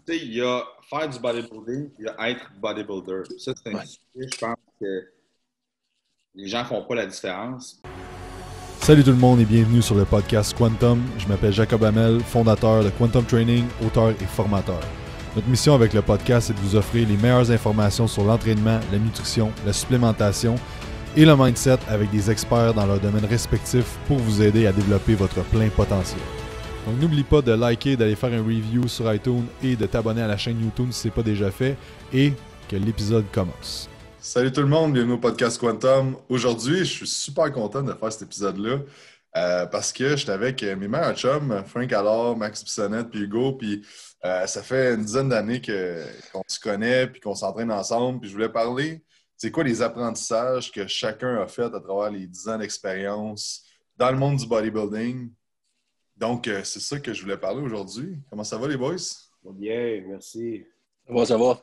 sais, il y a faire du bodybuilding, il y a être bodybuilder. Ça, c'est un Ouais. sujet, je pense que les gens font pas la différence. Salut tout le monde et bienvenue sur le podcast Quantum. Je m'appelle Jacob Hamel, fondateur de Quantum Training, auteur et formateur. Notre mission avec le podcast est de vous offrir les meilleures informations sur l'entraînement, la nutrition, la supplémentation et le mindset avec des experts dans leurs domaines respectifs pour vous aider à développer votre plein potentiel. Donc n'oublie pas de liker, d'aller faire un review sur iTunes et de t'abonner à la chaîne YouTube si ce n'est pas déjà fait et que l'épisode commence. Salut tout le monde, bienvenue au podcast Quantum. Aujourd'hui, je suis super content de faire cet épisode-là parce que j'étais avec mes meilleurs chums, Frank Allard, Max Bissonnette puis Hugo, puis ça fait une dizaine d'années qu'on se connaît puis qu'on s'entraîne ensemble, puis je voulais parler, c'est quoi les apprentissages que chacun a fait à travers les 10 ans d'expérience dans le monde du bodybuilding. Donc, c'est ça que je voulais parler aujourd'hui. Comment ça va les boys? Bien, merci. Ça va.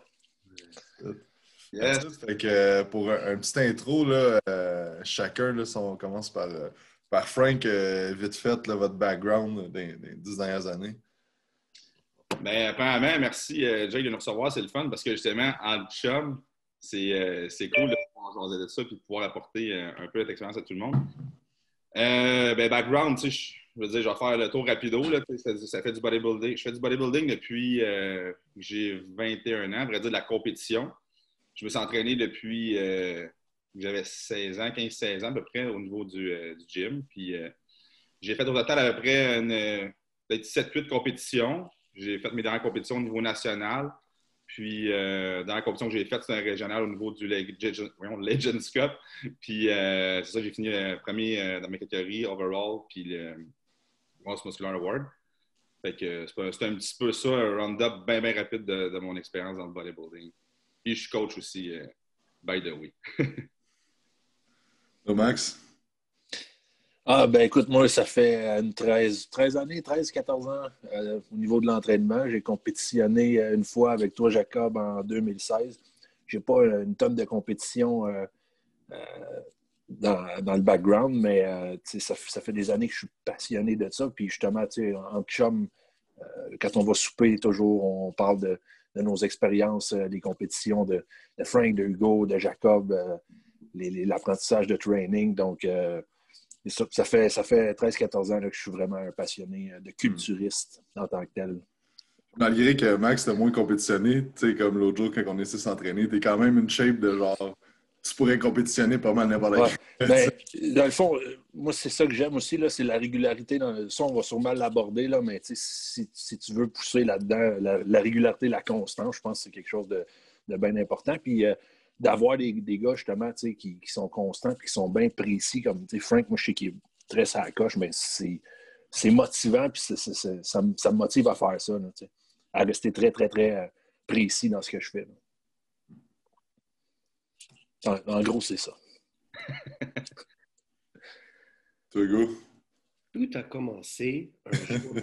Yes. Fait que pour un petit intro, là, chacun, là, on commence par Frank, vite fait, là, votre background des 10 dernières années. Ben, premièrement, merci Jake de nous recevoir, c'est le fun parce que justement, en chum, c'est cool de pouvoir jaser de ça et de pouvoir apporter un peu d'expérience à tout le monde. Ben, background, tu sais, je veux dire, je vais faire le tour rapido, là, ça fait du bodybuilding. Je fais du bodybuilding depuis que j'ai 21 ans, à vrai dire, de la compétition. Je me suis entraîné depuis que j'avais 16 ans, 15-16 ans à peu près au niveau du gym. Puis j'ai fait au total à peu près peut-être 7-8 compétitions. J'ai fait mes dernières compétitions au niveau national. Puis dans la compétition que j'ai faite, c'est un régional au niveau du Legends Cup. Puis c'est ça, j'ai fini premier dans ma catégorie overall, puis le Gross Muscular Award. Fait que c'est un petit peu ça, un round-up bien rapide de mon expérience dans le bodybuilding. Puis je suis coach aussi, by the way. Max? Ben écoute, moi, ça fait 13 années, 13-14 ans au niveau de l'entraînement. J'ai compétitionné une fois avec toi, Jacob, en 2016. J'ai pas une tonne de compétition dans le background, mais ça fait des années que je suis passionné de ça. Puis justement, en chum, quand on va souper, toujours, on parle de nos expériences, les compétitions de Frank, de Hugo, de Jacob, l'apprentissage de training. Donc, ça fait 13-14 ans là, que je suis vraiment un passionné de culturiste en tant que tel. Malgré que Max t'a moins compétitionné, tu sais, comme l'autre jour quand on essaie de s'entraîner, t'es quand même une shape de genre, tu pourrais compétitionner pas mal n'importe qui. Ben, dans le fond, moi, c'est ça que j'aime aussi, là, c'est la régularité. Ça, on va sûrement l'aborder, là, mais si tu veux pousser là-dedans, la régularité, la constance, je pense que c'est quelque chose de bien important. Puis d'avoir des gars, justement, qui sont constants et qui sont bien précis, comme Frank, moi, je sais qu'il est très sur la coche, mais c'est motivant, puis ça me motive à faire ça, là, à rester très, très, très précis dans ce que je fais. En gros, c'est ça. Toi, Hugo? Tout a commencé un jour.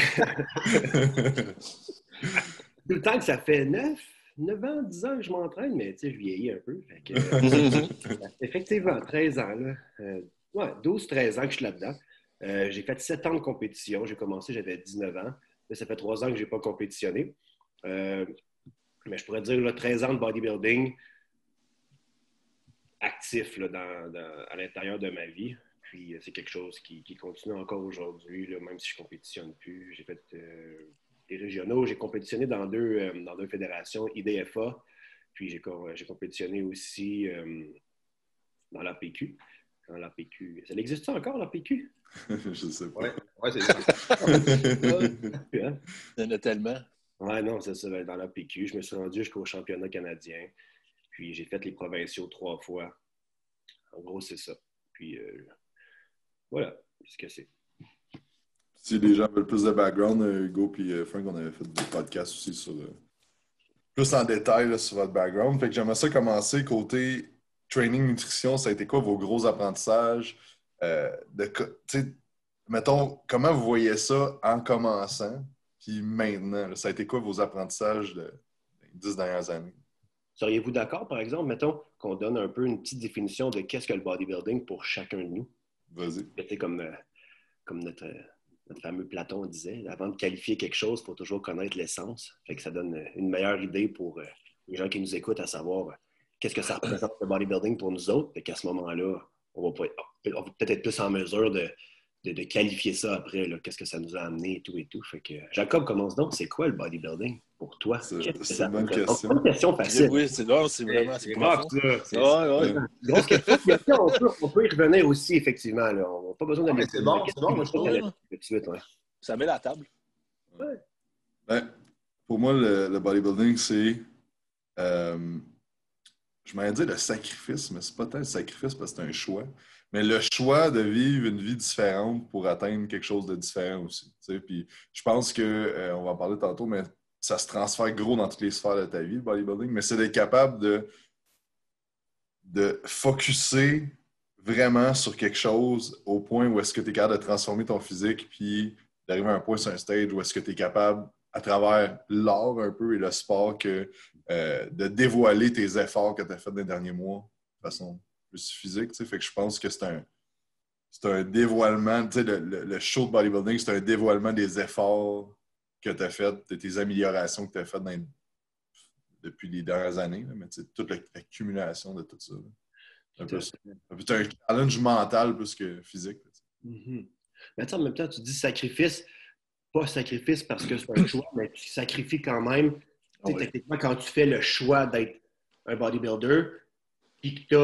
Tout le temps que ça fait 9 ans, 10 ans que je m'entraîne, mais je vieillis un peu. Fait que, effectivement, 13 ans. Là, 12-13 ans que je suis là-dedans. J'ai fait 7 ans de compétition. J'ai commencé, j'avais 19 ans. Là, ça fait 3 ans que je n'ai pas compétitionné. Mais je pourrais dire là, 13 ans de bodybuilding actif là, à l'intérieur de ma vie. Puis c'est quelque chose qui continue encore aujourd'hui, là, même si je ne compétitionne plus. J'ai fait des régionaux. J'ai compétitionné dans deux fédérations, IDFA. Puis j'ai compétitionné aussi dans la PQ. Dans la PQ. Ça existe encore, la PQ? Je sais pas. Ouais, c'est ça. Il y en a tellement. Ouais, non, c'est ça. Dans la PQ, je me suis rendu jusqu'au championnat canadien. Puis j'ai fait les provinciaux 3 fois. En gros, c'est ça. Puis voilà, c'est ce que c'est. Si les gens veulent plus de background, Hugo et Frank, on avait fait des podcasts aussi sur plus en détail là, sur votre background. Fait que j'aimerais ça commencer côté training, nutrition. Ça a été quoi vos gros apprentissages? Mettons, comment vous voyez ça en commençant? Puis maintenant, là, ça a été quoi vos apprentissages des 10 dernières années? Seriez-vous d'accord, par exemple, mettons qu'on donne un peu une petite définition de qu'est-ce que le bodybuilding pour chacun de nous? Vas-y. C'était comme notre notre fameux Platon disait, avant de qualifier quelque chose, il faut toujours connaître l'essence. Fait que ça donne une meilleure idée pour les gens qui nous écoutent à savoir qu'est-ce que ça représente le bodybuilding pour nous autres. Fait qu'à ce moment-là, on va peut-être être plus en mesure de qualifier ça après, qu'est-ce que ça nous a amené et tout et tout. Fait que, Jacob, commence donc. C'est quoi le bodybuilding pour toi? C'est une bonne question. Pas une question facile. Oui, c'est vraiment C'est profond. grave, ça. Grosse question. Puis après, on peut y revenir aussi, effectivement. Là. On n'a pas besoin d'aller. C'est bon, moi je trouve. Tout de suite, ouais. Ça met la table. Ouais. Ben, pour moi, le bodybuilding, c'est... je m'allais dire le sacrifice, mais c'est pas tant le sacrifice parce que c'est un choix. Mais le choix de vivre une vie différente pour atteindre quelque chose de différent aussi. Puis je pense que, on va en parler tantôt, mais ça se transfère gros dans toutes les sphères de ta vie, le bodybuilding. Mais c'est d'être capable de focusser vraiment sur quelque chose au point où est-ce que tu es capable de transformer ton physique puis d'arriver à un point sur un stage où est-ce que tu es capable, à travers l'art un peu et le sport, de dévoiler tes efforts que tu as fait dans les derniers mois de façon plus physique. Fait que je pense que c'est un dévoilement. Le show de bodybuilding, c'est un dévoilement des efforts que tu as fait, de tes améliorations que tu as faites depuis les dernières années. Là, mais toute l'accumulation de tout ça. C'est un challenge mental plus que physique. Mm-hmm. Mais en même temps, tu dis sacrifice, pas sacrifice parce que c'est un choix, mais tu sacrifies quand même. Oui. Techniquement, quand tu fais le choix d'être un bodybuilder, puis que tu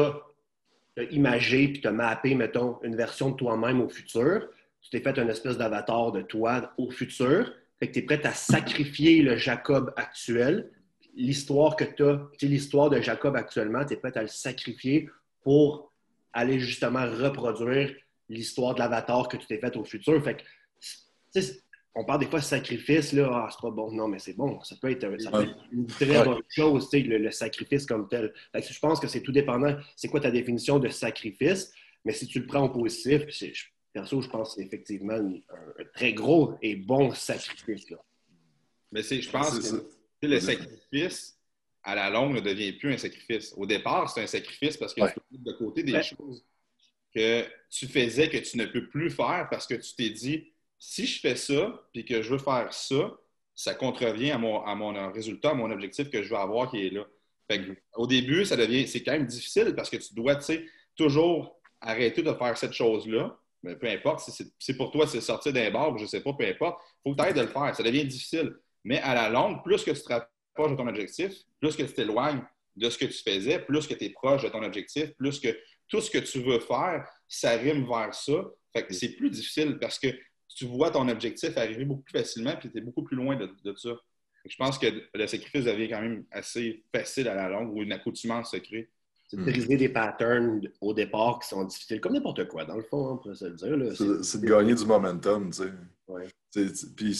as imagé, puis tu as mappé, mettons, une version de toi-même au futur, tu t'es fait une espèce d'avatar de toi au futur, fait que tu es prêt à sacrifier le Jacob actuel. L'histoire que tu as, l'histoire de Jacob actuellement, tu es prêt à le sacrifier pour aller justement reproduire l'histoire de l'avatar que tu t'es fait au futur. Fait que, on parle des fois de sacrifice, là, c'est pas bon. Non, mais c'est bon. Ça peut être une très bonne chose, le sacrifice comme tel. Fait que je pense que c'est tout dépendant. C'est quoi ta définition de sacrifice? Mais si tu le prends au positif, perso, je pense que c'est effectivement un très gros et bon sacrifice. Là. Mais je pense que le sacrifice, à la longue, ne devient plus un sacrifice. Au départ, c'est un sacrifice parce que tu peux mettre de côté des choses que tu faisais que tu ne peux plus faire parce que tu t'es dit, si je fais ça puis que je veux faire ça, ça contrevient à mon résultat, à mon objectif que je veux avoir qui est là. Fait que, au début, c'est quand même difficile parce que tu dois toujours arrêter de faire cette chose-là. Mais peu importe, si c'est pour toi, c'est sortir d'un bar, je ne sais pas, peu importe. Il faut que tu arrêtes de le faire. Ça devient difficile. Mais à la longue, plus que tu te rapproches de ton objectif, plus que tu t'éloignes de ce que tu faisais, plus que tu es proche de ton objectif, plus que tout ce que tu veux faire, ça rime vers ça. Fait que c'est plus difficile parce que tu vois ton objectif arriver beaucoup plus facilement puis tu es beaucoup plus loin de ça. Je pense que le sacrifice devient quand même assez facile à la longue ou une accoutumance se crée. C'est de briser des patterns au départ qui sont difficiles, comme n'importe quoi, dans le fond, on pourrait se le dire. Là. C'est de gagner du momentum, tu sais. Ouais. Puis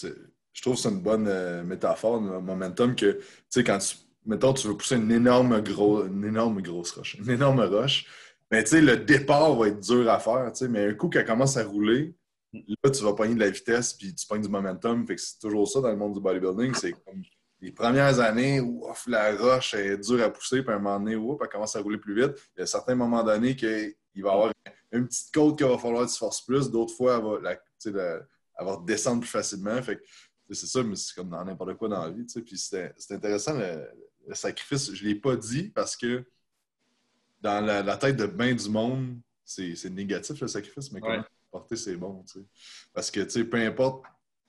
je trouve que c'est une bonne métaphore, le momentum, que, tu sais, quand mettons, tu veux pousser une énorme grosse roche, une énorme roche, mais tu sais, le départ va être dur à faire, tu sais, mais un coup qu'elle commence à rouler, là, tu vas pogner de la vitesse, puis tu pognes du momentum, fait que c'est toujours ça dans le monde du bodybuilding, c'est comme les premières années où la roche est dure à pousser, puis à un moment donné, elle commence à rouler plus vite. Il y a certains moments donnés qu'il va y avoir une petite côte qu'il va falloir que tu forces plus, d'autres fois, elle va redescendre plus facilement, fait que c'est ça, mais c'est comme dans n'importe quoi dans la vie, tu sais. Puis c'est intéressant, le sacrifice, je ne l'ai pas dit parce que dans la tête de bien du monde, c'est négatif le sacrifice, mais comment porter, c'est bon, tu sais. Parce que, tu sais, peu importe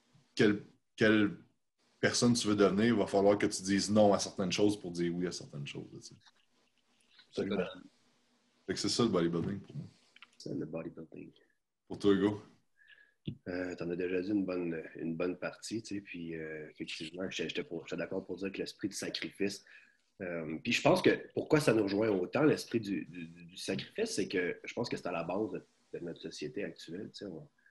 quelle personne tu veux devenir, il va falloir que tu dises non à certaines choses pour dire oui à certaines choses, tu sais. Fait que c'est ça le bodybuilding pour moi. C'est le bodybuilding. Pour toi, Hugo? T'en as déjà dit une bonne partie, tu sais, puis effectivement, j'étais d'accord pour dire que l'esprit du sacrifice. Puis je pense que pourquoi ça nous rejoint autant, l'esprit du sacrifice, c'est que je pense que c'est à la base de notre société actuelle. Tu sais,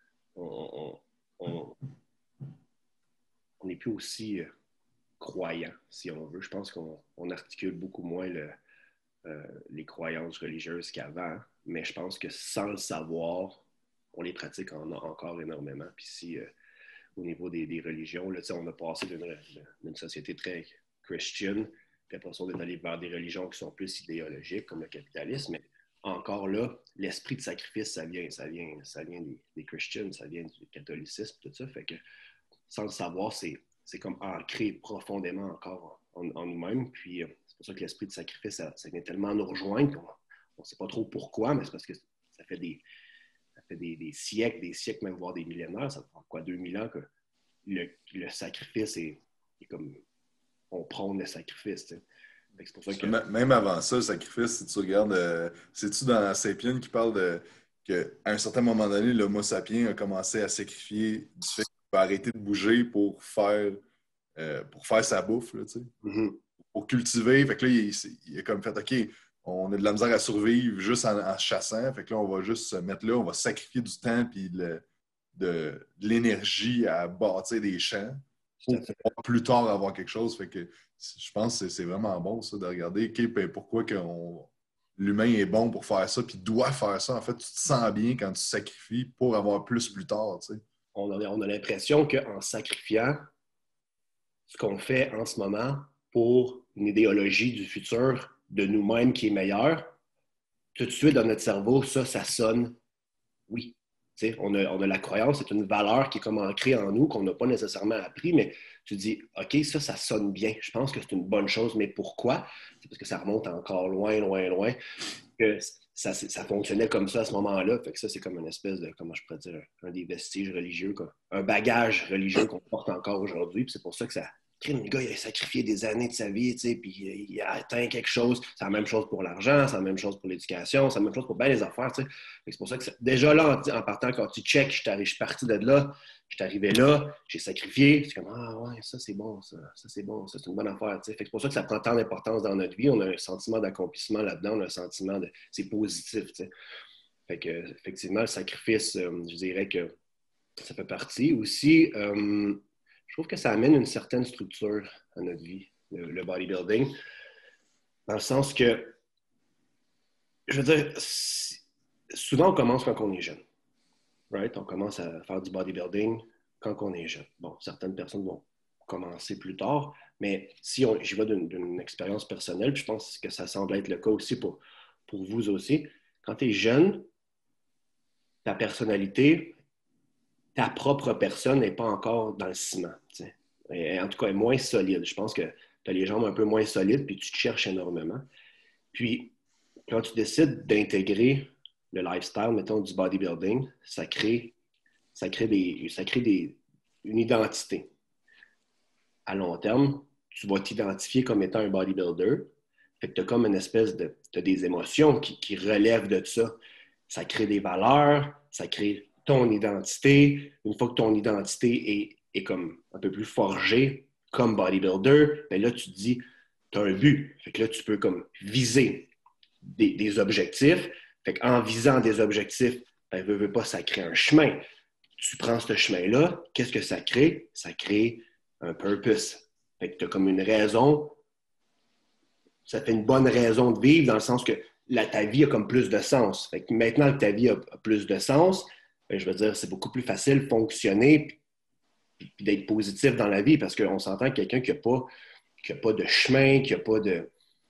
on n'est plus aussi croyant, si on veut. Je pense qu'on articule beaucoup moins les croyances religieuses qu'avant, mais je pense que sans le savoir, on les pratique encore énormément. Puis si, au niveau des religions, là, on a passé d'une société très christian, puis après ça, on est allé vers des religions qui sont plus idéologiques, comme le capitalisme. Mais encore là, l'esprit de sacrifice, ça vient des Christians, ça vient du catholicisme, tout ça. Fait que, sans le savoir, c'est comme ancré profondément encore en nous-mêmes. Puis, c'est pour ça que l'esprit de sacrifice, ça vient tellement nous rejoindre qu'on ne sait pas trop pourquoi, mais c'est parce que ça fait des siècles, même voire des millénaires, ça fait quoi, 2000 ans que le sacrifice est comme, on prône le sacrifice, t'sais. C'est pour ça que... Même avant ça, le sacrifice, si tu regardes, c'est-tu dans Sapien qui parle qu'à un certain moment donné, l'Homo sapiens a commencé à sacrifier du fait qu'il va arrêter de bouger pour faire sa bouffe, là, pour cultiver. Fait que là, il a comme fait, OK, on a de la misère à survivre juste en chassant. Fait que là, on va juste se mettre là, on va sacrifier du temps et de l'énergie à bâtir des champs pour pouvoir plus tard avoir quelque chose. Fait que je pense que c'est vraiment bon, ça, de regarder pourquoi l'humain est bon pour faire ça puis doit faire ça. En fait, tu te sens bien quand tu sacrifies pour avoir plus tard. Tu sais. On a l'impression qu'en sacrifiant, ce qu'on fait en ce moment pour une idéologie du futur de nous-mêmes qui est meilleure, tout de suite dans notre cerveau, ça sonne oui. On a la croyance, c'est une valeur qui est comme ancrée en nous, qu'on n'a pas nécessairement appris, mais tu dis, OK, ça sonne bien. Je pense que c'est une bonne chose, mais pourquoi? C'est parce que ça remonte encore loin, que ça fonctionnait comme ça à ce moment-là. Fait que ça, c'est comme une espèce de, comment je pourrais dire, un des vestiges religieux, quoi. Un bagage religieux qu'on porte encore aujourd'hui. Puis c'est pour ça que ça... Le gars, il a sacrifié des années de sa vie, puis il a atteint quelque chose. C'est la même chose pour l'argent, c'est la même chose pour l'éducation, c'est la même chose pour bien les affaires. C'est pour ça que déjà là, en partant, quand tu check, je suis parti de là, je suis arrivé là, j'ai sacrifié. C'est comme, ah ouais, ça c'est bon, ça c'est bon, ça c'est une bonne affaire. Fait que c'est pour ça que ça prend tant d'importance dans notre vie. On a un sentiment d'accomplissement là-dedans, on a un sentiment de. C'est positif. Fait que, effectivement, le sacrifice, je dirais que ça fait partie. Aussi, je trouve que ça amène une certaine structure à notre vie, le bodybuilding, dans le sens que, je veux dire, souvent on commence quand on est jeune. Right? On commence à faire du bodybuilding quand on est jeune. Bon, certaines personnes vont commencer plus tard, mais si j'y vais d'une expérience personnelle, puis je pense que ça semble être le cas aussi pour vous aussi, quand tu es jeune, ta personnalité, ta propre personne n'est pas encore dans le ciment. Et en tout cas, elle est moins solide. Je pense que tu as les jambes un peu moins solides, puis tu te cherches énormément. Puis, quand tu décides d'intégrer le lifestyle, mettons, du bodybuilding, ça crée une identité. À long terme, tu vas t'identifier comme étant un bodybuilder. Fait que tu as comme une espèce de... Tu as des émotions qui relèvent de ça. Ça crée des valeurs, ça crée ton identité. Une fois que ton identité est comme un peu plus forgée comme bodybuilder, bien là, tu te dis, tu as un but. Fait que là, tu peux comme viser des objectifs. Fait qu'en visant des objectifs, ben, veux pas, ça crée un chemin. Tu prends ce chemin-là, qu'est-ce que ça crée? Ça crée un purpose. Fait que tu as comme une raison, ça fait une bonne raison de vivre dans le sens que ta vie a comme plus de sens. Fait que maintenant que ta vie a plus de sens, ben, je veux dire, c'est beaucoup plus facile de fonctionner puis d'être positif dans la vie parce qu'on s'entend que quelqu'un qui n'a pas de chemin, qui n'a pas de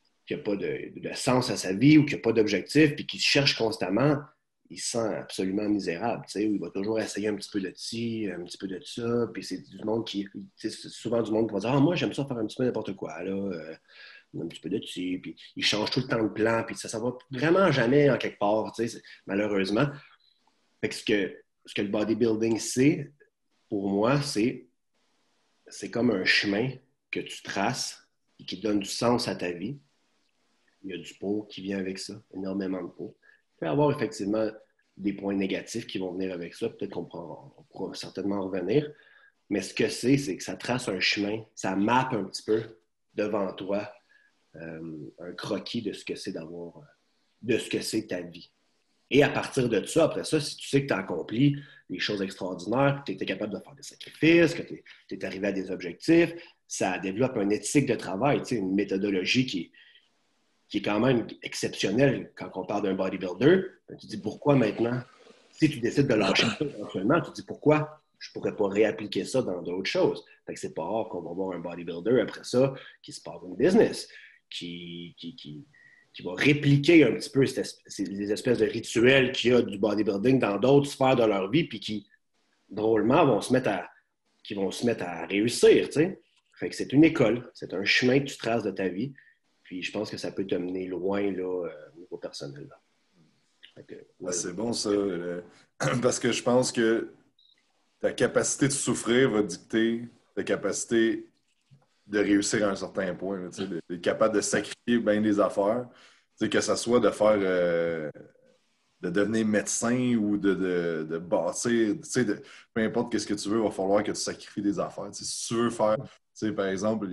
sens à sa vie ou qui n'a pas d'objectif puis qui se cherche constamment, il se sent absolument misérable. Il va toujours essayer un petit peu de ci, un petit peu de ça. Puis c'est du monde c'est souvent du monde qui va dire « Ah, moi, j'aime ça faire un petit peu n'importe quoi. » un petit peu de ci, puis il change tout le temps de plan, puis ça ne va vraiment jamais en quelque part, malheureusement. Fait que ce que le bodybuilding, c'est, pour moi, c'est comme un chemin que tu traces et qui donne du sens à ta vie. Il y a du pot qui vient avec ça, énormément de pot. Il peut y avoir effectivement des points négatifs qui vont venir avec ça. Peut-être qu'on pourra certainement en revenir. Mais ce que c'est que ça trace un chemin, ça mappe un petit peu devant toi un croquis de ce que c'est de ce que c'est ta vie. Et à partir de ça, après ça, si tu sais que tu as accompli des choses extraordinaires, que tu étais capable de faire des sacrifices, que tu es arrivé à des objectifs, ça développe une éthique de travail, une méthodologie qui est quand même exceptionnelle quand on parle d'un bodybuilder. Ben, tu te dis pourquoi maintenant, si tu décides de lâcher ça éventuellement, tu te dis pourquoi je ne pourrais pas réappliquer ça dans d'autres choses. Fait que c'est pas rare qu'on va voir un bodybuilder après ça qui se part une business, qui va répliquer un petit peu les espèces de rituels qu'il y a du bodybuilding dans d'autres sphères de leur vie, puis qui, drôlement, vont se mettre à réussir, tu sais. Fait que c'est une école, c'est un chemin que tu traces de ta vie, puis je pense que ça peut te mener loin, là, au niveau personnel, là. Fait que, ouais. C'est bon, ça. Parce que je pense que ta capacité de souffrir va dicter ta capacité de réussir à un certain point. D'être capable de sacrifier bien des affaires. Que ce soit de faire de devenir médecin ou de bâtir. Peu importe ce que tu veux, il va falloir que tu sacrifies des affaires. Si tu veux faire, par exemple,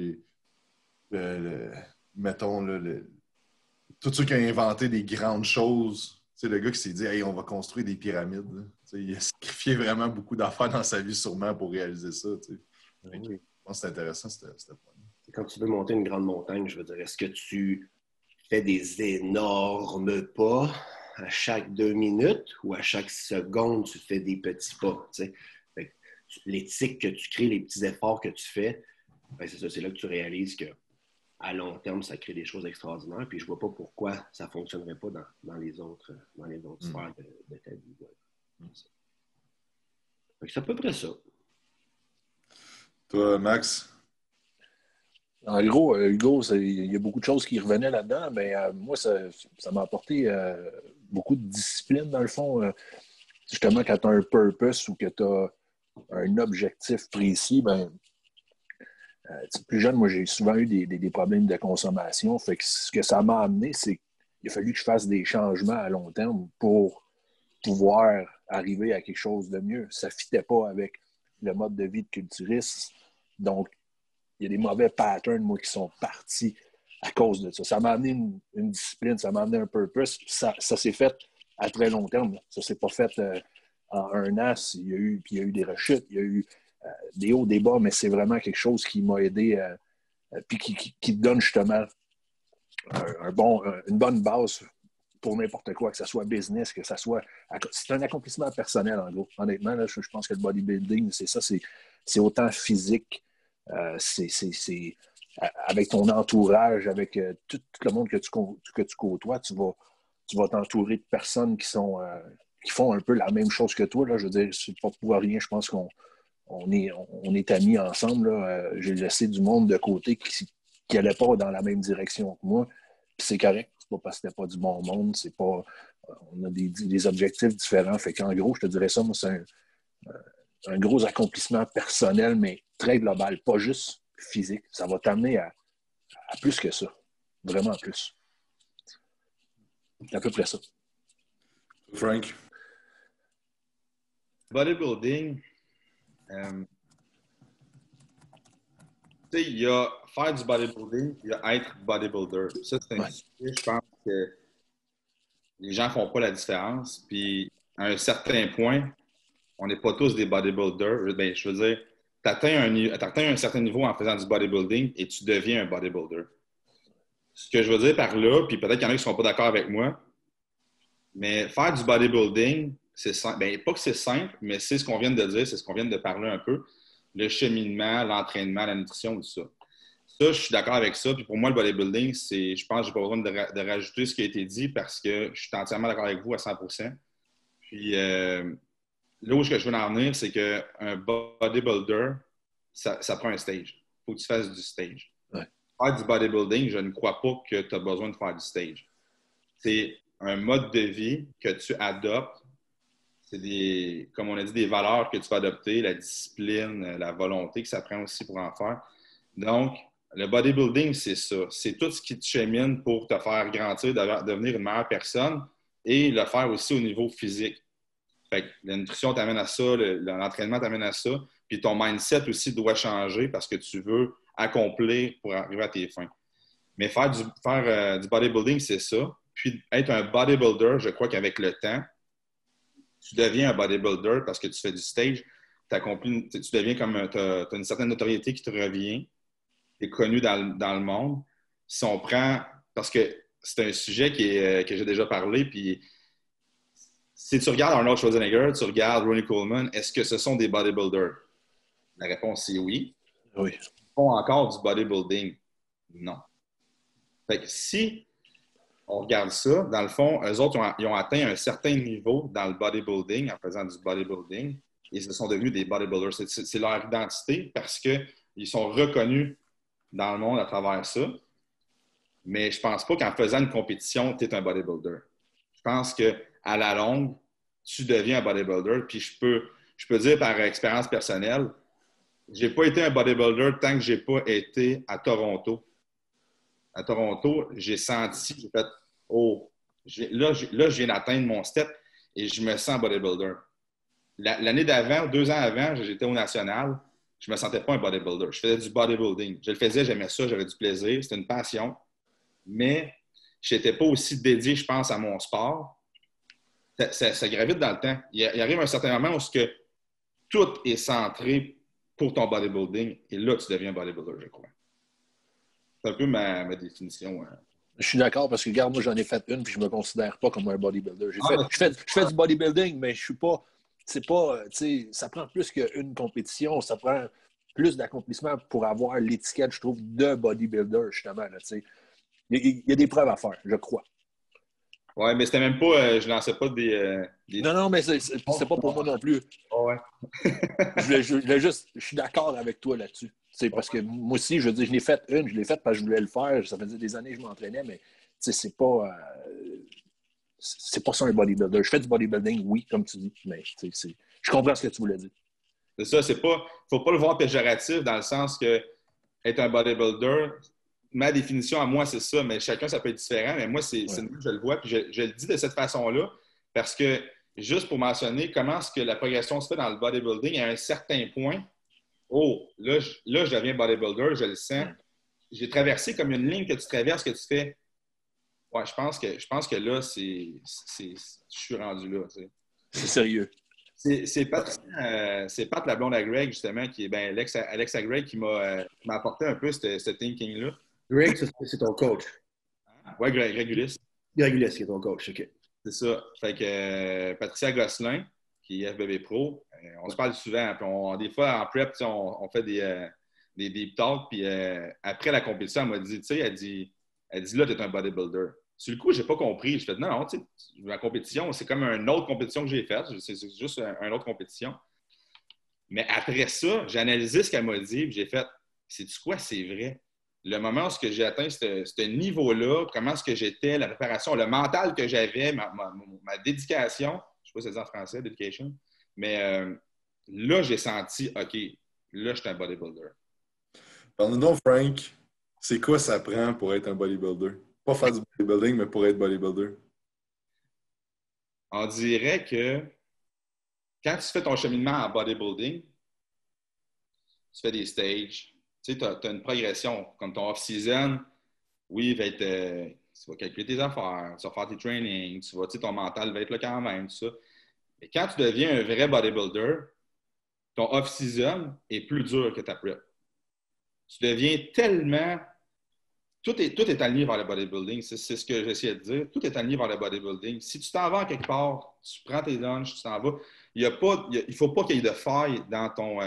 mettons, tous ceux qui ont inventé des grandes choses. Le gars qui s'est dit hey, on va construire des pyramides. Il a sacrifié vraiment beaucoup d'affaires dans sa vie, sûrement, pour réaliser ça. Oui. Je pense que c'est intéressant, ce point. Quand tu veux monter une grande montagne, je veux dire, est-ce que tu fais des énormes pas à chaque 2 minutes ou à chaque seconde, tu fais des petits pas? L'éthique que tu crées, les petits efforts que tu fais, ben c'est ça, c'est là que tu réalises que à long terme, ça crée des choses extraordinaires. Puis je ne vois pas pourquoi ça ne fonctionnerait pas dans les autres sphères de ta vie. Ouais. C'est à peu près ça. Toi, Max? En gros, Hugo, il y a beaucoup de choses qui revenaient là-dedans, mais moi, ça m'a apporté beaucoup de discipline, dans le fond. Justement, quand tu as un purpose ou que tu as un objectif précis, ben plus jeune, moi, j'ai souvent eu des problèmes de consommation. Fait que ce que ça m'a amené, c'est qu'il a fallu que je fasse des changements à long terme pour pouvoir arriver à quelque chose de mieux. Ça ne fitait pas avec le mode de vie de culturiste. Donc, il y a des mauvais patterns, moi, qui sont partis à cause de ça. Ça m'a amené une discipline, ça m'a amené un purpose. Ça s'est fait à très long terme. Ça ne s'est pas fait en 1 an. Il y a eu des rechutes, il y a eu des hauts, des bas, mais c'est vraiment quelque chose qui m'a aidé puis qui donne justement une bonne base pour n'importe quoi, que ce soit business, que ce soit... C'est un accomplissement personnel, en gros. Honnêtement, là, je pense que le bodybuilding, c'est ça, c'est autant physique, c'est avec ton entourage, avec tout le monde que tu côtoies, tu vas t'entourer de personnes qui font un peu la même chose que toi. Là. Je veux dire, c'est pas pour rien, je pense qu'on est amis ensemble. Là. J'ai laissé du monde de côté qui n'allait pas dans la même direction que moi. Puis c'est correct. C'est pas parce que c'était pas du bon monde. C'est pas, on a des objectifs différents. Fait qu'en gros, je te dirais ça, moi, c'est un gros accomplissement personnel, mais très global, pas juste physique. Ça va t'amener à plus que ça. Vraiment plus. C'est à peu près ça. Frank? Bodybuilding, il y a faire du bodybuilding, il y a être bodybuilder. Ça, c'est un sujet, je pense que les gens ne font pas la différence. Puis, à un certain point, on n'est pas tous des bodybuilders. Ben, je veux dire, tu atteins un certain niveau en faisant du bodybuilding et tu deviens un bodybuilder. Ce que je veux dire par là, puis peut-être qu'il y en a qui ne sont pas d'accord avec moi, mais faire du bodybuilding, c'est simple. Ben, pas que c'est simple, mais c'est ce qu'on vient de dire, c'est ce qu'on vient de parler un peu. Le cheminement, l'entraînement, la nutrition, tout ça. Ça, je suis d'accord avec ça. Puis pour moi, le bodybuilding, je pense que je n'ai pas besoin de rajouter ce qui a été dit parce que je suis entièrement d'accord avec vous à 100%. Puis là où je veux en venir, c'est qu'un bodybuilder, ça prend un stage. Il faut que tu fasses du stage. Ouais. Faire du bodybuilding, je ne crois pas que tu as besoin de faire du stage. C'est un mode de vie que tu adoptes. C'est comme on a dit, des valeurs que tu vas adopter, la discipline, la volonté que ça prend aussi pour en faire. Donc, le bodybuilding, c'est ça. C'est tout ce qui te chemine pour te faire grandir, devenir une meilleure personne et le faire aussi au niveau physique. Fait que la nutrition t'amène à ça, l'entraînement t'amène à ça, puis ton mindset aussi doit changer parce que tu veux accomplir pour arriver à tes fins. Mais faire du bodybuilding, c'est ça. Puis être un bodybuilder, je crois qu'avec le temps, tu deviens un bodybuilder parce que tu fais du stage, tu deviens comme tu as une certaine notoriété qui te revient, tu es connu dans le monde. Si on prend, parce que c'est un sujet que j'ai déjà parlé, puis si tu regardes Arnold Schwarzenegger, tu regardes Ronnie Coleman, est-ce que ce sont des bodybuilders? La réponse est oui. Oui. Ils font encore du bodybuilding? Non. Fait que si on regarde ça, dans le fond, eux autres, ils ont atteint un certain niveau dans le bodybuilding, en faisant du bodybuilding, et ils se sont devenus des bodybuilders. C'est leur identité parce qu'ils sont reconnus dans le monde à travers ça. Mais je pense pas qu'en faisant une compétition, tu es un bodybuilder. Je pense qu'à la longue, tu deviens un bodybuilder. Puis je peux dire par expérience personnelle, j'ai pas été un bodybuilder tant que j'ai pas été à Toronto. À Toronto, j'ai senti, j'ai fait « Oh, là, je viens d'atteindre mon step et je me sens bodybuilder. » L'année d'avant, 2 ans avant, j'étais au national, je me sentais pas un bodybuilder. Je faisais du bodybuilding. Je le faisais, j'aimais ça, j'avais du plaisir, c'était une passion. Mais je n'étais pas aussi dédié, je pense, à mon sport. Ça gravite dans le temps. Il arrive un certain moment où tout est centré pour ton bodybuilding et là, tu deviens bodybuilder, je crois. C'est un peu ma définition. Hein. Je suis d'accord parce que, regarde, moi, j'en ai fait une puis je me considère pas comme un bodybuilder. Je fais du bodybuilding, mais je suis pas. C'est pas. Tu sais, ça prend plus qu'une compétition. Ça prend plus d'accomplissement pour avoir l'étiquette, je trouve, de bodybuilder, justement. Là, tu sais. Il y a des preuves à faire, je crois. Ouais, mais c'était même pas. Je lançais pas des. Non, mais c'est pas pour moi non plus. Oh, ouais. je suis d'accord avec toi là-dessus. C'est parce que moi aussi, je veux dire, je l'ai faite parce que je voulais le faire. Ça faisait des années que je m'entraînais, mais c'est pas ça un bodybuilder. Je fais du bodybuilding, oui, comme tu dis, mais je comprends ce que tu voulais dire. C'est ça, faut pas le voir péjoratif dans le sens que être un bodybuilder, ma définition à moi, c'est ça, mais chacun, ça peut être différent. Mais moi, c'est je le vois, puis je le dis de cette façon-là, parce que, juste pour mentionner comment est-ce que la progression se fait dans le bodybuilding, à un certain point, là, je deviens bodybuilder, je le sens. J'ai traversé comme une ligne que tu traverses, que tu fais. Ouais, je pense que là, je suis rendu là. Tu sais. C'est sérieux. C'est Pat la blonde à Greg, justement, qui est Alex à Greg, qui m'a apporté un peu ce thinking-là. Greg, c'est ton coach. Oui, Greg Ulysse. Greg Ulysse, qui est ton coach, OK. C'est ça. Fait que Patricia Gosselin, qui est FBB Pro, on se parle souvent. Puis des fois, en prep, on fait des deep talks. Puis après la compétition, elle m'a dit, tu sais, elle dit là, tu es un bodybuilder. Sur le coup, je n'ai pas compris. Je fais non, tu sais, la compétition, c'est comme une autre compétition que j'ai faite. C'est juste une autre compétition. Mais après ça, j'ai analysé ce qu'elle m'a dit. Puis j'ai fait, sais-tu quoi, c'est vrai. Le moment où j'ai atteint ce niveau-là, comment est-ce que j'étais, la préparation, le mental que j'avais, ma dédication, je ne sais pas si c'est dit en français, dedication, mais là, j'ai senti, OK, là, je suis un bodybuilder. Parle-nous donc, Frank, c'est quoi ça prend pour être un bodybuilder? Pas faire du bodybuilding, mais pour être bodybuilder. On dirait que quand tu fais ton cheminement en bodybuilding, tu fais des stages, tu sais, tu as une progression. Comme ton off-season, oui, tu vas calculer tes affaires, tu vas faire tes trainings, ton mental va être là quand même, tout ça. Mais quand tu deviens un vrai bodybuilder, ton off-season est plus dur que ta prep. Tu deviens tellement... Tout est aligné vers le bodybuilding. C'est ce que j'essayais de dire. Tout est aligné vers le bodybuilding. Si tu t'en vas quelque part, tu prends tes lunchs, tu t'en vas, il ne faut pas qu'il y ait de faille dans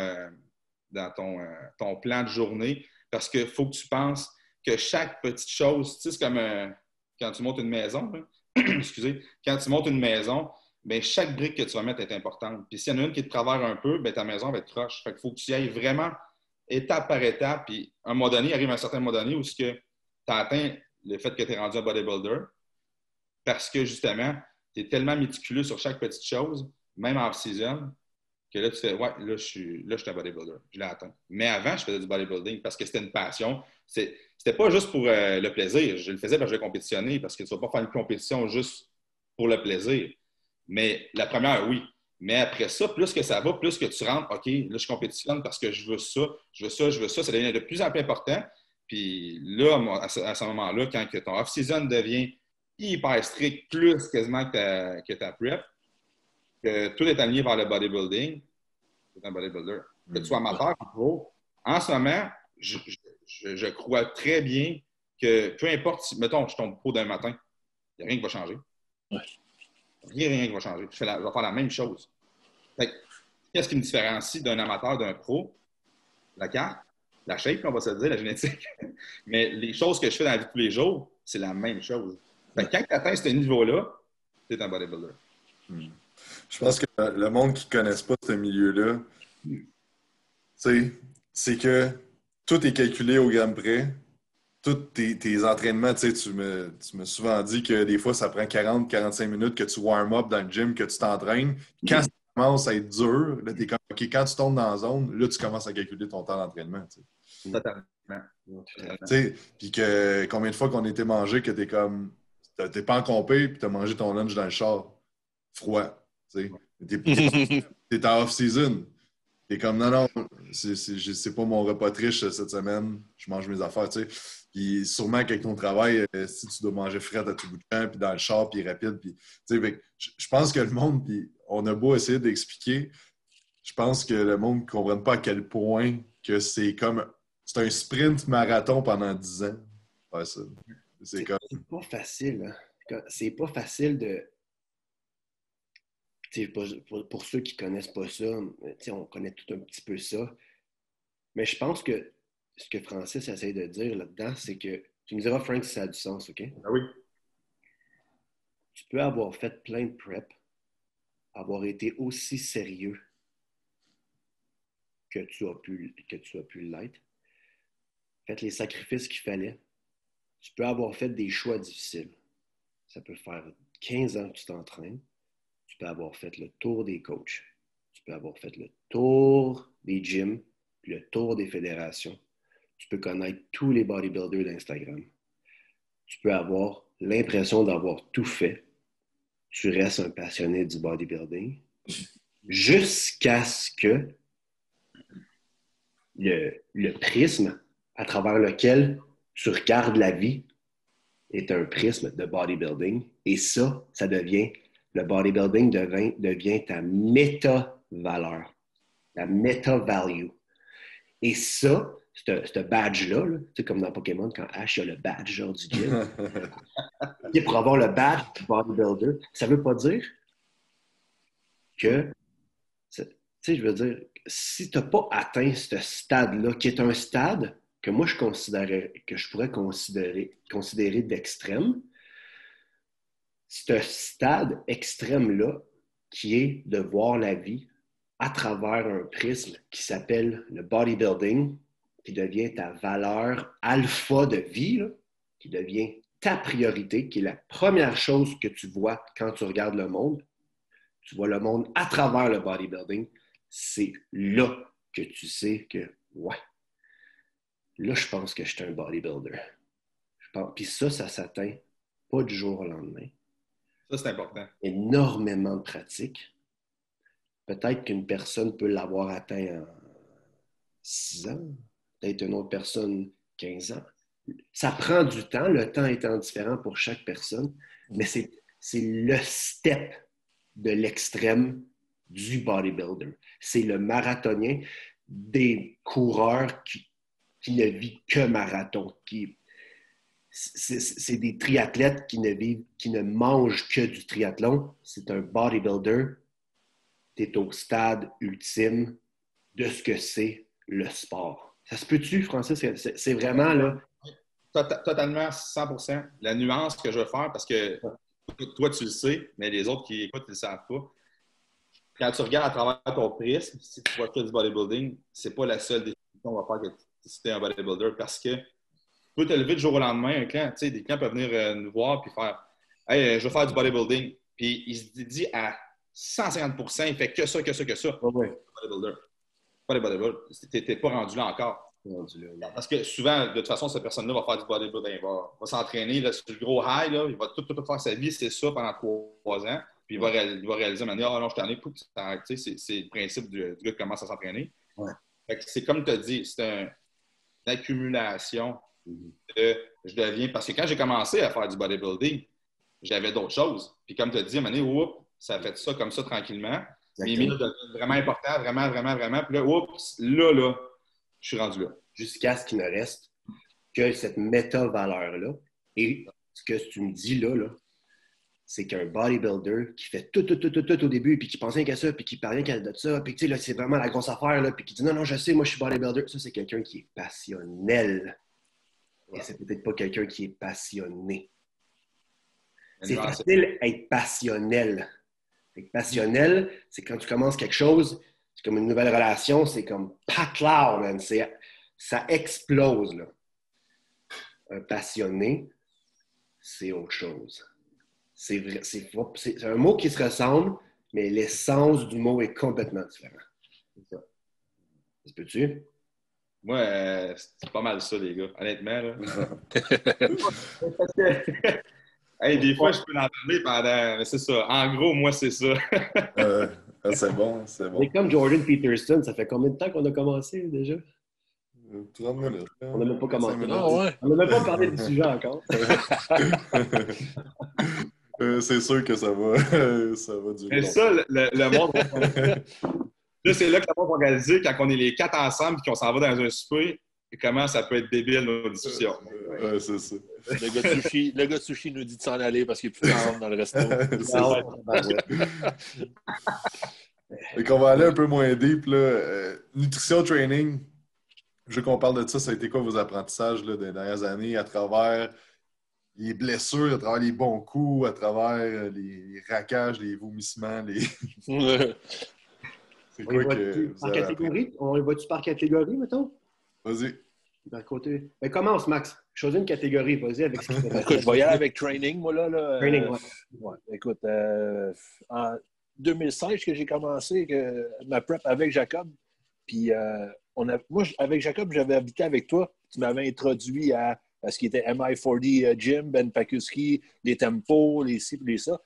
ton plan de journée parce qu'il faut que tu penses que chaque petite chose, tu sais, c'est comme quand tu montes une maison, excusez, quand tu montes une maison, bien, chaque brique que tu vas mettre est importante. Puis s'il y en a une qui te travers un peu, bien, ta maison va être croche. Fait qu'il faut que tu y ailles vraiment étape par étape. Puis à un moment donné, il arrive un certain moment donné où tu as atteint le fait que tu es rendu un bodybuilder parce que justement, tu es tellement méticuleux sur chaque petite chose, même en off-season, que là, tu fais, ouais, là, je suis un bodybuilder. Je l'ai atteint. Mais avant, je faisais du bodybuilding parce que c'était une passion. C'était pas juste pour le plaisir. Je le faisais parce que je voulais compétitionner, parce que tu ne vas pas faire une compétition juste pour le plaisir. Mais la première, oui. Mais après ça, plus que ça va, plus que tu rentres, OK, là, je compétitionne parce que je veux ça, ça devient de plus en plus important. Puis là, à ce moment-là, quand que ton off-season devient hyper strict, plus quasiment que ta prep, que tout est aligné vers le bodybuilding, c'est un bodybuilder. Que tu sois amateur ou pro, en ce moment, je crois très bien que peu importe, mettons, je tombe pro d'un matin, il n'y a rien qui va changer. Ouais. Rien qui va changer. Je vais faire la même chose. Fait que, qu'est-ce qui me différencie d'un amateur, d'un pro? La carte, la shape, on va se dire, la génétique. Mais les choses que je fais dans la vie de tous les jours, c'est la même chose. Fait que quand tu atteins ce niveau-là, tu es un bodybuilder. Je pense que le monde qui ne connaisse pas ce milieu-là, c'est que tout est calculé au gramme près. Tous tes entraînements, tu m'as souvent dit que des fois, ça prend 40-45 minutes que tu warm-up dans le gym, que tu t'entraînes. Quand ça commence à être dur, là, t'es comme, OK, quand tu tombes dans la zone, là, tu commences à calculer ton temps d'entraînement. Totalement. Puis que combien de fois qu'on était mangé que t'es comme, t'es pas en compé, puis t'as mangé ton lunch dans le char, froid. T'es en off-season. T'es comme, non, c'est pas mon repas de riche cette semaine, je mange mes affaires, tu sais. Puis sûrement qu'avec ton travail, si tu dois manger frais à tout bout de champ, puis dans le char, puis rapide, puis tu sais, je pense que le monde, puis on a beau essayer d'expliquer, je pense que le monde ne comprenne pas à quel point que c'est un sprint marathon pendant 10 ans. Ouais, ça. C'est pas facile, hein? C'est pas facile de... Pour ceux qui ne connaissent pas ça, on connaît tout un petit peu ça. Mais je pense que ce que Francis essaie de dire là-dedans, c'est que, tu me diras, Frank, si ça a du sens, OK? Ah oui. Tu peux avoir fait plein de prep, avoir été aussi sérieux que tu as pu l'être, fait les sacrifices qu'il fallait. Tu peux avoir fait des choix difficiles. Ça peut faire 15 ans que tu t'entraînes. Tu peux avoir fait le tour des coachs. Tu peux avoir fait le tour des gyms, puis le tour des fédérations. Tu peux connaître tous les bodybuilders d'Instagram. Tu peux avoir l'impression d'avoir tout fait. Tu restes un passionné du bodybuilding jusqu'à ce que le prisme à travers lequel tu regardes la vie est un prisme de bodybuilding. Et ça devient... Le bodybuilding devient ta méta-valeur, ta méta-value. Et ça, ce badge-là, comme dans Pokémon, quand Ash a le badge genre du gym, pour avoir le badge du bodybuilder, ça ne veut pas dire que, je veux dire, si tu n'as pas atteint ce stade-là, qui est un stade que moi je pourrais considérer d'extrême, ce stade extrême-là, qui est de voir la vie à travers un prisme qui s'appelle le bodybuilding, qui devient ta valeur alpha de vie, là, qui devient ta priorité, qui est la première chose que tu vois quand tu regardes le monde. Tu vois le monde à travers le bodybuilding. C'est là que tu sais que, ouais, là, je pense que je suis un bodybuilder. Puis ça s'atteint pas du jour au lendemain. Ça, c'est important. Énormément de pratique. Peut-être qu'une personne peut l'avoir atteint en 6 ans, peut-être une autre personne 15 ans. Ça prend du temps, le temps étant différent pour chaque personne, mais c'est le step de l'extrême du bodybuilder. C'est le marathonien des coureurs qui ne vit que marathon, c'est des triathlètes qui ne mangent que du triathlon. C'est un bodybuilder. Tu es au stade ultime de ce que c'est le sport. Ça se peut-tu, Francis? C'est vraiment là... Totalement, 100%. La nuance que je veux faire, parce que toi, tu le sais, mais les autres qui écoutent, ils ne le savent pas. Quand tu regardes à travers ton prisme, si tu vois que du bodybuilding, c'est pas la seule définition qu'on va faire que tu es un bodybuilder, parce que tu peux te lever du jour au lendemain, un client, tu sais, des clients peuvent venir nous voir et faire « Hey, je veux faire du bodybuilding. » Puis il se dit à 150%, il fait que ça, que ça, que ça. Oui. Bodybuilder. Pas les bodybuilders. Tu n'es pas rendu là encore. Parce que souvent, de toute façon, cette personne-là va faire du bodybuilding. Il va s'entraîner là, sur le gros high. Là, il va tout faire sa vie, c'est ça, pendant 3 ans. Puis il va réaliser à un moment donné, ah non, je t'en ai pas. C'est le principe du gars qui commence à s'entraîner. Ouais. C'est comme tu as dit, c'est une accumulation de je deviens. Parce que quand j'ai commencé à faire du bodybuilding, j'avais d'autres choses. Puis comme tu as dit, à un moment donné, ça a fait ça comme ça tranquillement. Mes milles deviennent vraiment importants, vraiment, vraiment, vraiment. Puis là, là, je suis rendu là. Jusqu'à ce qu'il ne reste que cette méta-valeur-là. Et ce que tu me dis là c'est qu'un bodybuilder qui fait tout au début, puis qui pense rien qu'à ça, puis qui parle rien qu'à de ça, puis tu sais, là, c'est vraiment la grosse affaire, là, puis qui dit non, je sais, moi, je suis bodybuilder. Ça, c'est quelqu'un qui est passionnel. Et c'est peut-être pas quelqu'un qui est passionné. C'est facile d'être passionnel. Être passionnel, c'est quand tu commences quelque chose, c'est comme une nouvelle relation, c'est comme patloud, man. Ça explose, là. Un passionné, c'est autre chose. C'est vrai, c'est un mot qui se ressemble, mais l'essence du mot est complètement différent. C'est ça. Ça se peut-tu? Moi, c'est pas mal ça, les gars. Honnêtement, là. Hey, des fois, je peux en parler pendant. Mais c'est ça. En gros, moi, c'est ça. C'est bon, c'est bon. C'est comme Jordan Peterson. Ça fait combien de temps qu'on a commencé déjà? 30 minutes. On n'a même pas commencé. Ouais. On n'a même pas parlé du sujet encore. C'est sûr que ça va durer. Mais ça, le monde. Là, c'est là que le monde va réaliser quand on est les 4 ensemble et qu'on s'en va dans un souper, et comment ça peut être débile nos discussions. C'est ça. Le gars de sushi nous dit de s'en aller parce qu'il n'y a plus de monde dans le resto. Et qu'on va aller un peu moins deep. Là. Nutrition training, je veux qu'on parle de ça. Ça a été quoi vos apprentissages là, des dernières années à travers les blessures, à travers les bons coups, à travers les raquages, les vomissements, C'est quoi que vous avez catégorie? On va-tu par catégorie, mettons? Vas-y. D'un côté. Ben, commence, Max. Choisis une catégorie. Vas-y avec ce qui te Écoute, je vais y aller avec training, moi, là. Training, ouais. Écoute, en 2016 que j'ai commencé ma prep avec Jacob, puis moi, avec Jacob, j'avais habité avec toi. Tu m'avais introduit à ce qui était MI40 Gym, Ben Pakuski, les tempos, les ci, les ça.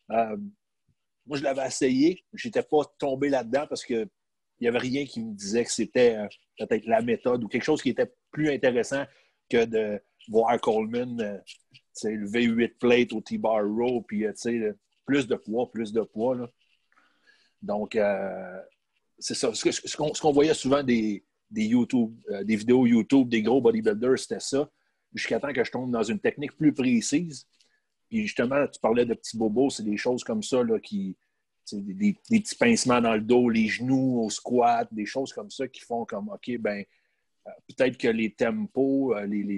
Moi, je l'avais essayé. Je n'étais pas tombé là-dedans parce qu'il n'y avait rien qui me disait que c'était peut-être la méthode ou quelque chose qui était plus intéressant que de voir Coleman le V8 plate au T-bar row, puis plus de poids. Là. Donc, c'est ça. Ce qu'on voyait souvent des YouTube, des vidéos YouTube, des gros bodybuilders, c'était ça. Jusqu'à temps que je tombe dans une technique plus précise. Puis justement, tu parlais de petits bobos, c'est des choses comme ça là, des petits pincements dans le dos, les genoux au squat, des choses comme ça qui font comme, OK, ben peut-être que les tempos,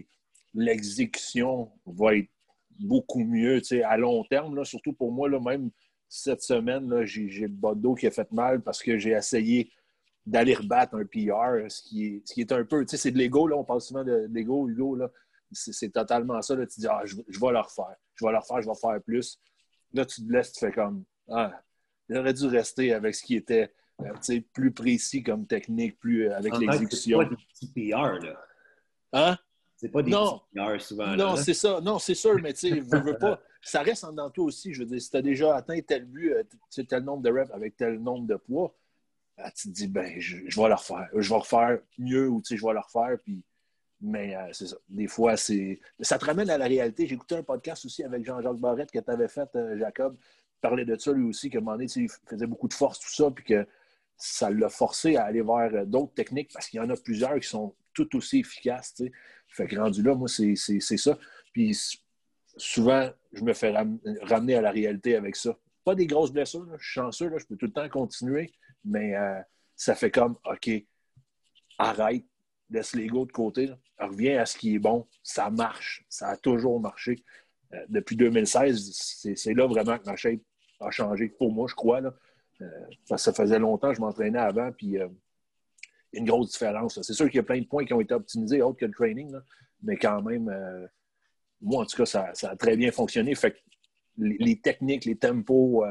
l'exécution va être beaucoup mieux à long terme. Là, surtout pour moi, là, même cette semaine, là, j'ai le bas de dos qui a fait mal parce que j'ai essayé d'aller rebattre un PR, ce qui est un peu, c'est de l'ego, là, on parle souvent de l'ego, Hugo, là. C'est totalement ça. Là, tu dis, je vais le refaire. Je vais faire plus. Là, tu te laisses, tu fais comme, j'aurais dû rester avec ce qui était plus précis comme technique, plus avec l'exécution. C'est pas des petits PR, là. Hein? C'est pas des petits PR souvent. Non, là. c'est ça. Non, c'est sûr, mais tu sais, veux pas. Ça reste en dedans toi aussi. Je veux dire, si tu as déjà atteint tel but, tel nombre de reps avec tel nombre de poids, tu te dis, ben, je vais le refaire. Je vais refaire mieux ou je vais le refaire, puis. Mais c'est ça. Des fois, ça te ramène à la réalité. J'ai écouté un podcast aussi avec Jean-Jacques Barrette que tu avais fait, Jacob. Il parlait de ça lui aussi, qu'à un moment donné, il faisait beaucoup de force, tout ça, puis que ça l'a forcé à aller vers d'autres techniques parce qu'il y en a plusieurs qui sont tout aussi efficaces. T'sais. Fait que rendu là, moi, c'est ça. Puis souvent, je me fais ramener à la réalité avec ça. Pas des grosses blessures, là. Je suis chanceux, là. Je peux tout le temps continuer, mais ça fait comme, OK, arrête. Laisse l'ego de côté, là. Reviens à ce qui est bon. Ça marche. Ça a toujours marché. Depuis 2016, c'est là vraiment que ma shape a changé. Pour moi, je crois. Là. Parce que ça faisait longtemps que je m'entraînais avant. Puis, il y a une grosse différence. C'est sûr qu'il y a plein de points qui ont été optimisés autres que le training. Là. Mais quand même, moi, en tout cas, ça a très bien fonctionné. Fait que les techniques, les tempos,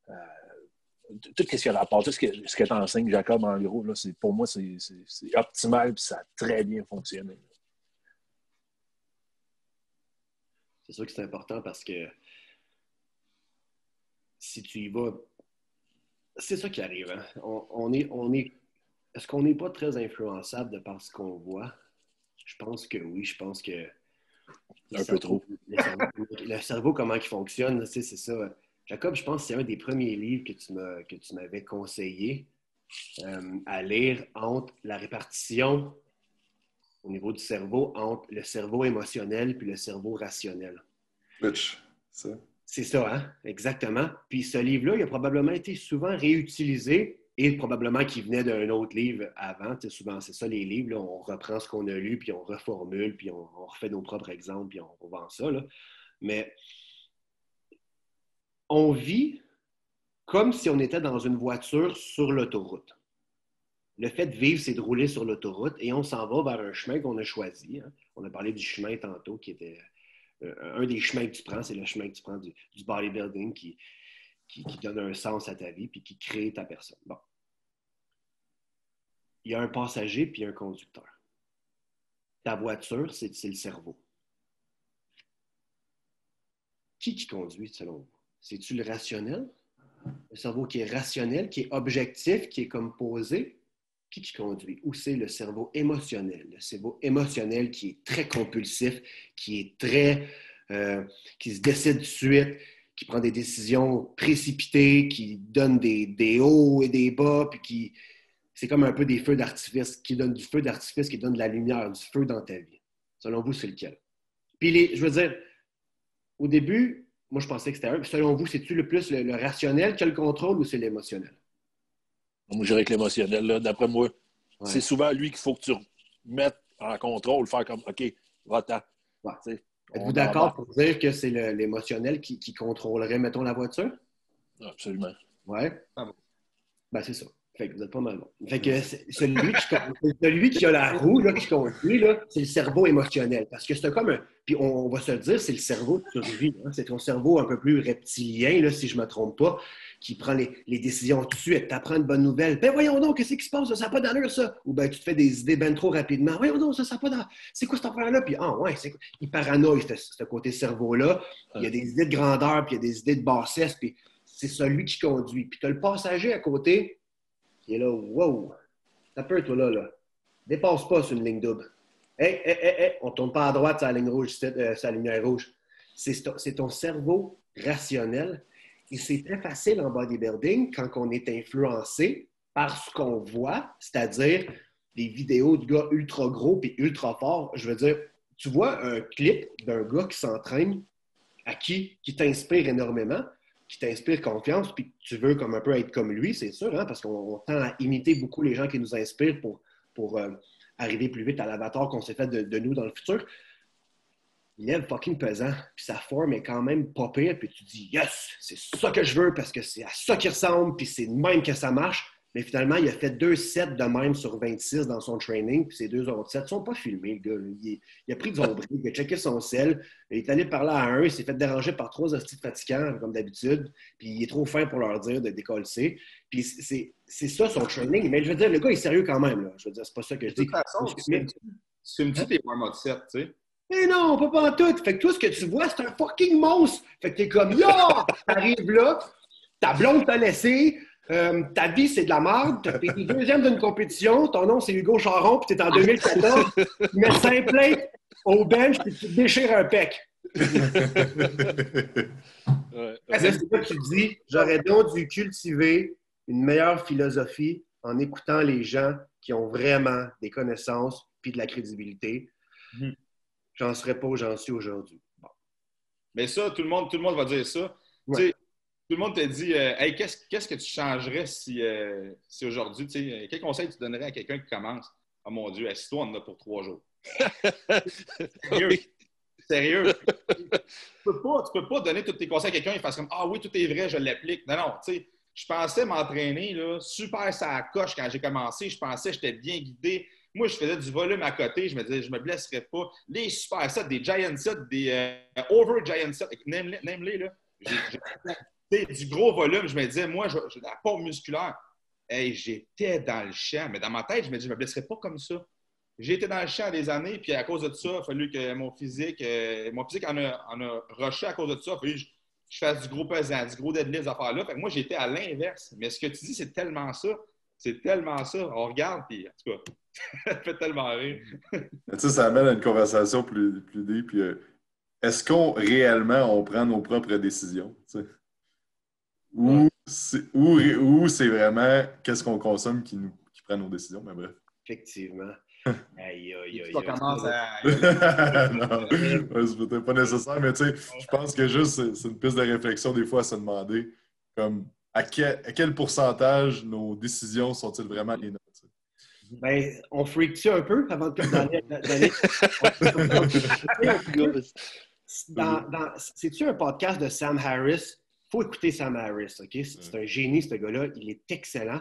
tout ce qu'il y a rapport, tout ce que tu enseignes, Jacob, en gros, là, pour moi, c'est optimal et ça a très bien fonctionné. C'est sûr que c'est important parce que si tu y vas, c'est ça qui arrive. Hein? Est-ce qu'on n'est pas très influençable de par ce qu'on voit? Je pense que oui. Je pense que un peu trop. Le cerveau, comment il fonctionne, c'est ça. Jacob, je pense que c'est un des premiers livres que tu m'avais conseillé à lire entre la répartition au niveau du cerveau, entre le cerveau émotionnel puis le cerveau rationnel. Bitch, ça. C'est ça, hein? Exactement. Puis ce livre-là, il a probablement été souvent réutilisé et probablement qu'il venait d'un autre livre avant. Tu sais, souvent, c'est ça, les livres. Là, on reprend ce qu'on a lu, puis on reformule, puis on refait nos propres exemples, puis on vend ça. Là. Mais on vit comme si on était dans une voiture sur l'autoroute. Le fait de vivre, c'est de rouler sur l'autoroute et on s'en va vers un chemin qu'on a choisi. Hein. On a parlé du chemin tantôt qui était un des chemins que tu prends, c'est le chemin que tu prends du bodybuilding qui donne un sens à ta vie puis qui crée ta personne. Bon. Il y a un passager puis un conducteur. Ta voiture, c'est le cerveau. Qui conduit selon vous? C'est-tu le rationnel? Le cerveau qui est rationnel, qui est objectif, qui est comme posé? Qui conduit? Ou c'est le cerveau émotionnel? Le cerveau émotionnel qui est très compulsif, qui est très... qui se décide tout de suite, qui prend des décisions précipitées, qui donne des hauts et des bas, puis qui... C'est comme un peu des feux d'artifice, qui donne du feu d'artifice, qui donne de la lumière, du feu dans ta vie. Selon vous, c'est lequel? Puis je veux dire, au début, moi, je pensais que c'était un. Puis selon vous, c'est-tu le plus le rationnel qui a le contrôle ou c'est l'émotionnel? Moi, je dirais que l'émotionnel, là, d'après moi, Ouais. c'est souvent lui qu'il faut que tu mettes en contrôle, faire comme, OK, va-t'en. Ouais. On Êtes-vous d'accord pour dire que c'est l'émotionnel qui contrôlerait, mettons, la voiture? Absolument. Ouais. Ah bon. Ben, c'est ça. Fait que vous êtes pas mal bon. Fait que celui qui a la roue, là, qui conduit, là, c'est le cerveau émotionnel. Parce que c'est comme un... Puis on va se le dire, c'est le cerveau de survie. Hein? C'est ton cerveau un peu plus reptilien, là, si je ne me trompe pas, qui prend les décisions tout de suite. Tu apprends une bonne nouvelle. Ben voyons donc, qu'est-ce qui se passe? Ça n'a pas d'allure, ça. Ou ben tu te fais des idées ben trop rapidement. Voyons donc, ça n'a pas d'allure. C'est quoi cette affaire-là? Puis, ouais, c'est quoi? Il paranoïe, ce côté cerveau-là. Il y a des idées de grandeur, puis il y a des idées de bassesse, puis c'est celui qui conduit. Puis tu as le passager à côté qui est là, wow, ça peut, toi, là. Dépasse pas sur une ligne double. Hey, on ne tourne pas à droite sur la ligne rouge, sur la lumière rouge. C'est ton cerveau rationnel. Et c'est très facile en bodybuilding quand on est influencé par ce qu'on voit, c'est-à-dire des vidéos de gars ultra gros et ultra forts. Je veux dire, tu vois un clip d'un gars qui s'entraîne qui t'inspire énormément, qui t'inspire confiance, puis tu veux comme un peu être comme lui, c'est sûr, hein, parce qu'on tend à imiter beaucoup les gens qui nous inspirent pour arriver plus vite à l'avatar qu'on s'est fait de nous dans le futur. Il lève fucking pesant, puis sa forme est quand même pas pire, puis tu dis « Yes! C'est ça que je veux, parce que c'est à ça qu'il ressemble, puis c'est de même que ça marche. » Mais finalement, il a fait 2 sets de même sur 26 dans son training, puis ces 2 autres sets ne sont pas filmés, le gars. Il a pris du nombril, il a checké son sel, il est allé parler à un, il s'est fait déranger par 3 hosties de fatigants, comme d'habitude, puis il est trop fin pour leur dire de décoller. Puis c'est ça son training. Mais je veux dire, le gars est sérieux quand même. Là. Je veux dire, c'est pas ça que je dis. De toute façon, tu me dis tes warm-up sets, tu sais. Mais non, pas en tout. Fait que toi, ce que tu vois, c'est un fucking monstre. Fait que t'es comme, yo! T'arrives là, ta blonde t'a laissé, ta vie, c'est de la merde. T'es 2e d'une compétition. Ton nom, c'est Hugo Charon, puis t'es en 2014. Tu mets 5 plates au bench, puis tu te déchires un pec. C'est ça que tu dis. J'aurais donc dû cultiver une meilleure philosophie en écoutant les gens qui ont vraiment des connaissances puis de la crédibilité. J'en serais pas où j'en suis aujourd'hui. Bon. Mais ça, tout le monde va dire ça. Ouais. Tout le monde te dit hey, qu'est-ce que tu changerais si aujourd'hui, quel conseil tu donnerais à quelqu'un qui commence? Oh mon Dieu, assis-toi, on en a pour 3 jours. Sérieux. Sérieux. Tu peux pas donner tous tes conseils à quelqu'un et faire comme ah oui, tout est vrai, je l'applique. Non, tu sais, je pensais m'entraîner là, super ça à coche quand j'ai commencé. Je pensais que j'étais bien guidé. Moi, je faisais du volume à côté. Je me disais, je me blesserais pas. Les super sets, des giant sets, des over giant sets, name-les, là. J'ai du gros volume. Je me disais, moi, j'ai de la pompe musculaire. Hey, j'étais dans le champ. Mais dans ma tête, je me disais, je me blesserais pas comme ça. J'ai été dans le champ des années, puis à cause de ça, il a fallu que mon physique en a rushé à cause de ça. Il a fallu que je fasse du gros pesant, du gros deadlift, ces affaires-là. Fait que moi, j'étais à l'inverse. Mais ce que tu dis, c'est tellement ça. C'est tellement ça. On regarde, puis en tout cas, ça fait tellement rire. Tu sais, ça amène à une conversation plus deep. Puis, est-ce qu'on réellement, on prend nos propres décisions? Tu sais? Ou c'est vraiment qu'est-ce qu'on consomme qui prend nos décisions? Mais bref. Effectivement. Aïe. Ça commence à... Non, c'est peut-être pas nécessaire, mais tu sais, je pense que juste c'est une piste de réflexion des fois à se demander comme à quel pourcentage nos décisions sont-ils vraiment les nôtres? Ben, on freak-tu un peu avant d'aller... C'est-tu un podcast de Sam Harris faut écouter Sam Harris, OK? C'est un génie, ce gars-là. Il est excellent.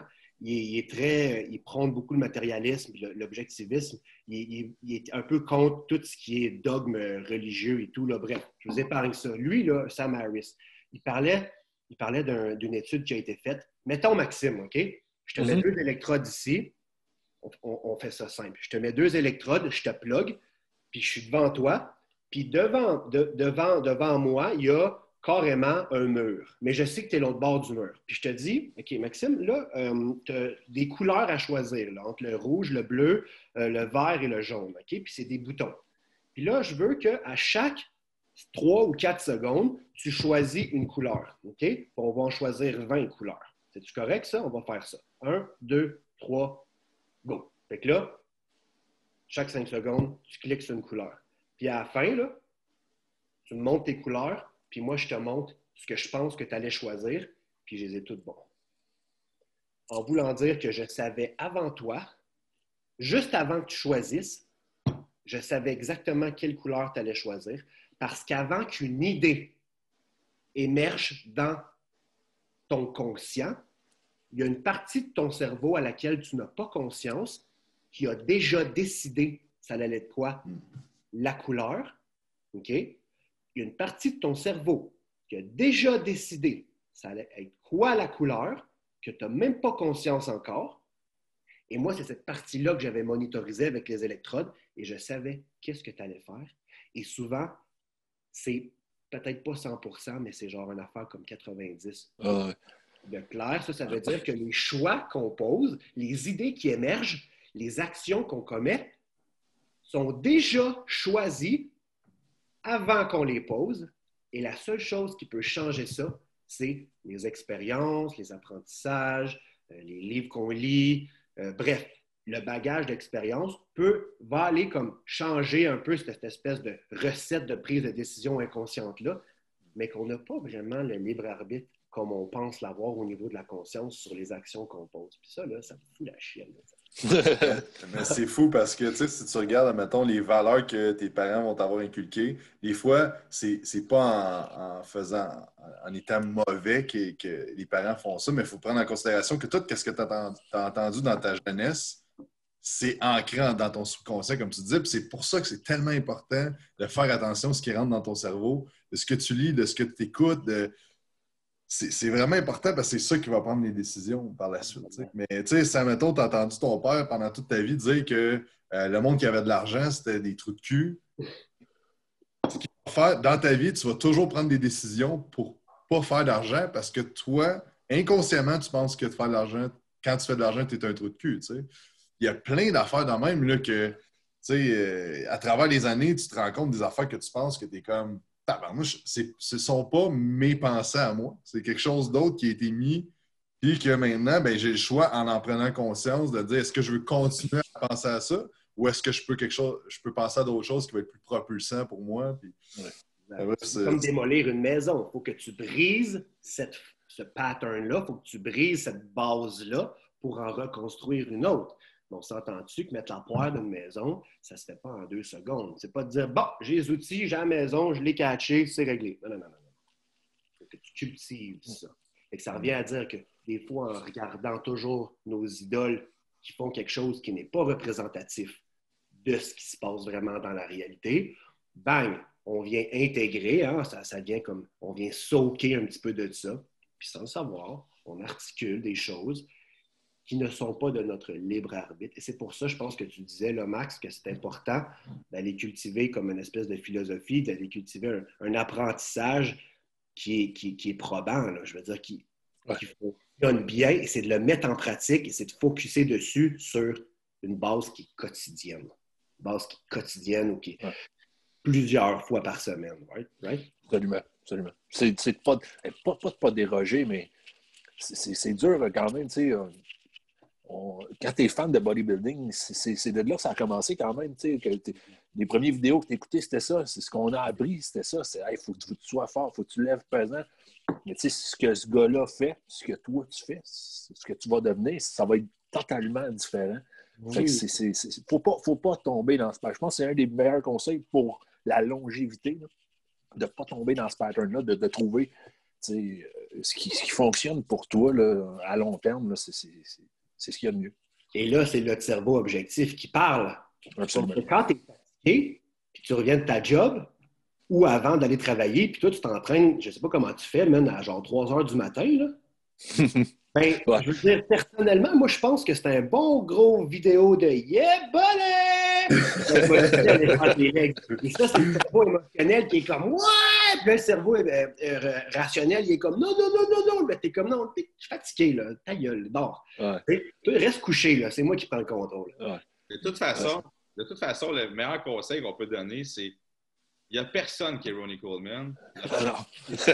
Il prône beaucoup le matérialisme, l'objectivisme. Il est un peu contre tout ce qui est dogme religieux et tout. Là. Bref, je vous épargne ça. Lui, là, Sam Harris, il parlait d'une étude qui a été faite. Mettons Maxime, OK? Je te mets 2 électrodes ici. On fait ça simple. Je te mets 2 électrodes, je te plug, puis je suis devant toi. Puis devant moi, il y a carrément un mur. Mais je sais que tu es l'autre bord du mur. Puis je te dis, OK, Maxime, là, tu as des couleurs à choisir, là, entre le rouge, le bleu, le vert et le jaune. OK? Puis c'est des boutons. Puis là, je veux qu'à chaque 3 ou 4 secondes, tu choisis une couleur. OK? On va en choisir 20 couleurs. C'est-tu correct, ça? On va faire ça. 1, 2, 3, go. Fait que là, chaque 5 secondes, tu cliques sur une couleur. Puis à la fin, là, tu me montres tes couleurs, puis moi, je te montre ce que je pense que tu allais choisir, puis je les ai toutes bons. En voulant dire que je savais avant toi, juste avant que tu choisisses, je savais exactement quelle couleur tu allais choisir, parce qu'avant qu'une idée émerge dans ton conscient, il y a une partie de ton cerveau à laquelle tu n'as pas conscience qui a déjà décidé ça allait être quoi? La couleur. OK? Il y a une partie de ton cerveau qui a déjà décidé ça allait être quoi la couleur, que tu n'as même pas conscience encore. Et moi, c'est cette partie-là que j'avais monitorisée avec les électrodes et je savais qu'est-ce que tu allais faire. Et souvent, c'est peut-être pas 100%, mais c'est genre une affaire comme 90%. De clair, ça veut dire que les choix qu'on pose, les idées qui émergent, les actions qu'on commet sont déjà choisies avant qu'on les pose. Et la seule chose qui peut changer ça, c'est les expériences, les apprentissages, les livres qu'on lit. Bref, le bagage d'expérience va aller comme changer un peu cette espèce de recette de prise de décision inconsciente-là, mais qu'on n'a pas vraiment le libre arbitre comme on pense l'avoir au niveau de la conscience sur les actions qu'on pose. Puis ça, là, ça me fout la chienne. Mais c'est fou parce que, tu sais, si tu regardes, mettons, les valeurs que tes parents vont t'avoir inculquées, des fois, c'est pas en étant mauvais que les parents font ça, mais il faut prendre en considération que tout ce que tu as entendu dans ta jeunesse, c'est ancré dans ton subconscient, comme tu disais. Puis c'est pour ça que c'est tellement important de faire attention à ce qui rentre dans ton cerveau, de ce que tu lis, de ce que tu écoutes, c'est vraiment important parce que c'est ça qui va prendre les décisions par la suite. T'sais. Mais tu sais, si, mettons, tu as entendu ton père pendant toute ta vie dire que le monde qui avait de l'argent, c'était des trous de cul. Ce qu'il va faire, dans ta vie, tu vas toujours prendre des décisions pour pas faire d'argent parce que toi, inconsciemment, tu penses que de faire de l'argent, quand tu fais de l'argent, tu es un trou de cul. T'sais. Il y a plein d'affaires dans même là, que, à travers les années, tu te rends compte des affaires que tu penses que tu es comme... Moi, ce ne sont pas mes pensées à moi. C'est quelque chose d'autre qui a été mis, puis que maintenant, ben, j'ai le choix, en prenant conscience, de dire est-ce que je veux continuer à penser à ça ou est-ce que je peux penser à d'autres choses qui vont être plus propulsant pour moi. Puis, c'est comme démolir une maison. Il faut que tu brises ce pattern-là, il faut que tu brises cette base-là pour en reconstruire une autre. On s'entend-tu que mettre la poire d'une maison, ça ne se fait pas en 2 secondes. C'est pas de dire, bon, j'ai les outils, j'ai la maison, je l'ai catché, c'est réglé. Non. Il faut que tu cultives ça. Et que ça revient à dire que des fois, en regardant toujours nos idoles qui font quelque chose qui n'est pas représentatif de ce qui se passe vraiment dans la réalité, bang, on vient intégrer, hein, ça vient comme, on vient soaker un petit peu de ça, puis sans le savoir, on articule des choses qui ne sont pas de notre libre arbitre. Et c'est pour ça, je pense que tu disais, là, Max, que c'est important d'aller cultiver comme une espèce de philosophie, d'aller cultiver un apprentissage qui est probant, là, je veux dire, qui fonctionne bien, et c'est de le mettre en pratique, et c'est de focusser dessus sur une base qui est quotidienne. Une base qui est quotidienne ou qui est plusieurs fois par semaine. Right? Absolument. C'est de pas déroger, mais c'est dur quand même, tu sais. Quand tu es fan de bodybuilding, c'est de là que ça a commencé quand même. Les premières vidéos que tu écoutais, c'était ça. C'est ce qu'on a appris, c'était ça. C'est il faut que tu sois fort, il faut que tu lèves pesant. Mais tu sais, ce que ce gars-là fait, ce que toi tu fais, ce que tu vas devenir, ça va être totalement différent. Fait que faut pas tomber dans ce pattern. Je pense que c'est un des meilleurs conseils pour la longévité, là, de ne pas tomber dans ce pattern-là, de trouver ce qui fonctionne pour toi là, à long terme, là, c'est ce qu'il y a de mieux. Et là, c'est notre cerveau objectif qui parle. Absolument. Donc, quand tu es fatigué, puis tu reviens de ta job, ou avant d'aller travailler, puis toi, tu t'entraînes, je ne sais pas comment tu fais, man, à genre 3 heures du matin, là. Ben, Ouais. je veux dire, personnellement, moi, je pense que c'est un bon gros vidéo de Yeah, buddy! Et ça, c'est le cerveau émotionnel qui est comme Ouais! Puis le cerveau rationnel, il est comme Non, non, non, non, non. Ben, t'es comme Non, je suis fatigué, là. Ta gueule, dors. Ouais. Toi, reste couché, là. C'est moi qui prends le contrôle. Ouais. De toute façon, le meilleur conseil qu'on peut donner, c'est il n'y a personne qui est Ronnie Coleman. Alors,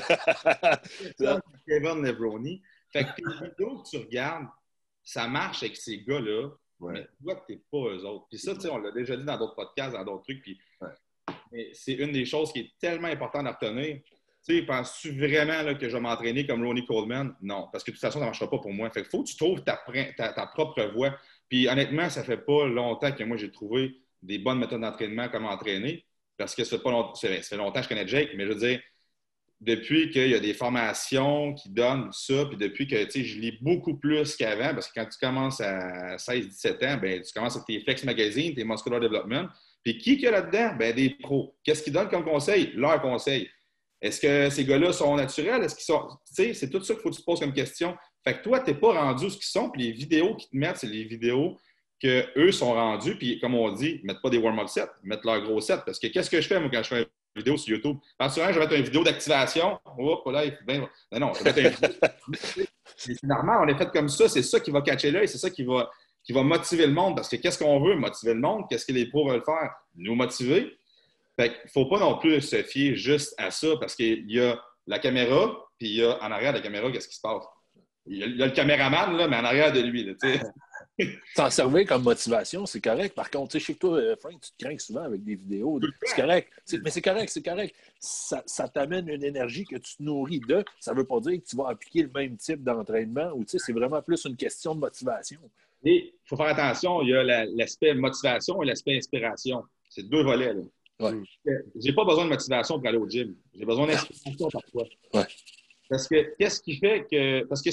Kevin Levrone. Fait que tes vidéos que tu regardes, ça marche avec ces gars-là, mais toi, tu n'es pas eux autres. Puis ça, tu sais, on l'a déjà dit dans d'autres podcasts, dans d'autres trucs, puis mais c'est une des choses qui est tellement importante à retenir. Tu sais, penses-tu vraiment là, que je vais m'entraîner comme Ronnie Coleman? Non, parce que de toute façon, ça ne marchera pas pour moi. Fait qu'il faut que tu trouves ta propre voie. Puis honnêtement, ça fait pas longtemps que moi, j'ai trouvé des bonnes méthodes d'entraînement comme entraîner, parce que ça fait longtemps que je connais Jake, mais je veux dire, depuis qu'il y a des formations qui donnent ça, puis depuis que je lis beaucoup plus qu'avant, parce que quand tu commences à 16-17 ans, ben, tu commences avec tes Flex Magazine, tes Muscular Development, puis qui qu'il y a là-dedans? Ben, des pros. Qu'est-ce qu'ils donnent comme conseil? Leur conseil. Est-ce que ces gars-là sont naturels? Est-ce qu'ils sont... Tu sais, c'est tout ça qu'il faut que tu te poses comme question. Fait que toi, tu n'es pas rendu ce qu'ils sont, puis les vidéos qu'ils te mettent, c'est les vidéos qu'eux sont rendus, puis comme on dit, ils ne mettent pas des warm-up sets, ils mettent leur gros set. Parce que qu'est-ce que je fais, moi, quand je fais une vidéo sur YouTube? Parce que je vais mettre une vidéo d'activation. Oh, là, non, je vais mettre une vidéo. C'est normal, on est fait comme ça. C'est ça qui va catcher l'œil, c'est ça qui va motiver le monde. Parce que qu'est-ce qu'on veut? Motiver le monde. Qu'est-ce que les pros veulent faire? Nous motiver. Fait qu'il ne faut pas non plus se fier juste à ça, parce qu'il y a la caméra, puis il y a en arrière de la caméra, qu'est-ce qui se passe? Il y a le caméraman, là, mais en arrière de lui. Là, t'en servir comme motivation, c'est correct. Par contre, je sais que toi, Frank, tu te crains souvent avec des vidéos. C'est correct. Mais c'est correct. Ça t'amène une énergie que tu te nourris de. Ça ne veut pas dire que tu vas appliquer le même type d'entraînement ou c'est vraiment plus une question de motivation. Et il faut faire attention, il y a l'aspect motivation et l'aspect inspiration. C'est deux volets. Là. Ouais. J'ai pas besoin de motivation pour aller au gym. J'ai besoin d'inspiration parfois. Ouais. Parce que qu'est-ce qui fait que. Parce que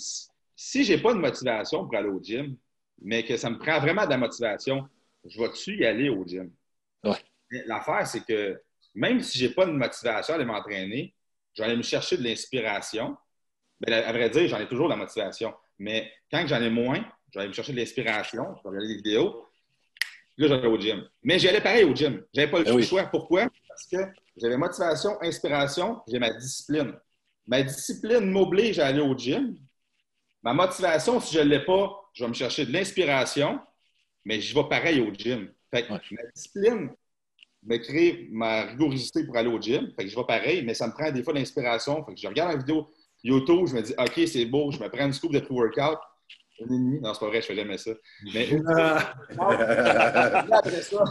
si j'ai pas de motivation pour aller au gym, mais que ça me prend vraiment de la motivation, je vais-tu y aller au gym? Ouais. L'affaire, c'est que même si j'ai pas de motivation à aller m'entraîner, je vais aller me chercher de l'inspiration. Bien, à vrai dire, j'en ai toujours de la motivation. Mais quand j'en ai moins, je vais aller me chercher de l'inspiration, je vais regarder des vidéos. Là, j'allais au gym. Mais j'y allais pareil au gym. Je n'avais pas le choix. Pourquoi? Parce que j'avais motivation, inspiration, j'ai ma discipline. Ma discipline m'oblige à aller au gym. Ma motivation, si je ne l'ai pas, je vais me chercher de l'inspiration, mais je vais pareil au gym. Fait que ma discipline me crée ma rigorosité pour aller au gym. Fait que je vais pareil, mais ça me prend des fois de l'inspiration. Fait que je regarde la vidéo YouTube, je me dis OK, c'est beau, je me prends une scoop de pre-workout. Non, c'est pas vrai, je fais jamais ça. Mais après ça.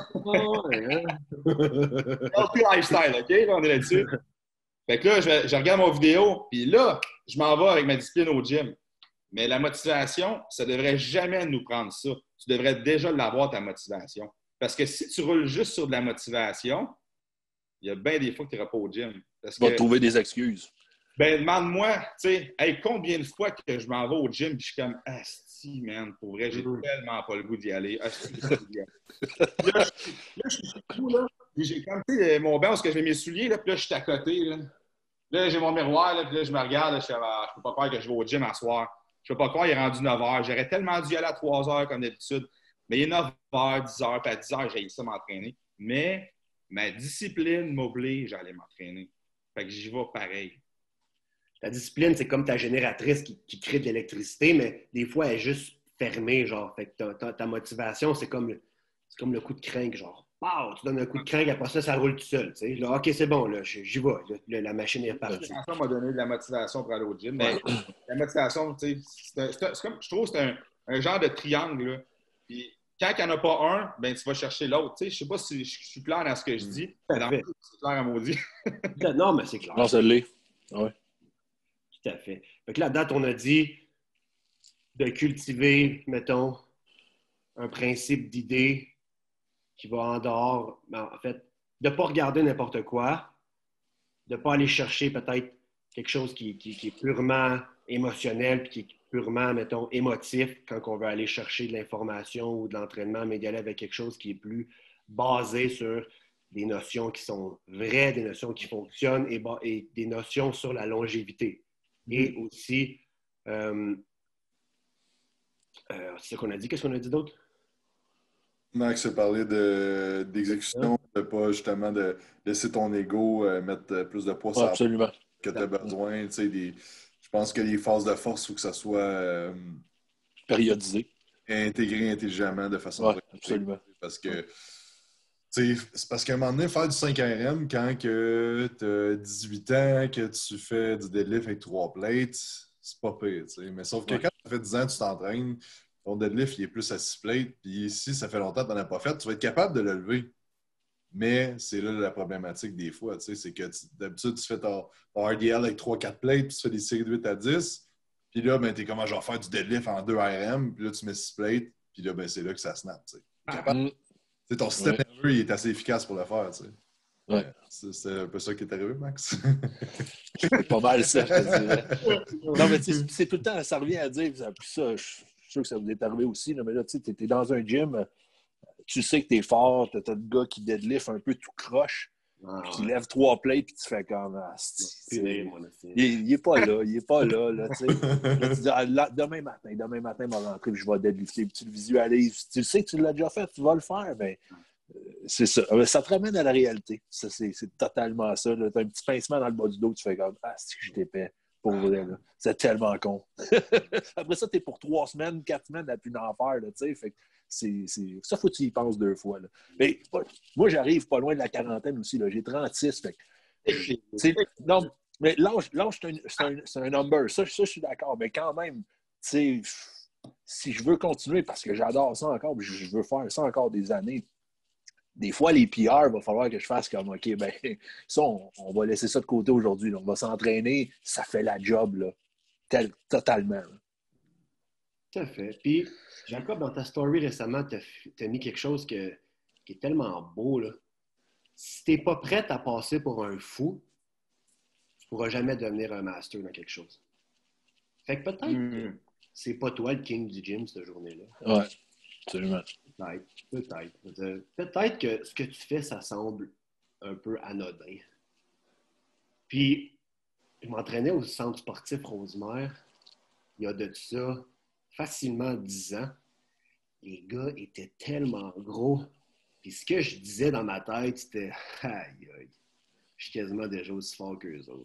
Healthy lifestyle, OK? Là, on est là-dessus. Fait que là, je regarde mon vidéo, puis là, je m'en vais avec ma discipline au gym. Mais la motivation, ça ne devrait jamais nous prendre ça. Tu devrais déjà l'avoir, ta motivation. Parce que si tu roules juste sur de la motivation, il y a bien des fois que tu n'iras pas au gym. Parce tu vas trouver des excuses. Ben, demande-moi, tu sais, hey, combien de fois que je m'en vais au gym et je suis comme, asti, man, pour vrai, j'ai tellement pas le goût d'y aller. Asti, j'ai pas le goût d'y aller. Là, je suis chez nous, là, puis j'ai comme, tu sais, mon bain, parce que je mets mes souliers, là, puis là, je suis à côté, là. Là, j'ai mon miroir, là, puis là, je me regarde, là, je peux pas croire que je vais au gym à soir. Je peux pas croire qu'il est rendu 9 h. J'aurais tellement dû y aller à 3 h comme d'habitude. Mais il est 9 h, 10 h, puis à 10 h, j'ai ça m'entraîner. Mais ma discipline m'oblige à aller m'entraîner. Fait que j'y vais pareil. Ta discipline, c'est comme ta génératrice qui crée de l'électricité, mais des fois, elle est juste fermée, genre. Fait que ta motivation, c'est comme le coup de crinque, genre. Wow, tu donnes un coup de crinque, après ça roule tout seul. Tu sais. Là, OK, c'est bon, là, j'y vais. La machine est repartie. Ça m'a donné de la motivation pour aller au gym. Mais la motivation, tu sais, je trouve que c'est un genre de triangle. Là. Puis quand il n'y en a pas un, ben tu vas chercher l'autre. Tu sais, je ne sais pas si je suis clair dans ce que je dis. Mais dans le c'est clair à maudit. Non, mais c'est clair. Non, ça l'est. Oui. Tout à fait. Fait que là-dedans, on a dit de cultiver, mettons, un principe d'idée qui va en dehors, en fait, de ne pas regarder n'importe quoi, de ne pas aller chercher peut-être quelque chose qui est purement émotionnel puis qui est purement, mettons, émotif quand on veut aller chercher de l'information ou de l'entraînement, mais d'y aller avec quelque chose qui est plus basé sur des notions qui sont vraies, des notions qui fonctionnent et des notions sur la longévité. Et aussi, c'est ce qu'on a dit. Qu'est-ce qu'on a dit d'autre? Max a parlé d'exécution, de pas justement de laisser ton ego mettre plus de poids sur absolument. Que tu as besoin. Je pense que les phases de force, il faut que ça soit périodisé. Intégré intelligemment de façon absolument. Parce que c'est parce qu'à un moment donné, faire du 5RM quand tu as 18 ans, que tu fais du deadlift avec 3 plates, c'est pas pire. Mais sauf que quand ça fait 10 ans que tu t'entraînes, ton deadlift il est plus à 6 plates, puis si ça fait longtemps que tu n'en as pas fait, tu vas être capable de le lever. Mais c'est là la problématique des fois, c'est que d'habitude, tu fais ton RDL avec 3-4 plates, puis tu fais des séries de 8 à 10, puis là, ben, tu es comme, je vais faire du deadlift en 2 RM, puis là, tu mets 6 plates, puis là, ben, c'est là que ça snap. Ton système nerveux, il est assez efficace pour le faire. Ouais. C'est un peu ça qui est arrivé, Max? C'est pas mal ça, je te dirais. Non, mais c'est tout le temps, ça revient à dire, puis ça, je suis sûr que ça vous est arrivé aussi, là, mais là, tu es dans un gym, tu sais que tu es fort, tu as le gars qui deadlift un peu tout croche, puis qui lève 3 plates, puis tu fais comme... il est pas là, tu sais. Là, tu dis, demain matin, je vais rentrer, puis je vais deadlifter, puis tu le visualises. Tu sais que tu l'as déjà fait, tu vas le faire, mais c'est ça. Ça te ramène à la réalité. Ça, c'est totalement ça. Tu as un petit pincement dans le bas du dos, tu fais comme, c'est que je t'épais. Pour vrai, là. C'est tellement con. Après ça, tu es pour 3 semaines, 4 semaines à plus d'en faire, tu sais. Fait que ça, faut que tu y penses 2 fois. Là. Mais moi, j'arrive pas loin de la quarantaine aussi. Là. J'ai 36. Fait que, non, mais l'âge, c'est un number. Ça, je suis d'accord. Mais quand même, si je veux continuer, parce que j'adore ça encore, je veux faire ça encore des années, des fois, les PR, il va falloir que je fasse comme, OK, ben ça, on va laisser ça de côté aujourd'hui. On va s'entraîner. Ça fait la job, là. Totalement. Là. Tout à fait. Puis, Jacob, dans ta story récemment, tu as mis quelque chose qui est tellement beau. Là. Si tu n'es pas prête à passer pour un fou, tu ne pourras jamais devenir un master dans quelque chose. Fait que peut-être que c'est pas toi le king du gym cette journée-là. Ouais, absolument. Peut-être. Peut-être que ce que tu fais, ça semble un peu anodin. Puis, je m'entraînais au centre sportif Rosemère il y a de ça facilement 10 ans. Les gars étaient tellement gros. Puis ce que je disais dans ma tête, c'était « Aïe, aïe, je suis quasiment déjà aussi fort qu'eux autres. »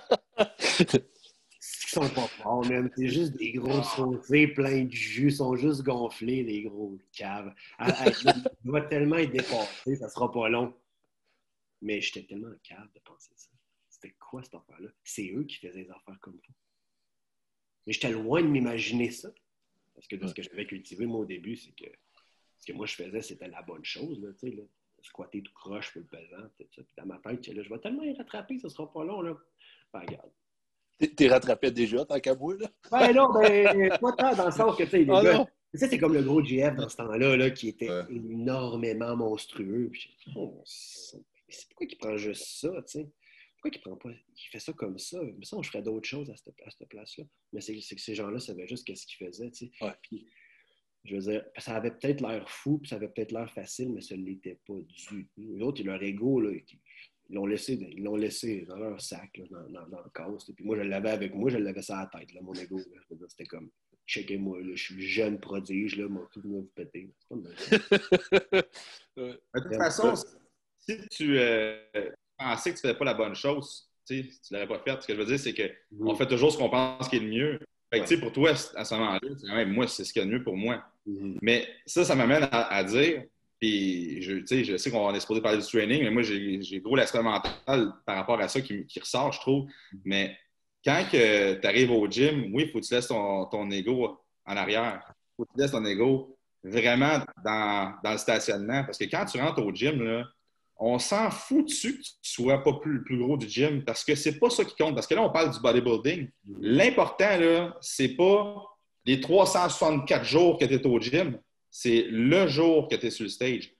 Ils sont pas forts, même. C'est juste des gros sautés pleins de jus. Ils sont juste gonflés, les gros caves. Je vais tellement être dépassé, ça sera pas long. Mais j'étais tellement cave de penser ça. C'était quoi cette affaire-là? C'est eux qui faisaient des affaires comme ça. Mais j'étais loin de m'imaginer ça. Parce que de ce que j'avais cultivé, moi, au début, c'est que ce que moi, je faisais, c'était la bonne chose. Là, tu sais, là. Squatter tout croche, peu pesant. Tout ça. Puis dans ma tête, là, je vais tellement y rattraper, ça sera pas long. Là. Ben, regarde. T'es rattrapé déjà, tant qu'à moi, là? Ben non, ben, pas tant dans le sens que, tu sais, les gars... Ça, c'est comme le gros GF dans ce temps-là, là, qui était énormément monstrueux. Puis, c'est pourquoi il prend juste ça, tu sais? Pourquoi il prend pas... Il fait ça comme ça? Mais ça, on ferait d'autres choses à cette place-là. Mais c'est que ces gens-là savaient juste qu'est-ce qu'ils faisaient, tu sais. Ouais. Puis, je veux dire, ça avait peut-être l'air fou, puis ça avait peut-être l'air facile, mais ça ne l'était pas du tout. Les autres, leur ego, là, ils l'ont laissé dans leur sac, là, dans le casse. Puis moi, je l'avais avec moi, je l'avais ça à la tête, là, mon ego. Là. C'était comme, checkez-moi, là, je suis le jeune prodige, là, mon tout venu vous péter. De toute façon, si tu pensais que tu ne faisais pas la bonne chose, tu ne l'aurais pas fait. Ce que je veux dire, c'est qu'on fait toujours ce qu'on pense qui est le mieux. Fait que, pour toi, à ce moment-là, c'est quand même, moi, c'est ce qu'il y a de mieux pour moi. Mais ça m'amène à dire, puis je sais qu'on est supposé parler du training, mais moi, j'ai gros l'aspect mental par rapport à ça qui ressort, je trouve. Mais quand tu arrives au gym, oui, il faut que tu laisses ton ego en arrière. Il faut que tu laisses ton ego vraiment dans le stationnement. Parce que quand tu rentres au gym, là, on s'en fout dessus que tu sois pas le plus gros du gym parce que c'est pas ça qui compte. Parce que là, on parle du bodybuilding. L'important, là, c'est pas les 364 jours que tu es au gym, c'est le jour que tu es sur le stage.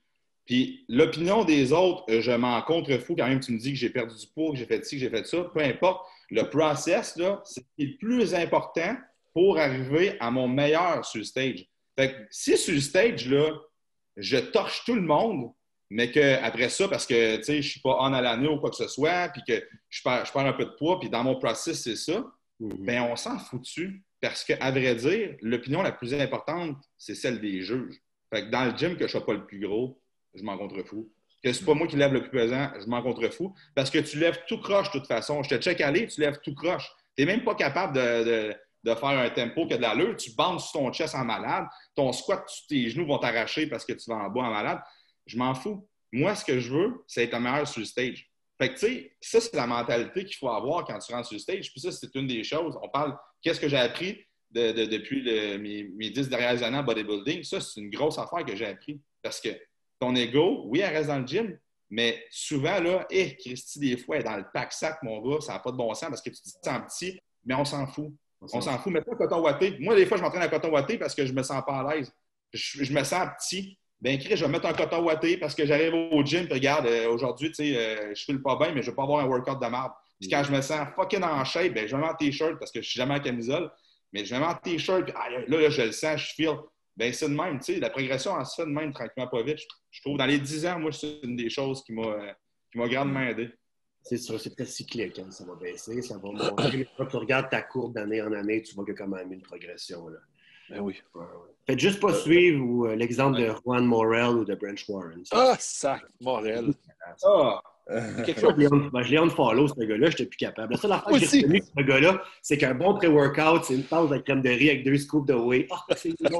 Puis l'opinion des autres, je m'en contrefous quand même. Tu me dis que j'ai perdu du poids, que j'ai fait ci, que j'ai fait ça. Peu importe. Le process, là, c'est le plus important pour arriver à mon meilleur sur le stage. Fait que si sur le stage, là, je torche tout le monde, mais qu'après ça, parce que je ne suis pas on à l'année ou quoi que ce soit, puis que je perds un peu de poids, puis dans mon process, c'est ça, bien, on s'en foutu. Parce qu'à vrai dire, l'opinion la plus importante, c'est celle des juges. Fait que dans le gym, que je ne sois pas le plus gros, je m'en contrefous. Que c'est pas moi qui lève le plus pesant, je m'en contrefous. Parce que tu lèves tout croche de toute façon. Je te check aller, tu lèves tout croche. Tu n'es même pas capable de faire un tempo qui a de l'allure. Tu bandes sur ton chest en malade. Ton squat, tes genoux vont t'arracher parce que tu vas en bas en malade. Je m'en fous. Moi, ce que je veux, c'est être le meilleur sur le stage. Fait que, tu sais, ça, c'est la mentalité qu'il faut avoir quand tu rentres sur le stage. Puis ça, c'est une des choses. On parle, qu'est-ce que j'ai appris depuis mes 10 dernières années en bodybuilding? Ça, c'est une grosse affaire que j'ai appris. Parce que ton ego, oui, elle reste dans le gym, mais souvent, là, Christy, des fois, elle est dans le pack-sac, mon gars, ça n'a pas de bon sens parce que tu te sens petit, mais on s'en fout. On s'en fout. Mets-toi un coton watté. Moi, des fois, je m'entraîne à coton watté parce que je me sens pas à l'aise. Je me sens petit. Ben, Chris, je vais mettre un coton watté parce que j'arrive au gym et regarde, aujourd'hui, tu sais, je file pas bien, mais je vais pas avoir un workout de merde. Puis quand je me sens fucking en shape, ben, je me mets en t-shirt parce que je suis jamais en camisole, mais je me mets en t-shirt, puis là, je le sens, je file. Ben, c'est de même, tu sais, la progression, elle se fait de même, tranquillement, pas vite. Je trouve, dans les 10 ans, moi, c'est une des choses qui m'a grandement aidé. C'est sûr, c'est très cyclique, hein, ça va baisser, ça va monter. Quand tu regardes ta courbe d'année en année, tu vois qu'il y a quand même une progression, là. Ben oui. Faites juste pas suivre l'exemple de Juan Morel ou de Branch Warren. Ah, sac, Morel. Ah! Quelque chose, je l'ai unfollow, ce gars-là, je n'étais plus capable. La seule affaire que j'ai retenu de ce gars-là, c'est qu'un bon pré-workout, c'est une tasse de crème de riz avec 2 scoops de whey. Ah, c'est bon.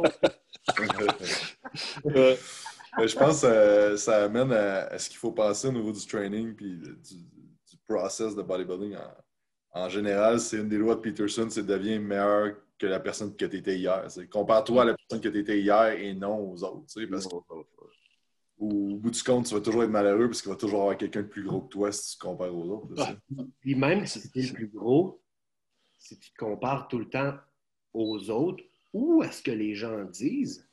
Je pense que ça amène à ce qu'il faut penser au niveau du training puis du process de bodybuilding en général. C'est une des lois de Peterson, c'est deviens meilleur que la personne que tu étais hier. Compare-toi à la personne que tu étais hier et non aux autres. Parce que au bout du compte, tu vas toujours être malheureux parce qu'il va toujours avoir quelqu'un de plus gros que toi si tu te compares aux autres. Puis même si tu es le plus gros, si tu te compares tout le temps aux autres ou à ce que les gens disent,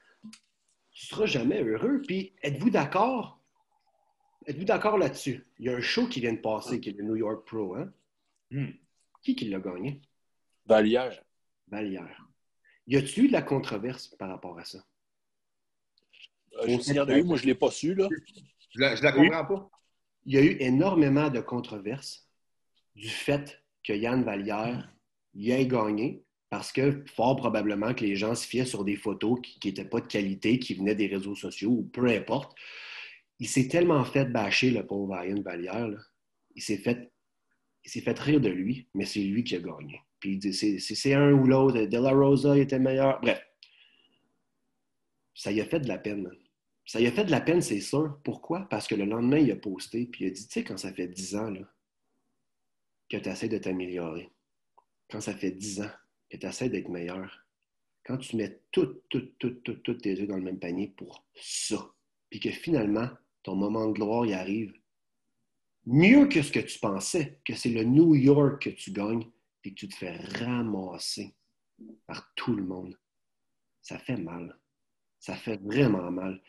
tu ne seras jamais heureux. Puis êtes-vous d'accord? Êtes-vous d'accord là-dessus? Il y a un show qui vient de passer qui est le New York Pro. Hein? Qui l'a gagné? Vallière. Vallière. Y a-t-il eu de la controverse par rapport à ça? S'il y en a eu, moi, je ne l'ai pas su. Là. Je la comprends pas. Il y a eu énormément de controverses du fait que Yann Vallière y ait gagné parce que fort probablement que les gens se fiaient sur des photos qui n'étaient pas de qualité, qui venaient des réseaux sociaux ou peu importe. Il s'est tellement fait bâcher, le pauvre Yann Vallière. Là. Il s'est fait rire de lui, mais c'est lui qui a gagné. Puis il dit c'est un ou l'autre. De La Rosa était meilleur. Bref. Ça y a fait de la peine. Ça y a fait de la peine, c'est sûr. Pourquoi? Parce que le lendemain, il a posté, puis il a dit, tu sais, quand ça fait 10 ans là, que tu essaies de t'améliorer, quand ça fait 10 ans que tu essaies d'être meilleur, quand tu mets toutes tes œufs dans le même panier pour ça, puis que finalement, ton moment de gloire y arrive mieux que ce que tu pensais, que c'est le New York que tu gagnes, puis que tu te fais ramasser par tout le monde. Ça fait mal. Ça fait vraiment mal.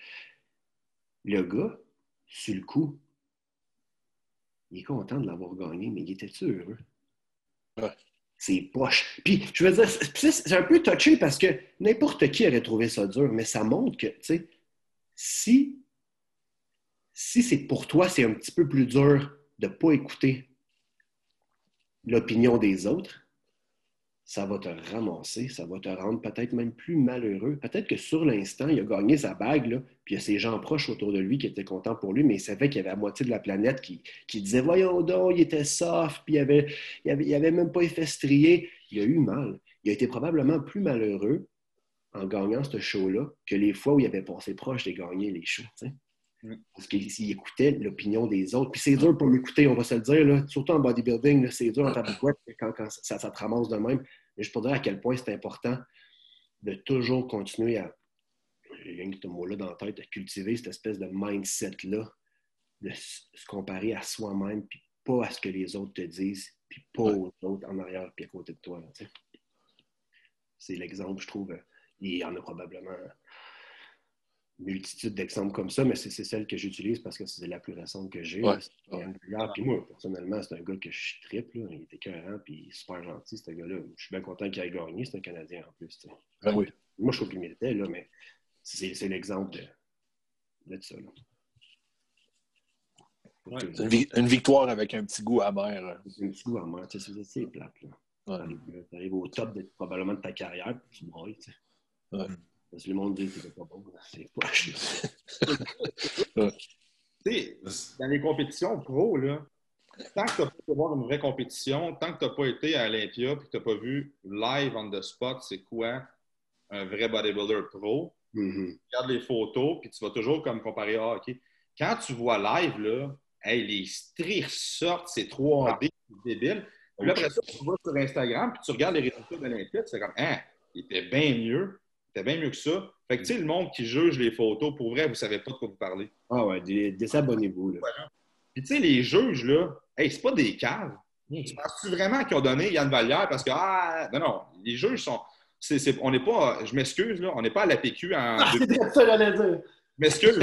Le gars, sur le coup, il est content de l'avoir gagné, mais il était-tu heureux? Ouais. C'est poche. Puis, je veux dire, c'est un peu touché parce que n'importe qui aurait trouvé ça dur, mais ça montre que, tu sais, si c'est pour toi, c'est un petit peu plus dur de ne pas écouter l'opinion des autres, ça va te ramasser, ça va te rendre peut-être même plus malheureux. Peut-être que sur l'instant, il a gagné sa bague, là, puis il y a ses gens proches autour de lui qui étaient contents pour lui, mais il savait qu'il y avait la moitié de la planète qui disait « Voyons donc, il était soft, puis il avait même pas effet strié. » Il a eu mal. Il a été probablement plus malheureux en gagnant ce show-là que les fois où il avait passé proche de gagner les shows. T'sais. Parce qu'il écoutait l'opinion des autres. Puis c'est dur pour l'écouter, on va se le dire. Là. Surtout en bodybuilding, là, c'est dur en tabouquette quand ça te ramasse de même. Mais je peux dire à quel point c'est important de toujours continuer à, j'ai ce mot-là dans la tête, de cultiver cette espèce de mindset-là, de se comparer à soi-même, puis pas à ce que les autres te disent, puis pas aux autres en arrière, puis à côté de toi. Là, c'est l'exemple, je trouve. Il y en a probablement multitude d'exemples comme ça, mais c'est celle que j'utilise parce que c'est la plus récente que j'ai. Ouais. Puis moi, personnellement, c'est un gars que je trippe. Là. Il était écœurant, puis super gentil, ce gars-là. Je suis bien content qu'il ait gagné. C'est un Canadien en plus. Ben oui. Moi, je trouve qu'il méritait, là, mais c'est l'exemple de ça. Là. Ouais. Une victoire avec un petit goût amer. C'est un petit goût amer. C'est plate. Là. Ouais. Tu arrives au top probablement de ta carrière, puis tu brailles. Ouais. Parce que le monde dit que c'est pas bon. C'est pas Tu sais, dans les compétitions pro, là, tant que tu n'as pas été voir une vraie compétition, tant que tu n'as pas été à Olympia et que tu n'as pas vu live on the spot, c'est quoi un vrai bodybuilder pro, tu regardes les photos puis tu vas toujours comme comparer OK. Quand tu vois live, là, hey, les stries sortent, c'est 3D, c'est débile. Puis là, après ça, tu vas sur Instagram puis tu regardes les résultats d'Olympia, tu fais comme il était bien mieux. C'était bien mieux que ça. Fait que, tu sais, le monde qui juge les photos, pour vrai, vous ne savez pas de quoi vous parlez. Ah ouais, désabonnez-vous. Là. Voilà. Puis, tu sais, les juges, là, hey, c'est pas des caves. Tu penses-tu vraiment qu'ils ont donné Yann Vallière parce que, non, les juges sont. On n'est pas, je m'excuse, là, on n'est pas à la PQ en. C'est très ça, j'allais dire. Je m'excuse.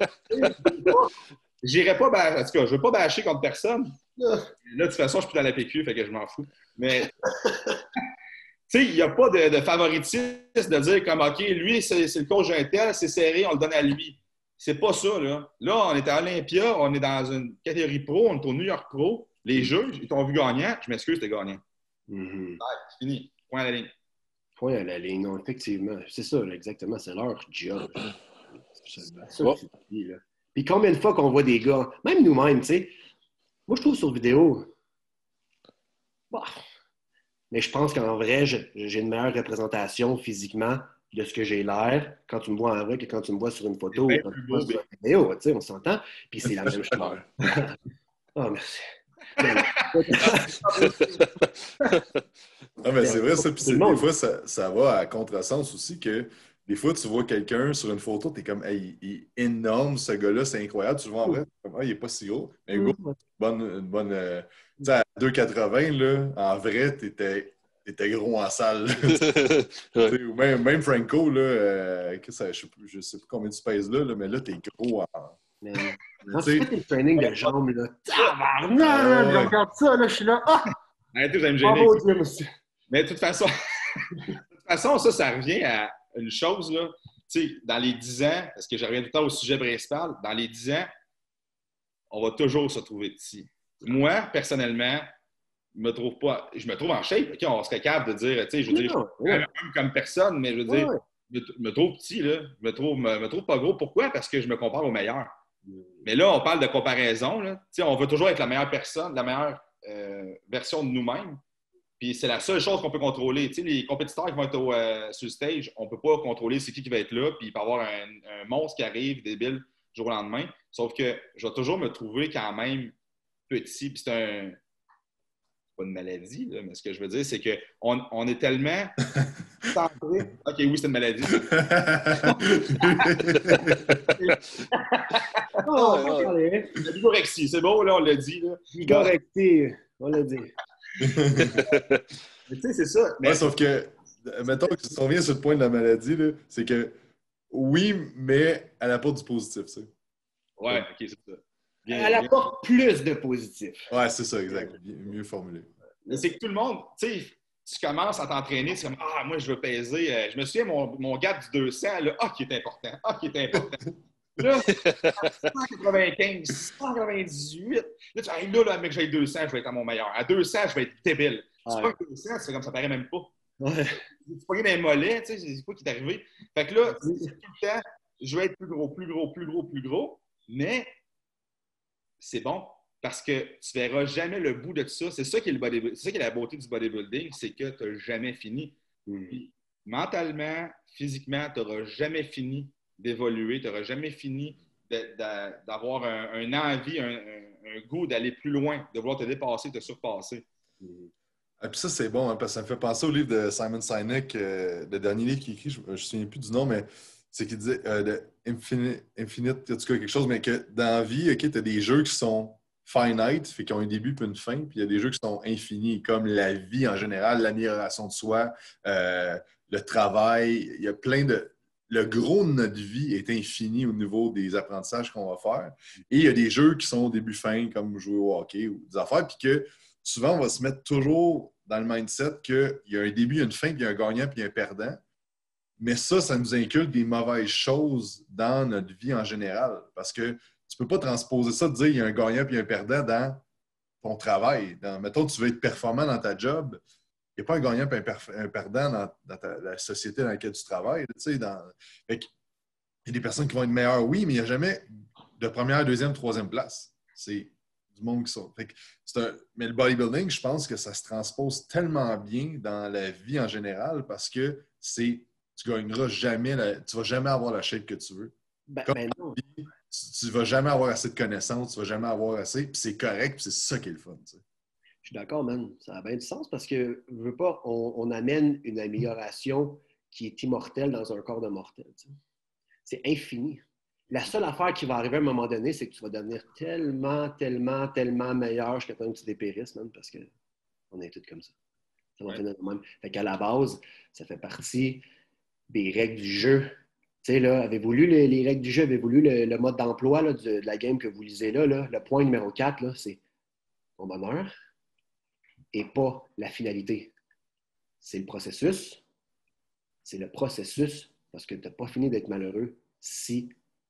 J'irai pas, en tout cas, je veux pas bâcher contre personne. Là, de toute façon, je suis plus dans la PQ, fait que je m'en fous. Mais. Tu sais, il n'y a pas de favoritisme de dire comme, OK, lui, c'est le coach d'un tel, c'est serré, on le donne à lui. C'est pas ça, là. Là, on est à Olympia, on est dans une catégorie pro, on est au New York Pro. Les juges, ils t'ont vu gagnant. Je m'excuse, t'es gagnant. Mm-hmm. C'est fini. Point à la ligne. Point à la ligne, non, effectivement. C'est ça, là, exactement. C'est leur job. C'est ça que tu dis, là. Puis combien de fois qu'on voit des gars, même nous-mêmes, tu sais, moi, je trouve sur vidéo, bah, mais je pense qu'en vrai, j'ai une meilleure représentation physiquement de ce que j'ai l'air quand tu me vois en vrai que quand tu me vois sur une photo ou quand tu me vois sur une vidéo. Tu sais, on s'entend. Puis c'est la même chose. Oh, merci. Non, mais c'est vrai, ça. Puis des fois, ça va à contresens aussi que des fois, tu vois quelqu'un sur une photo, tu es comme, hey, il est énorme, ce gars-là, c'est incroyable. Tu le vois en vrai, comme, il n'est pas si gros. Mais gros, une bonne tu sais, à 2,80, là, en vrai, tu étais gros en salle. Ouais. Ou même Franco, là, je sais plus combien tu pèses là, mais là, t'es gros en. Quand tu fais tes trainings de jambes, là, tabarnak, je regarde ça, là, je suis là, arrêtez, vous allez me gêner. Mais de toute façon, ça revient à une chose, là. Tu sais, dans les 10 ans, parce que je reviens tout le temps au sujet principal, dans les 10 ans, on va toujours se trouver petit. Moi, personnellement, je me trouve en shape. OK, on serait capable de dire, tu sais, je veux dire, je suis comme personne, mais je veux dire, je me trouve petit, là. Je me trouve pas gros. Pourquoi? Parce que je me compare aux meilleurs. Mais là, on parle de comparaison, là. Tu sais, on veut toujours être la meilleure personne, la meilleure version de nous-mêmes. Puis c'est la seule chose qu'on peut contrôler. Tu sais, les compétiteurs qui vont être sur le stage, on ne peut pas contrôler c'est qui va être là, puis il peut y avoir un monstre qui arrive, débile, du jour au lendemain. Sauf que je vais toujours me trouver quand même petit. Puis c'est pas une maladie, là, mais ce que je veux dire, c'est qu'on est tellement centré. OK, oui, c'est une maladie. La bigorexie, c'est beau, là, on l'a dit. Bigorexie, on l'a dit. Mais tu sais, c'est ça. Mais... Ouais, sauf que, mettons que si on revient sur le point de la maladie, là, c'est que oui, mais elle apporte du positif, tu sais. Ouais, OK, c'est ça. Elle apporte plus de positif. Ouais, c'est ça, exact. Mieux formulé. C'est que tout le monde, tu sais, tu commences à t'entraîner, c'est comme, moi, je veux peser. Je me souviens, mon gap du 200, là, qui est important. Qui est important. Là, 195, 198. Là, tu arrives là, mec, j'ai 200, je vais être à mon meilleur. À 200, je vais être débile. Tu pas que 200, c'est comme ça paraît même pas. Ouais. Tu pas des mollets, tu sais, c'est quoi qui est arrivé. Fait que là, tout le temps, je vais être plus gros. Mais c'est bon parce que tu verras jamais le bout de ça. C'est ça qui est c'est ça qui est la beauté du bodybuilding, c'est que tu n'as jamais fini. Puis, mentalement, physiquement, tu n'auras jamais fini d'évoluer, tu n'auras jamais fini d'avoir un envie, un goût d'aller plus loin, de vouloir te dépasser, te surpasser. Et puis ça, c'est bon, hein, parce que ça me fait penser au livre de Simon Sinek, le dernier livre qu'il écrit, je ne me souviens plus du nom, mais c'est qu'il disait de Infinite, en tout cas quelque chose, mais que dans la vie, OK, tu as des jeux qui sont finite, fait qu'ils ont un début puis une fin, puis il y a des jeux qui sont infinis, comme la vie en général, l'amélioration de soi, le travail, il y a plein de... le gros de notre vie est infini au niveau des apprentissages qu'on va faire. Et il y a des jeux qui sont au début fin, comme jouer au hockey ou des affaires, puis que souvent, on va se mettre toujours dans le mindset qu'il y a un début, une fin, puis il y a un gagnant, puis il y a un perdant. Mais ça nous inculque des mauvaises choses dans notre vie en général. Parce que tu ne peux pas transposer ça, de dire qu'il y a un gagnant puis un perdant dans ton travail. Mettons, tu veux être performant dans ta job, il n'y a pas un gagnant et un perdant dans la société dans laquelle tu travailles. Il y a des personnes qui vont être meilleures, oui, mais il n'y a jamais de première, deuxième, troisième place. C'est du monde qui sont. Mais le bodybuilding, je pense que ça se transpose tellement bien dans la vie en général parce que tu gagneras jamais, tu ne vas jamais avoir la shape que tu veux. Non. Tu ne vas jamais avoir assez de connaissances, tu ne vas jamais avoir assez, puis c'est correct, puis c'est ça qui est le fun. Tu sais. Je suis d'accord, man. Ça a bien du sens parce que, je veux pas, on amène une amélioration qui est immortelle dans un corps de mortel. Tu sais. C'est infini. La seule affaire qui va arriver à un moment donné, c'est que tu vas devenir tellement, tellement, tellement meilleur jusqu'à temps que tu dépérisses, man, parce qu'on est tous comme ça. Ça va finir de même. Fait qu'à la base, ça fait partie des règles du jeu. Tu sais, là, avez-vous lu les règles du jeu? Avez-vous lu le mode d'emploi là, de la game que vous lisez là? Le point numéro 4, là, c'est ton bonheur et pas la finalité. C'est le processus. C'est le processus parce que tu n'as pas fini d'être malheureux si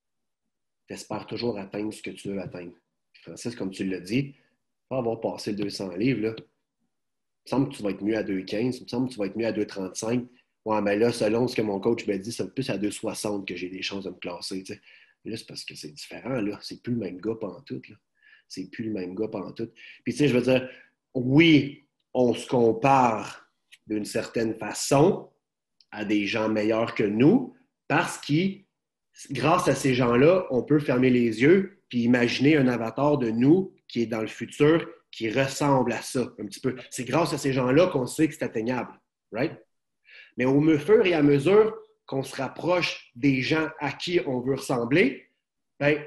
tu espères toujours atteindre ce que tu veux atteindre. Francis, comme tu l'as dit, pas avoir passé le 200 livres, là, il me semble que tu vas être mieux à 2,15, il me semble que tu vas être mieux à 2,35. Ouais, mais là, selon ce que mon coach m'a dit, c'est plus à 2,60 que j'ai des chances de me classer. T'sais. Là, c'est parce que c'est différent. Là. C'est plus le même gars pantoute. Là. C'est plus le même gars pantoute. Puis, tu sais, je veux dire, oui, on se compare d'une certaine façon à des gens meilleurs que nous parce que, grâce à ces gens-là, on peut fermer les yeux puis imaginer un avatar de nous qui est dans le futur, qui ressemble à ça un petit peu. C'est grâce à ces gens-là qu'on sait que c'est atteignable. Right? Mais au fur et à mesure qu'on se rapproche des gens à qui on veut ressembler, ben,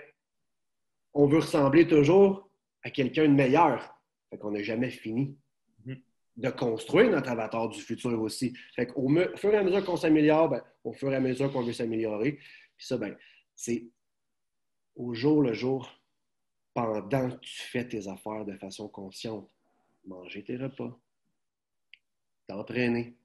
on veut ressembler toujours à quelqu'un de meilleur. Fait qu'on n'a jamais fini de construire notre avatar du futur aussi. Fait qu'au fur et à mesure qu'on s'améliore, ben, au fur et à mesure qu'on veut s'améliorer, puis ça, ben, c'est au jour le jour, pendant que tu fais tes affaires de façon consciente. Manger tes repas, t'entraîner,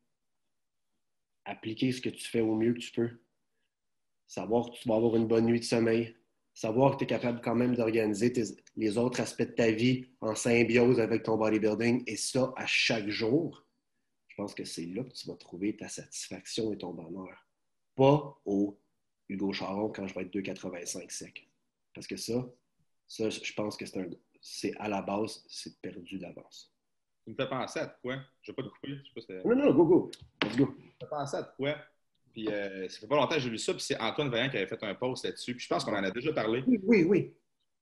appliquer ce que tu fais au mieux que tu peux, savoir que tu vas avoir une bonne nuit de sommeil, savoir que tu es capable quand même d'organiser les autres aspects de ta vie en symbiose avec ton bodybuilding, et ça à chaque jour, je pense que c'est là que tu vas trouver ta satisfaction et ton bonheur. Pas au Hugo Charon quand je vais être 2,85 sec. Parce que ça, je pense que c'est à la base, c'est perdu d'avance. Tu me fais penser à quoi? Je ne vais pas te couper. Je sais pas si non, go. Let's go. Tu me fais penser à quoi? Puis ça fait pas longtemps que j'ai lu ça, puis c'est Antoine Vaillant qui avait fait un post là-dessus. Puis je pense qu'on en a déjà parlé. Oui.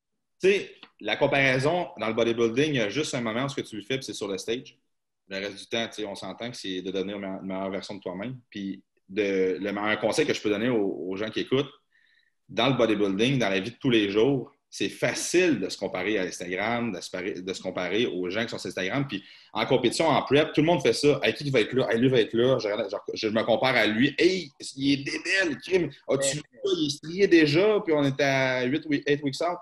Tu sais, la comparaison dans le bodybuilding, il y a juste un moment où ce que tu le fais, puis c'est sur le stage. Le reste du temps, on s'entend que c'est de donner une meilleure version de toi-même. Puis le meilleur conseil que je peux donner aux gens qui écoutent, dans le bodybuilding, dans la vie de tous les jours, c'est facile de se comparer à Instagram, de se comparer aux gens qui sont sur Instagram. Puis en compétition, en prep, tout le monde fait ça. Hey, qui va être là? Hey, lui va être là. Je me compare à lui. Hey, il est débile, crime. As-tu vu ça? Il est strié déjà, puis on est à 8 weeks out.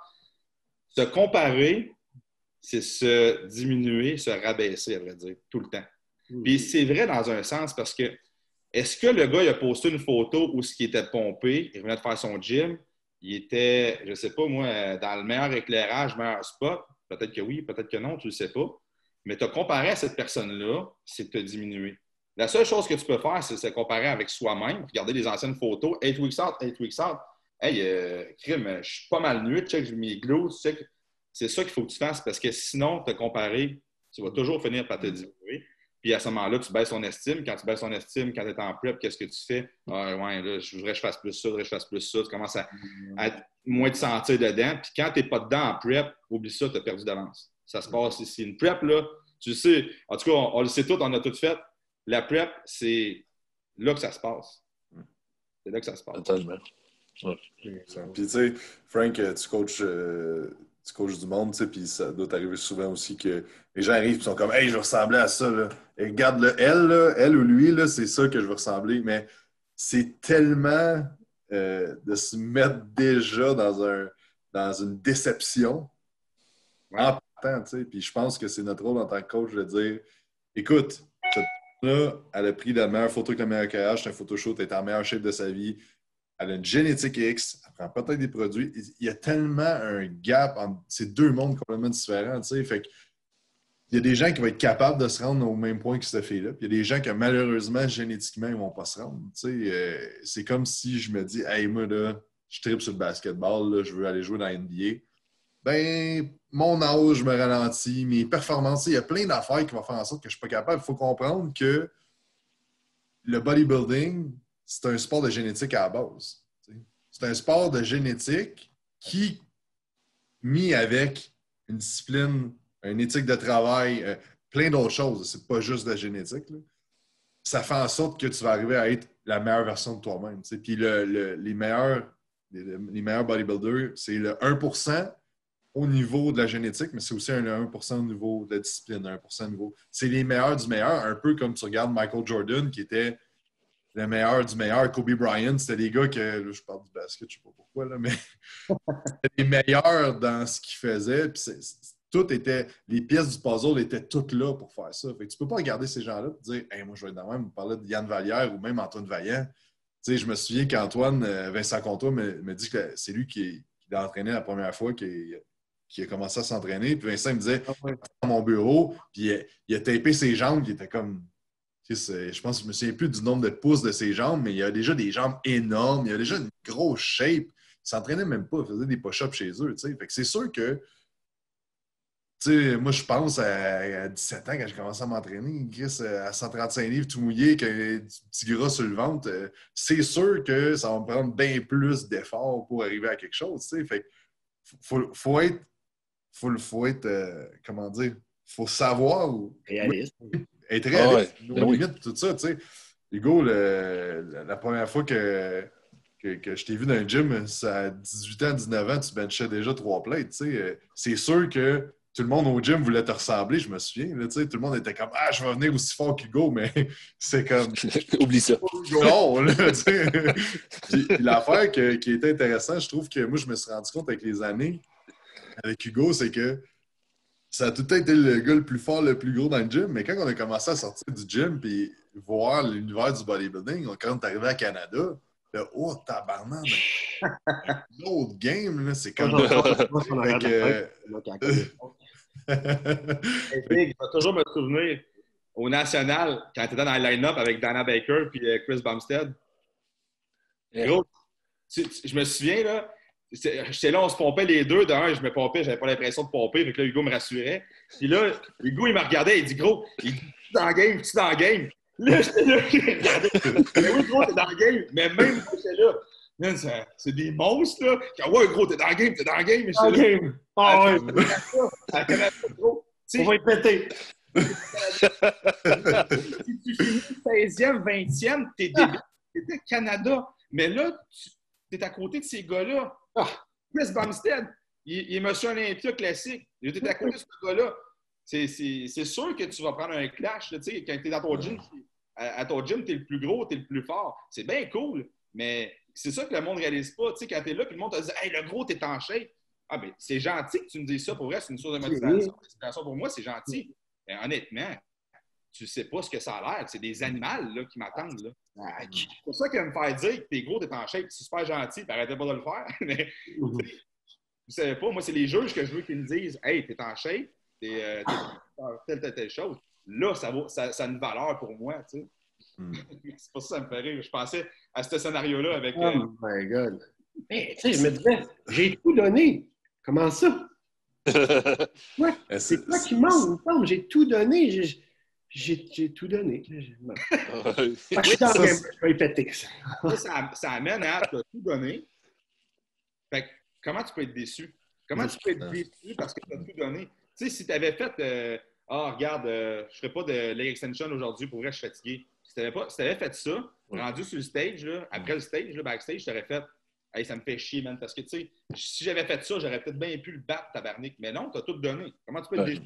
Se comparer, c'est se diminuer, se rabaisser, à vrai dire, tout le temps. Puis c'est vrai dans un sens parce que est-ce que le gars il a posté une photo où il était pompé, il venait de faire son gym, il était, je ne sais pas moi, dans le meilleur éclairage, meilleur spot? Peut-être que oui, peut-être que non, tu ne le sais pas. Mais te comparer à cette personne-là, c'est te diminuer. La seule chose que tu peux faire, c'est se comparer avec soi-même, regarder les anciennes photos, 8 weeks out. Hey, crime, je suis pas mal mieux, check mes glutes, check. C'est ça qu'il faut que tu fasses parce que sinon, te comparer, tu vas toujours finir par te diminuer. Puis à ce moment-là, tu baisses ton estime. Quand tu baisses ton estime, quand tu es en prep, qu'est-ce que tu fais? Ah, ouais, là, je voudrais que je fasse plus ça, Tu commences à moins te sentir dedans. Puis quand tu n'es pas dedans en prep, oublie ça, tu as perdu d'avance. Ça se passe ici. Une prep, là, tu le sais, en tout cas, on le sait tout, on a tout fait. La prep, c'est là que ça se passe. C'est là que ça se passe. Totalement. Ouais. Puis tu sais, Frank, tu coaches du monde, tu sais, puis ça doit t'arriver souvent aussi que les gens arrivent et sont comme « Hey, je veux ressembler à ça, là. Et regarde, là, elle ou lui, là, c'est ça que je veux ressembler. » Mais c'est tellement de se mettre déjà dans une déception en partant, tu sais. Puis je pense que c'est notre rôle en tant que coach de dire, écoute, cette personne-là, elle a pris la meilleure photo avec le meilleur éclairage, c'est un photoshoot, elle est en meilleure shape de sa vie, elle a une génétique X, elle prend peut-être des produits. Il y a tellement un gap entre ces deux mondes complètement différents, tu sais. Fait que il y a des gens qui vont être capables de se rendre au même point que cette fille-là. Puis il y a des gens qui, malheureusement, génétiquement, ils ne vont pas se rendre. C'est comme si je me dis, hey, moi, là, je tripe sur le basketball, là, je veux aller jouer dans la NBA. Ben, mon âge me ralentit, mes performances, il y a plein d'affaires qui vont faire en sorte que je ne suis pas capable. Il faut comprendre que le bodybuilding, c'est un sport de génétique à la base. C'est un sport de génétique qui, mis avec une discipline, une éthique de travail, plein d'autres choses. C'est pas juste de la génétique. Là. Ça fait en sorte que tu vas arriver à être la meilleure version de toi-même. T'sais. Puis les meilleurs bodybuilders, c'est le 1% au niveau de la génétique, mais c'est aussi un 1% au niveau de la discipline, 1% au niveau. C'est les meilleurs du meilleur, un peu comme tu regardes Michael Jordan, qui était le meilleur du meilleur. Kobe Bryant, c'était des gars que, là, je parle du basket, je ne sais pas pourquoi, là, mais c'était les meilleurs dans ce qu'ils faisaient. Puis tout était, les pièces du puzzle étaient toutes là pour faire ça. Fait que tu ne peux pas regarder ces gens-là et dire hey, moi, je vais être dans le même. On parlait de Yann Vallière ou même Antoine Vaillant. Tu sais, je me souviens qu'Antoine, Vincent Comtois me dit que c'est lui qui l'a entraîné la première fois, qui a commencé à s'entraîner. Puis Vincent me disait dans mon bureau, puis il a tapé ses jambes, puis il était comme. Je pense que je ne me souviens plus du nombre de pouces de ses jambes, mais il a déjà des jambes énormes, il a déjà une grosse shape. Il ne s'entraînait même pas, il faisait des push-ups chez eux. Fait que c'est sûr que moi, je pense à 17 ans, quand j'ai commencé à m'entraîner, Chris, à 135 livres tout mouillé, avec un petit gras sur le ventre, c'est sûr que ça va me prendre bien plus d'efforts pour arriver à quelque chose. Fait que faut être comment dire, faut savoir réaliste. Être réaliste, nos limites, tout ça. Hugo, la première fois que je t'ai vu dans un gym, à 18 ans, 19 ans, tu benchais déjà 3 plates. C'est sûr que tout le monde au gym voulait te ressembler, je me souviens. Là, tout le monde était comme ah, je vais venir aussi fort qu'Hugo, mais c'est comme. Oublie ça. Non, là, puis l'affaire qui est intéressante, je trouve que moi, je me suis rendu compte avec les années, avec Hugo, c'est que ça a tout le temps été le gars le plus fort, le plus gros dans le gym, mais quand on a commencé à sortir du gym et voir l'univers du bodybuilding, quand on est arrivé à Canada, là, oh, tabarnak, l'autre game, là, c'est comme... Big, je vais toujours me souvenir au National, quand tu étais dans le line-up avec Dana Baker et Chris Bumstead. Gros, je me souviens, là, j'étais là, on se pompait les deux. D'un, je me pompais, j'avais pas l'impression de pomper, fait que là, Hugo me rassurait. Puis là, Hugo, il me regardait, il dit gros, tu es dans le game, tu es dans le game. Là, j'étais là, je regardais. Mais oui, gros, t'es dans le game. Mais même moi, j'étais là. Man, c'est des monstres, là. Ouais, gros, t'es dans le game, t'es dans le game. Dans le game. Ah ouais. On va y péter. Si tu finis 16e, 20e, t'es débile. T'étais Canada. Mais là, t'es à côté de ces gars-là. Chris Bumstead, il est monsieur Olympia classique. T'es à côté de ce gars-là. C'est sûr que tu vas prendre un clash. Là, quand t'es dans ton gym, à ton gym, t'es le plus gros, t'es le plus fort. C'est bien cool, mais c'est ça que le monde ne réalise pas. Quand t'es là, puis le monde te dit « Hey, le gros, t'es en shape. » Ah, ben, c'est gentil que tu me dises ça. Pour vrai, c'est une source de motivation. Pour moi, c'est gentil. Mais honnêtement, tu ne sais pas ce que ça a l'air. C'est des animaux là, qui m'attendent. Là. C'est pour ça qu'il va me faire dire que t'es gros, t'es en shape. C'est super gentil. Arrêtez pas de le faire. Mais vous savez pas, moi, c'est les juges que je veux qu'ils me disent « Hey, t'es en shape, t'es telle chose. » Là, ça a une valeur pour moi. Tu sais. C'est pour ça que ça me fait rire. Je pensais à ce scénario-là avec... Oh my God. Mais tu sais, je me disais, j'ai tout donné. Comment ça? Ouais, c'est quoi qui manque? Non, j'ai tout donné. J'ai tout donné. Je suis dans le game, je vais y péter. Ça amène à t'as tout donné. Fait que, comment tu peux être déçu? Comment tu peux être déçu parce que tu as tout donné? Tu sais, si tu avais fait regarde, je ne ferai pas de leg extension aujourd'hui, pour vrai, je suis fatigué. Si tu avais fait ça, rendu sur le stage, là, après le stage, le backstage, je t'aurais fait hey, ça me fait chier, man. Parce que, tu sais, si j'avais fait ça, j'aurais peut-être bien pu le battre, tabarnak. Mais non, tu as tout donné. Comment tu peux être déçu?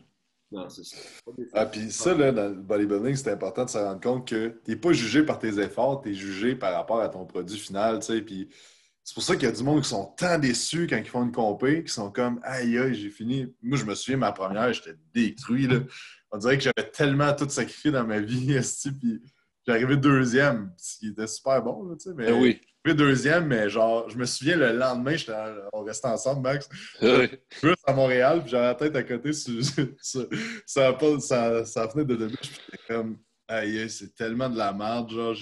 Non, c'est ça. Ah, puis ça, là, dans le bodybuilding, c'est important de se rendre compte que tu n'es pas jugé par tes efforts, tu es jugé par rapport à ton produit final, tu sais. Puis c'est pour ça qu'il y a du monde qui sont tant déçus quand ils font une compé, qui sont comme aïe, aïe, j'ai fini. Moi, je me souviens, ma première, j'étais détruit, là. On dirait que j'avais tellement tout sacrifié dans ma vie, esti, puis j'arrivais deuxième, ce qui était super bon, là, tu sais. Mais Oui. j'arrivais deuxième, mais genre, je me souviens, le lendemain, on restait ensemble, Max. Oui. Plus à Montréal, puis j'avais la tête à côté sur sa fenêtre de demi, puis j'étais comme, aïe, c'est tellement de la merde, genre,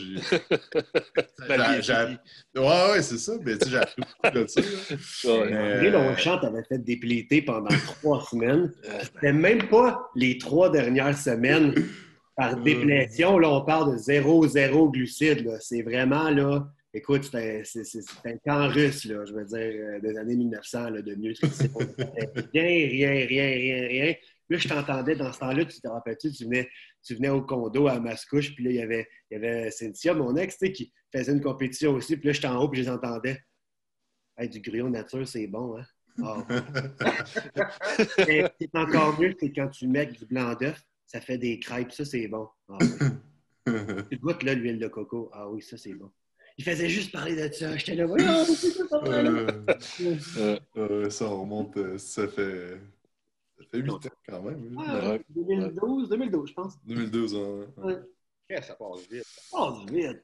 ouais, c'est ça, mais tu sais, j'ai appris beaucoup de ça, là. Ouais. André Longchamp avait fait dépléter pendant 3 semaines. C'était même pas les 3 dernières semaines par déplétion. Là, on parle de 0,0 glucides. Là. C'est vraiment, là, écoute, c'est un camp russe, là, je veux dire, des années 1900, là, de nutrition. Rien. Puis là, je t'entendais dans ce temps-là, tu te rappelles-tu, tu venais au condo à Mascouche, puis là, il y avait Cynthia, mon ex, tu sais, qui faisait une compétition aussi, puis là, j'étais en haut, puis je les entendais. Hey, du grillon nature, c'est bon, hein? Oh. Mais ce qui est encore mieux, c'est quand tu mets du blanc d'œuf, ça fait des crêpes, ça, c'est bon. Oh, oui. Tu goûtes, là, l'huile de coco. Ah oui, ça, c'est bon. Il faisait juste parler de ça. J'étais là, voyons, c'est ça, ça remonte, ça fait 8 ans quand même. Ouais, 2012, je pense. 2012, hein. Ouais. Ça passe vite. Ça passe vite.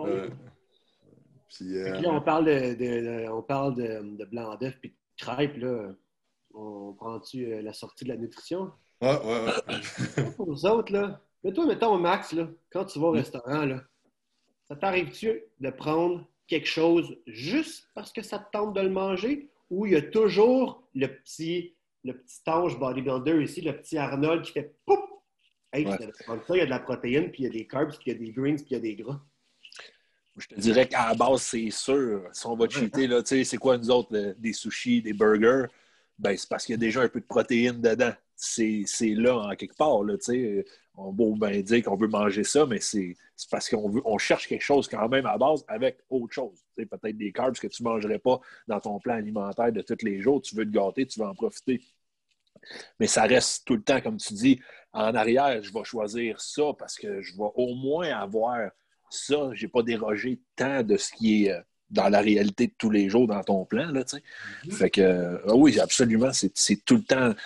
Puis, là, on parle de blanc d'œuf puis de crêpes, là. On prend-tu la sortie de la nutrition? Ouais. Pour nous autres, là, mais toi, mettons, Max, là, quand tu vas au restaurant, là, ça t'arrive-tu de prendre quelque chose juste parce que ça te tente de le manger ou il y a toujours le petit ange bodybuilder ici, le petit Arnold qui fait pouf! Hey, tu devrais prendre ça, il y a de la protéine, puis il y a des carbs, puis il y a des greens, puis il y a des gras. Je te dirais qu'à la base, c'est sûr. Si on va cheater, là, c'est quoi nous autres, des sushis, des burgers? Ben, c'est parce qu'il y a déjà un peu de protéines dedans. C'est là, en quelque part. Là, on va bien dire qu'on veut manger ça, mais c'est parce qu'on cherche quelque chose quand même à base avec autre chose. Peut-être des carbs que tu ne mangerais pas dans ton plan alimentaire de tous les jours. Tu veux te gâter, tu veux en profiter. Mais ça reste tout le temps, comme tu dis, en arrière, je vais choisir ça parce que je vais au moins avoir ça. Je n'ai pas dérogé tant de ce qui est dans la réalité de tous les jours dans ton plan. Là, Fait que, oui, absolument, c'est tout le temps.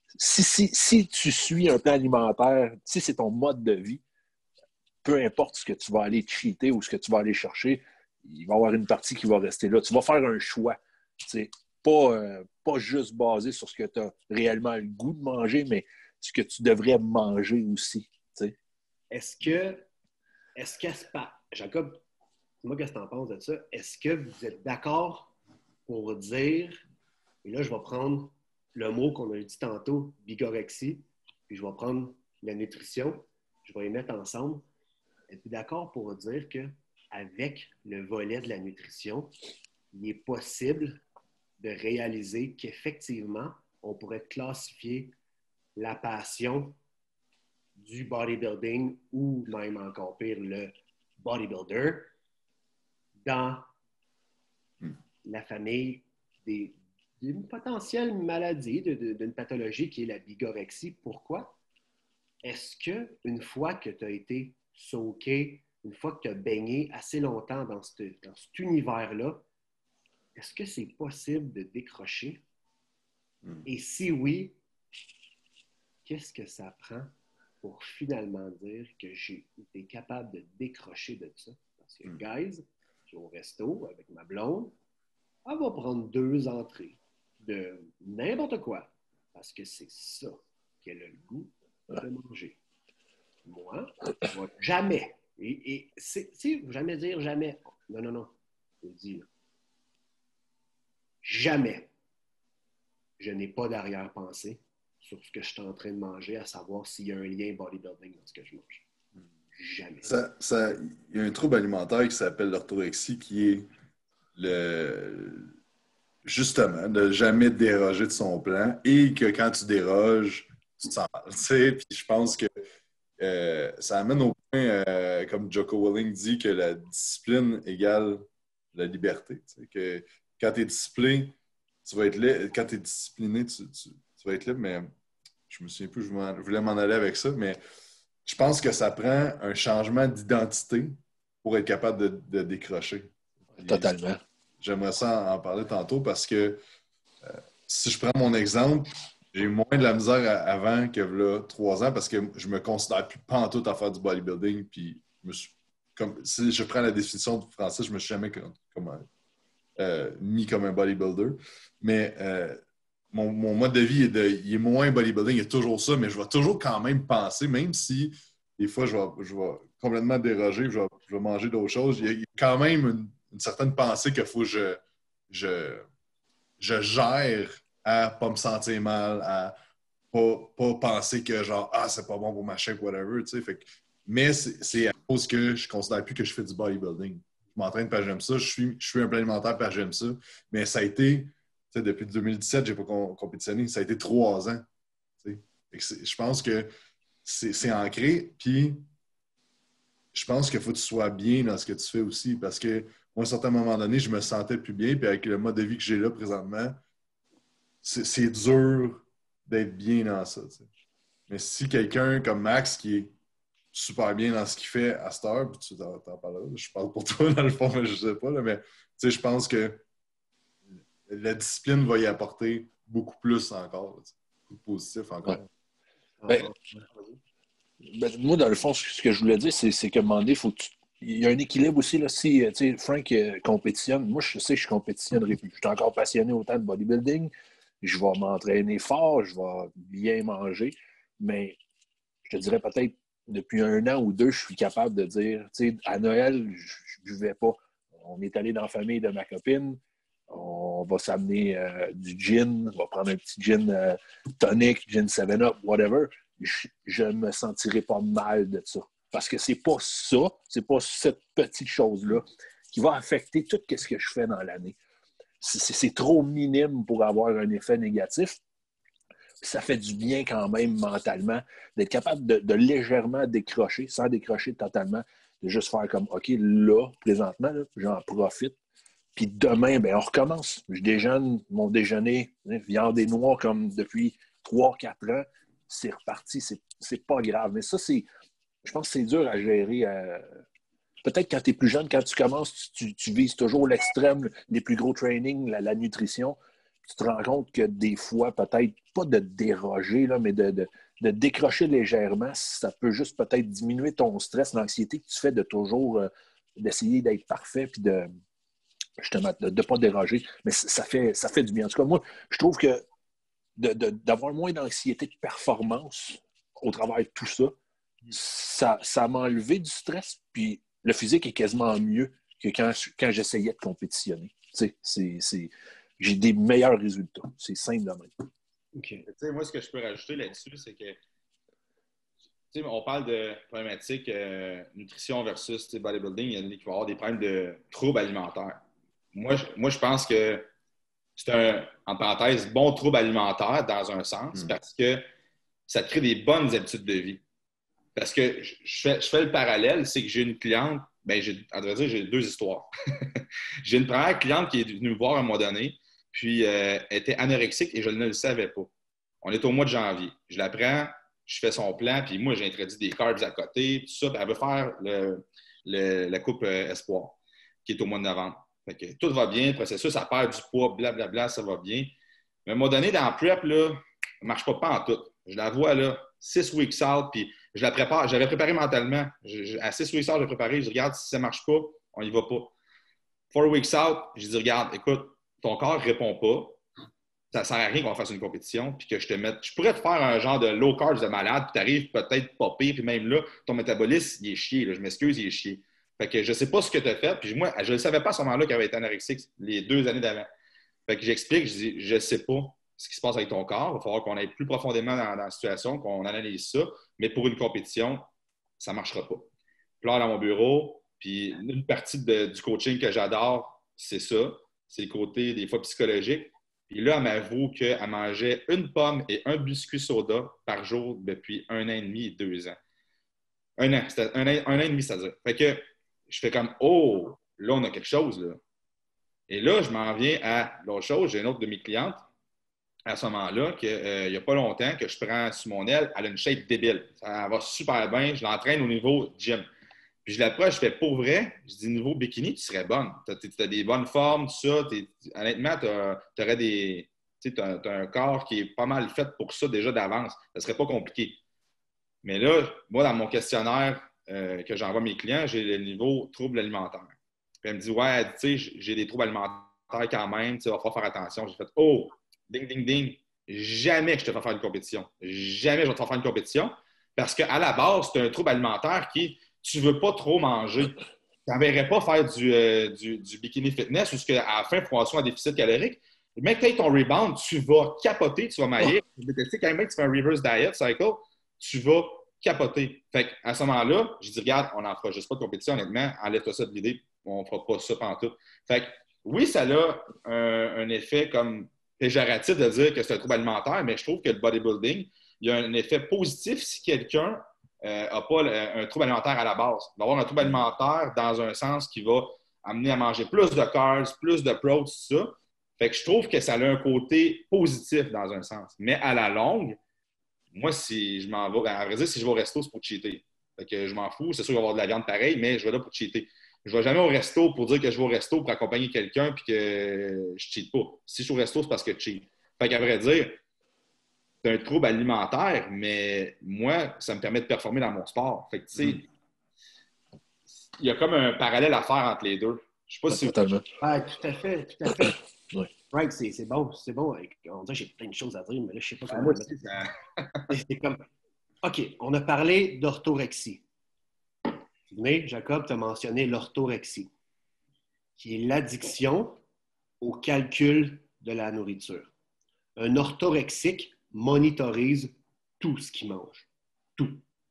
Si tu suis un plan alimentaire, si c'est ton mode de vie, peu importe ce que tu vas aller cheater ou ce que tu vas aller chercher, il va y avoir une partie qui va rester là. Tu vas faire un choix. Pas juste basé sur ce que tu as réellement le goût de manger, mais ce que tu devrais manger aussi. T'sais. Est-ce que Jacob, dis-moi qu'est-ce que tu en penses de ça? Est-ce que vous êtes d'accord pour dire, et là je vais prendre le mot qu'on a dit tantôt, bigorexie, puis je vais prendre la nutrition, je vais les mettre ensemble. Êtes-vous d'accord pour dire qu'avec le volet de la nutrition, il est possible de réaliser qu'effectivement, on pourrait classifier la passion du bodybuilding ou même encore pire, le bodybuilder dans la famille d'une potentielle maladie, d'une pathologie qui est la bigorexie. Pourquoi? Est-ce qu'une fois que tu as été soaké, une fois que tu as baigné assez longtemps dans cet univers-là, est-ce que c'est possible de décrocher? Et si oui, qu'est-ce que ça prend pour finalement dire que j'ai été capable de décrocher de ça? Parce que, guys, je suis au resto avec ma blonde, elle va prendre 2 entrées de n'importe quoi parce que c'est ça qu'elle a le goût de manger. Moi, je ne vais jamais, jamais dire jamais. Non, je le dis là. Jamais, je n'ai pas d'arrière-pensée sur ce que je suis en train de manger, à savoir s'il y a un lien bodybuilding dans ce que je mange. Jamais. Il y a un trouble alimentaire qui s'appelle l'orthorexie, qui est justement de jamais déroger de son plan et que quand tu déroges, tu te sens mal. Puis je pense que ça amène au point, comme Jocko Willink dit, que la discipline égale la liberté. Que quand tu es discipliné, tu vas être libre. Quand tu es discipliné, tu vas être libre, mais je je me souviens plus, je voulais m'en aller avec ça, mais je pense que ça prend un changement d'identité pour être capable de décrocher. Totalement. J'aimerais ça en parler tantôt parce que si je prends mon exemple, j'ai eu moins de la misère avant que là, 3 ans parce que je me considère plus pantoute à faire du bodybuilding. Puis si je prends la définition de français, je me suis jamais mis comme un bodybuilder. Mais mon mode de vie il est moins bodybuilding, il y a toujours ça, mais je vais toujours quand même penser, même si des fois je vais complètement déroger, je vais manger d'autres choses, il y a quand même une certaine pensée qu'il faut que je gère à pas me sentir mal, à pas penser que genre c'est pas bon pour ma shape, whatever, tu sais. Mais c'est à cause que je considère plus que je fais du bodybuilding. Je m'entraîne parce que j'aime ça, je suis un plan alimentaire parce que j'aime ça. Mais ça a été, depuis 2017, j'ai pas compétitionné, ça a été 3 ans. Je pense que c'est ancré, puis je pense qu'il faut que tu sois bien dans ce que tu fais aussi, parce que moi, à un certain moment donné, je me sentais plus bien, puis avec le mode de vie que j'ai là présentement, c'est dur d'être bien dans ça. T'sais. Mais si quelqu'un comme Max, qui est super bien dans ce qu'il fait à cette heure, puis tu t'en parles, je parle pour toi dans le fond, mais je sais pas, là, mais je pense que la discipline va y apporter beaucoup plus encore, beaucoup positif encore. Ouais. Moi, dans le fond, ce que je voulais dire, c'est qu'à un moment donné, il y a un équilibre aussi. Là, si Frank compétitionne, moi, je sais que je compétitionnerai plus. Je suis encore passionné autant de bodybuilding. Je vais m'entraîner fort, je vais bien manger. Mais je te dirais peut-être depuis 1 an ou 2, je suis capable de dire, à Noël, je ne buvais pas. On est allé dans la famille de ma copine. On va s'amener du gin. On va prendre un petit gin tonic, gin 7-Up, whatever. Je ne me sentirai pas mal de ça. Parce que c'est pas ça, c'est pas cette petite chose-là qui va affecter tout ce que je fais dans l'année. C'est trop minime pour avoir un effet négatif. Ça fait du bien quand même mentalement d'être capable de légèrement décrocher, sans décrocher totalement, de juste faire comme, OK, là, présentement, là, j'en profite. Puis demain, on recommence. Je déjeune mon déjeuner, viande et noix comme depuis 3-4 ans. C'est reparti, c'est pas grave. Mais ça, je pense que c'est dur à gérer. Peut-être quand tu es plus jeune, quand tu commences, tu vises toujours l'extrême, les plus gros trainings, la nutrition. Tu te rends compte que des fois, peut-être pas de déroger, là, mais de décrocher légèrement, ça peut juste peut-être diminuer ton stress, l'anxiété que tu fais de toujours d'essayer d'être parfait puis justement de ne pas déroger. Mais ça fait du bien. En tout cas, moi, je trouve que d'avoir moins d'anxiété de performance au travers de tout ça, ça m'a enlevé du stress, puis le physique est quasiment mieux que quand j'essayais de compétitionner. J'ai des meilleurs résultats. C'est simple de même. Okay. Moi, ce que je peux rajouter là-dessus, c'est que on parle de problématiques nutrition versus bodybuilding. Il y en a qui vont avoir des problèmes de troubles alimentaires. Moi, je pense que c'est en parenthèse, bon trouble alimentaire dans un sens parce que ça te crée des bonnes habitudes de vie. Parce que je fais le parallèle, c'est que j'ai une cliente, à vrai dire, j'ai 2 histoires. J'ai une première cliente qui est venue me voir à un moment donné, puis elle était anorexique et je ne le savais pas. On est au mois de janvier. Je la prends, je fais son plan, puis moi, j'ai introduit des carbs à côté, tout ça, puis elle veut faire la coupe Espoir, qui est au mois de novembre. Fait que tout va bien, le processus, ça perd du poids, blablabla, ça va bien. Mais à un moment donné, dans le prep, là, ça ne marche pas en tout. Je la vois là, 6 weeks out, puis je la prépare. J'avais préparé mentalement. À 6 weeks out, j'ai préparé. Je dis, regarde, si ça ne marche pas, on n'y va pas. 4 weeks out, j'ai dit, regarde, écoute, ton corps ne répond pas. Ça ne sert à rien qu'on fasse une compétition, puis que je te mette. Je pourrais te faire un genre de low carb de malade, puis tu arrives peut-être pas pire, puis même là, ton métabolisme, il est chié. Là. Je m'excuse, il est chié. Fait que je ne sais pas ce que tu as fait. Puis moi, je ne savais pas à ce moment-là qu'elle avait été anorexique les 2 années d'avant. Fait que j'explique, je dis, je ne sais pas ce qui se passe avec ton corps. Il va falloir qu'on aille plus profondément dans la situation, qu'on analyse ça. Mais pour une compétition, ça ne marchera pas. Puis là, dans mon bureau, puis une partie du coaching que j'adore, c'est ça. C'est le côté, des fois, psychologique. Puis là, elle m'avoue qu'elle mangeait 1 pomme et 1 biscuit soda par jour depuis 1 an et demi et 2 ans. 1 an. C'était 1 an et demi, c'est-à-dire. Fait que je fais comme, oh, là, on a quelque chose, là. Et là, je m'en viens à l'autre chose. J'ai une autre de mes clientes. à ce moment-là qu'il n'y a pas longtemps que je prends sous mon aile. Elle a une shape débile. Ça va super bien. Je l'entraîne au niveau gym. Puis je l'approche, je fais pour vrai. Je dis, niveau bikini, tu serais bonne. Tu as des bonnes formes, tout ça. Honnêtement, tu aurais des. Tu as un corps qui est pas mal fait pour ça déjà d'avance. Ça serait pas compliqué. Mais là, moi, dans mon questionnaire que j'envoie à mes clients, j'ai le niveau troubles alimentaires. Puis elle me dit, ouais, tu sais, j'ai des troubles alimentaires quand même. Il va falloir faire attention. J'ai fait, oh, ding, ding, ding. Jamais je te fais faire une compétition. Jamais je vais te faire une compétition. Parce qu'à la base, c'est un trouble alimentaire qui. Tu ne veux pas trop manger. Tu n'enverrais pas faire du bikini fitness ou à la fin, pour avoir un déficit calorique. Mais quand tu as ton rebound, tu vas capoter, tu vas maillir. Tu sais, quand même que tu fais un reverse diet cycle, tu vas capoter. Fait qu'à ce moment-là, j'ai dit, regarde, on n'en fera juste pas de compétition, honnêtement. Enlève-toi ça de l'idée. On ne fera pas ça pantoute. Fait que oui, ça a un effet comme péjoratif de dire que c'est un trouble alimentaire, mais je trouve que le bodybuilding, il y a un effet positif si quelqu'un n'a pas un trouble alimentaire à la base. Il va avoir un trouble alimentaire dans un sens qui va amener à manger plus de carbs, plus de protéines, tout ça. Fait que je trouve que ça a un côté positif dans un sens. Mais à la longue, moi, si je m'en vais, à vrai dire, si je vais au resto, c'est pour cheater. Fait que je m'en fous. C'est sûr qu'il va y avoir de la viande pareille, mais je vais là pour cheater. Je ne vais jamais au resto pour dire que je vais au resto pour accompagner quelqu'un et que je cheat pas. Si je suis au resto, c'est parce que je cheat. Fait qu'à vrai dire, c'est un trouble alimentaire, mais moi, ça me permet de performer dans mon sport. Fait que, tu sais, il y a comme un parallèle à faire entre les deux. Je sais pas si... Totalement. Ah, tout à fait, tout à fait. Ouais. Frank, c'est bon, c'est bon. On dirait que j'ai plein de choses à dire, mais là, je ne sais pas comment moi le aussi, mettre. C'est comme... OK, on a parlé d'orthorexie. Mais Jacob, tu as mentionné l'orthorexie, qui est l'addiction au calcul de la nourriture. Un orthorexique monitorise tout ce qu'il mange. Tout.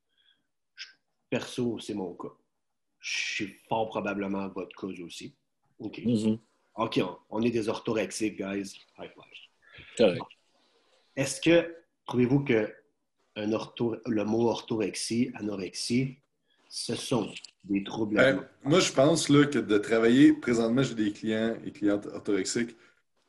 Perso, c'est mon cas. Je suis fort probablement votre cas aussi. OK. Mm-hmm. OK, on est des orthorexiques, guys. High five. Correct. Est-ce que, trouvez-vous que le mot orthorexie, anorexie, ce sont des troubles alimentaires? Moi, je pense là, que de travailler, présentement, j'ai des clients et clientes orthorexiques,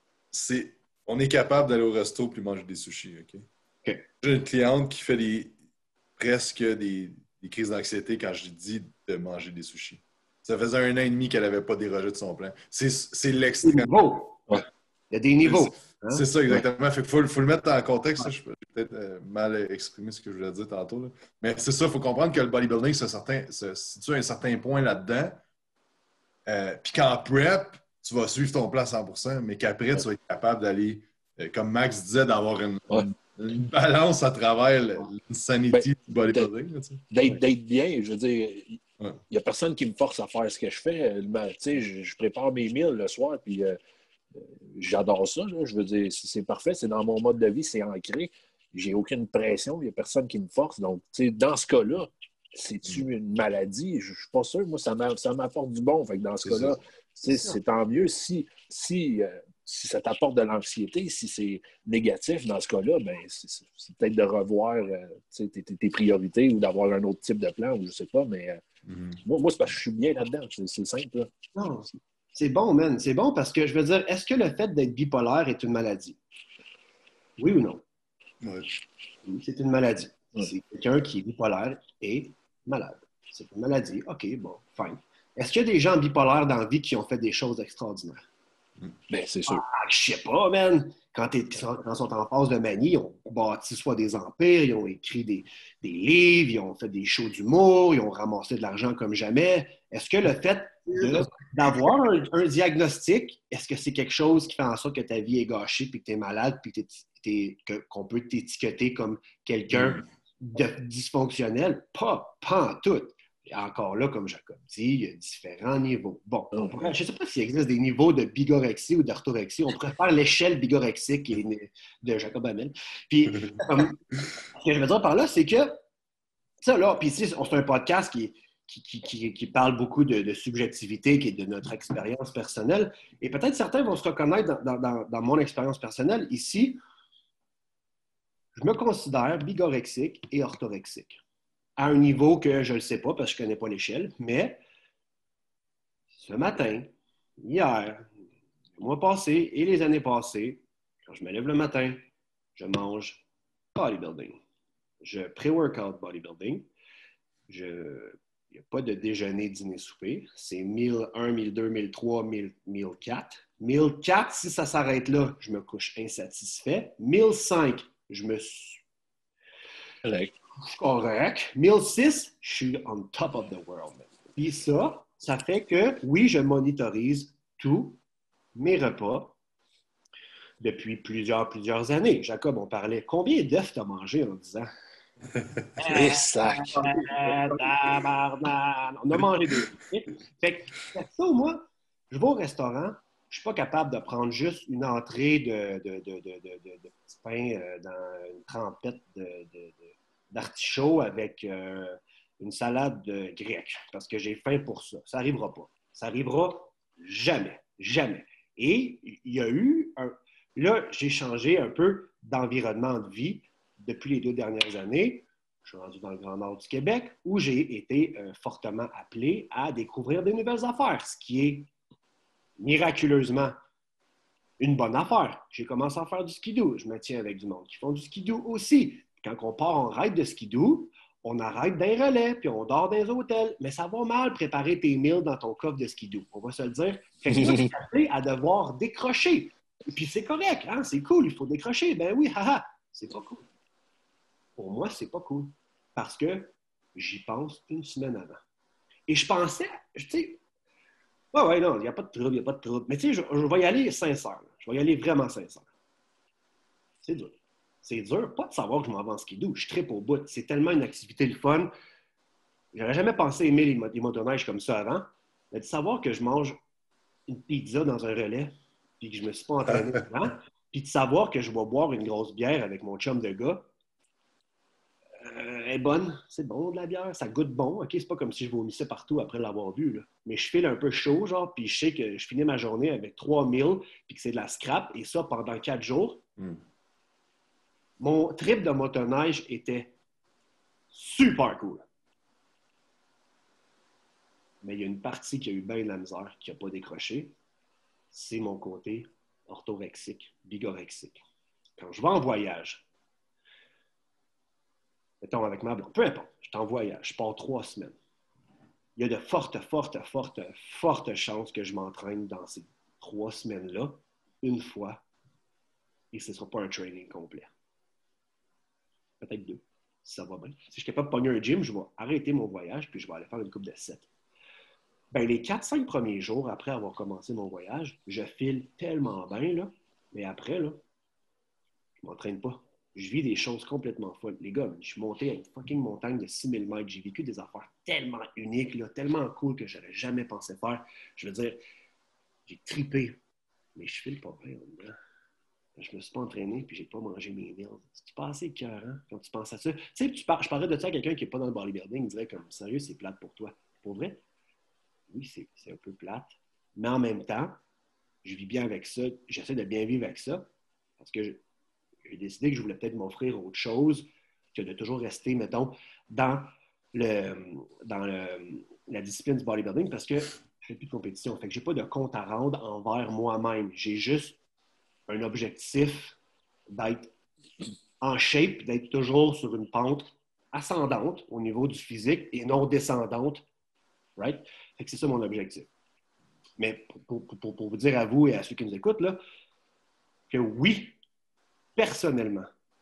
on est capable d'aller au resto et manger des sushis. OK? J'ai une cliente qui fait presque des crises d'anxiété quand je lui dis de manger des sushis. Ça faisait 1 an et demi qu'elle n'avait pas dérogé de son plan. C'est l'extrême. Il y a des niveaux. Hein? C'est ça, exactement. Ouais. Fait qu'il faut le mettre en contexte. Ouais. J'ai peut-être mal exprimé ce que je voulais dire tantôt. Là. Mais c'est ça, il faut comprendre que le bodybuilding se situe à un certain point là-dedans. Puis qu'en prep, tu vas suivre ton plan à 100%, mais qu'après, tu vas être capable d'aller, comme Max disait, d'avoir une balance à travers l'insanity du bodybuilding. D'être bien, je veux dire, il n'y a personne qui me force à faire ce que je fais. Je prépare mes meals le soir, puis j'adore ça. Là. Je veux dire, c'est parfait, c'est dans mon mode de vie, c'est ancré. J'ai aucune pression, il n'y a personne qui me force. Donc, dans ce cas-là, c'est-tu une maladie? Je ne suis pas sûr. Moi, ça m'apporte du bon. Fait que dans ce cas-là, c'est tant mieux. Si ça t'apporte de l'anxiété, si c'est négatif dans ce cas-là, ben, c'est peut-être de revoir tes priorités ou d'avoir un autre type de plan, ou je ne sais pas. Mais moi, c'est parce que je suis bien là-dedans. C'est simple. Là. Non, c'est bon, man. C'est bon parce que, je veux dire, est-ce que le fait d'être bipolaire est une maladie? Oui ou non? Oui. Oui, c'est une maladie. C'est quelqu'un qui est bipolaire et malade. C'est une maladie. OK, bon, fine. Est-ce qu'il y a des gens bipolaires dans la vie qui ont fait des choses extraordinaires? Bien, c'est sûr. Je sais pas, man. Quand ils sont en phase de manie, ils ont bâti soit des empires, ils ont écrit des livres, ils ont fait des shows d'humour, ils ont ramassé de l'argent comme jamais. Est-ce que le fait d'avoir un diagnostic, est-ce que c'est quelque chose qui fait en sorte que ta vie est gâchée, puis que tu es malade, puis qu'on peut t'étiqueter comme quelqu'un de dysfonctionnel? Pas en tout. Et encore là, comme Jacob dit, il y a différents niveaux. Bon, je ne sais pas s'il existe des niveaux de bigorexie ou d'orthorexie. On pourrait faire l'échelle bigorexique de Jacob Hamel. Puis, ce que je veux dire par là, c'est que, ça là, puis ici, c'est un podcast qui parle beaucoup de subjectivité, qui est de notre expérience personnelle. Et peut-être certains vont se reconnaître dans mon expérience personnelle. Ici, je me considère bigorexique et orthorexique. À un niveau que je ne le sais pas parce que je ne connais pas l'échelle, mais ce matin, hier, le mois passé et les années passées, quand je me lève le matin, je mange bodybuilding. Je pré-workout bodybuilding. Il n'y a pas de déjeuner, dîner, souper. C'est 1001, 1002, 1003, 1004. 1004, si ça s'arrête là, je me couche insatisfait. 1005, je suis correct. 1006, je suis on top of the world. Puis ça fait que, oui, je monitorise tous mes repas depuis plusieurs années. Jacob, on parlait. Combien d'œufs tu as mangé en 10 ans? Les sacs. On a mangé des. Fait que ça, moi, je vais au restaurant, je ne suis pas capable de prendre juste une entrée de petit pain dans une trempette d'artichaut avec une salade grecque, parce que j'ai faim pour ça. Ça n'arrivera pas. Ça n'arrivera jamais. Jamais. Et il y a eu Là, j'ai changé un peu d'environnement de vie depuis les 2 dernières années. Je suis rendu dans le Grand Nord du Québec où j'ai été fortement appelé à découvrir de nouvelles affaires, ce qui est miraculeusement une bonne affaire. J'ai commencé à faire du skidoo. Je me tiens avec du monde qui font du skidoo aussi. Quand on part en raid de skidoo, on arrête d'un relais, puis on dort dans les hôtels. Mais ça va mal préparer tes meals dans ton coffre de skidoo. On va se le dire. Fait que là, tu es appelé à devoir décrocher. Et puis c'est correct, hein? C'est cool, il faut décrocher. Ben oui, haha, c'est pas cool. Pour moi, c'est pas cool. Parce que j'y pense une semaine avant. Et je pensais, tu sais, ouais, non, il n'y a pas de trouble, il n'y a pas de trouble. Mais tu sais, je vais y aller sincère. Là. Je vais y aller vraiment sincère. C'est dur. C'est dur, pas de savoir que je m'en vais en skidoo. Je trippe au bout. C'est tellement une activité le fun. J'aurais jamais pensé aimer les motoneiges comme ça avant. Mais de savoir que je mange une pizza dans un relais, puis que je ne me suis pas entraîné avant, puis de savoir que je vais boire une grosse bière avec mon chum de gars, elle est bonne, c'est bon de la bière, ça goûte bon, ok, c'est pas comme si je vomissais partout après l'avoir bu, là. Mais je file un peu chaud, genre, puis je sais que je finis ma journée avec 3000, puis que c'est de la scrap, et ça pendant 4 jours. Mon trip de motoneige était super cool. Mais il y a une partie qui a eu bien de la misère, qui n'a pas décroché. C'est mon côté orthorexique, bigorexique. Quand je vais en voyage, mettons avec ma blonde, peu importe, je suis en voyage, je pars 3 semaines. Il y a de fortes chances que je m'entraîne dans ces 3 semaines-là, une fois, et ce ne sera pas un training complet. Peut-être 2, si ça va bien. Si je suis capable de pogner un gym, je vais arrêter mon voyage, puis je vais aller faire une coupe de 7. Ben, les 4-5 premiers jours après avoir commencé mon voyage, je file tellement bien, là, mais après, là, je ne m'entraîne pas. Je vis des choses complètement folles. Les gars, je suis monté à une fucking montagne de 6000 mètres. J'ai vécu des affaires tellement uniques, là, tellement cool que je n'aurais jamais pensé faire. Je veux dire, j'ai trippé, mais je file pas bien. Je me suis pas entraîné puis j'ai pas mangé mes meals. C'est pas assez écœurant quand tu penses à ça. Tu sais, je parlais de ça à quelqu'un qui n'est pas dans le bodybuilding, il dirait comme, sérieux, c'est plate pour toi. Pour vrai? Oui, c'est un peu plate. Mais en même temps, je vis bien avec ça. J'essaie de bien vivre avec ça parce que j'ai décidé que je voulais peut-être m'offrir autre chose que de toujours rester, mettons, dans la discipline du bodybuilding parce que je ne fais plus de compétition. Fait que je n'ai pas de compte à rendre envers moi-même. J'ai juste un objectif d'être en shape, d'être toujours sur une pente ascendante au niveau du physique et non descendante. Right? Fait que c'est ça mon objectif. Mais pour vous dire à vous et à ceux qui nous écoutent, là, que oui, personnellement,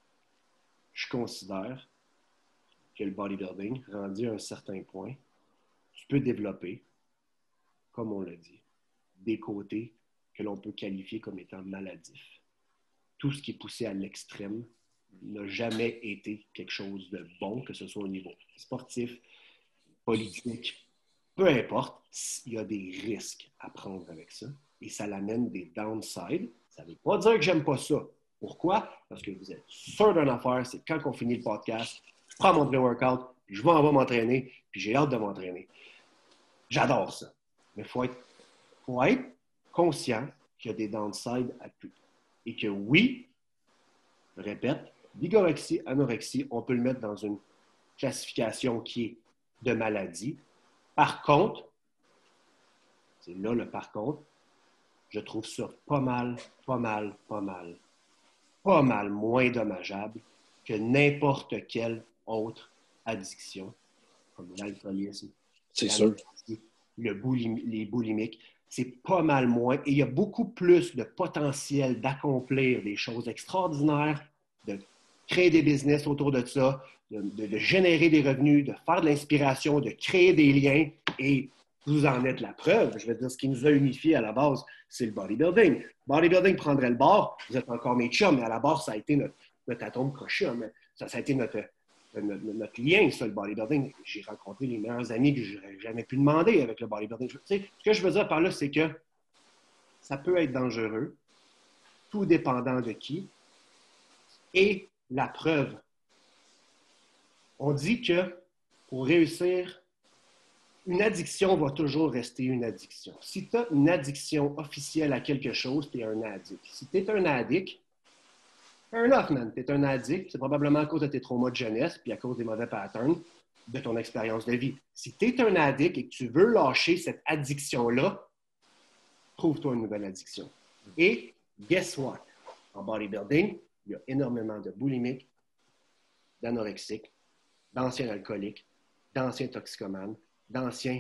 je considère que le bodybuilding, rendu à un certain point, tu peux développer, comme on l'a dit, des côtés que l'on peut qualifier comme étant maladifs. Tout ce qui est poussé à l'extrême n'a jamais été quelque chose de bon, que ce soit au niveau sportif, politique, peu importe, il y a des risques à prendre avec ça et ça l'amène des downsides. Ça ne veut pas dire que j'aime pas ça. Pourquoi? Parce que vous êtes sûr d'une affaire, c'est quand on finit le podcast, je prends mon pré-workout, je vais en bas m'entraîner, puis j'ai hâte de m'entraîner. J'adore ça. Mais il faut être conscient qu'il y a des downsides à tout. Et que oui, je répète, bigorexie, anorexie, on peut le mettre dans une classification qui est de maladie. Par contre, c'est là le par contre, je trouve ça pas mal pas mal moins dommageable que n'importe quelle autre addiction, comme l'alcoolisme, C'est sûr. les boulimiques. C'est pas mal moins. Et il y a beaucoup plus de potentiel d'accomplir des choses extraordinaires, de créer des business autour de ça, de générer des revenus, de faire de l'inspiration, de créer des liens. Et vous en êtes la preuve. Je veux dire, ce qui nous a unifiés à la base, c'est le bodybuilding. Bodybuilding prendrait le bord. Vous êtes encore mes chums, mais à la base, ça a été notre atome crochet. Ça a été notre lien, ça, le bodybuilding. J'ai rencontré les meilleurs amis que je n'aurais jamais pu demander avec le bodybuilding. Tu sais, ce que je veux dire par là, c'est que ça peut être dangereux, tout dépendant de qui. Et la preuve, on dit que pour réussir, une addiction va toujours rester une addiction. Si tu as une addiction officielle à quelque chose, tu es un addict. Si tu es un addict, un off, man. Tu es un addict, c'est probablement à cause de tes traumas de jeunesse puis à cause des mauvais patterns de ton expérience de vie. Si tu es un addict et que tu veux lâcher cette addiction-là, trouve-toi une nouvelle addiction. Et guess what? En bodybuilding, il y a énormément de boulimiques, d'anorexiques, d'anciens alcooliques, d'anciens toxicomanes, d'anciens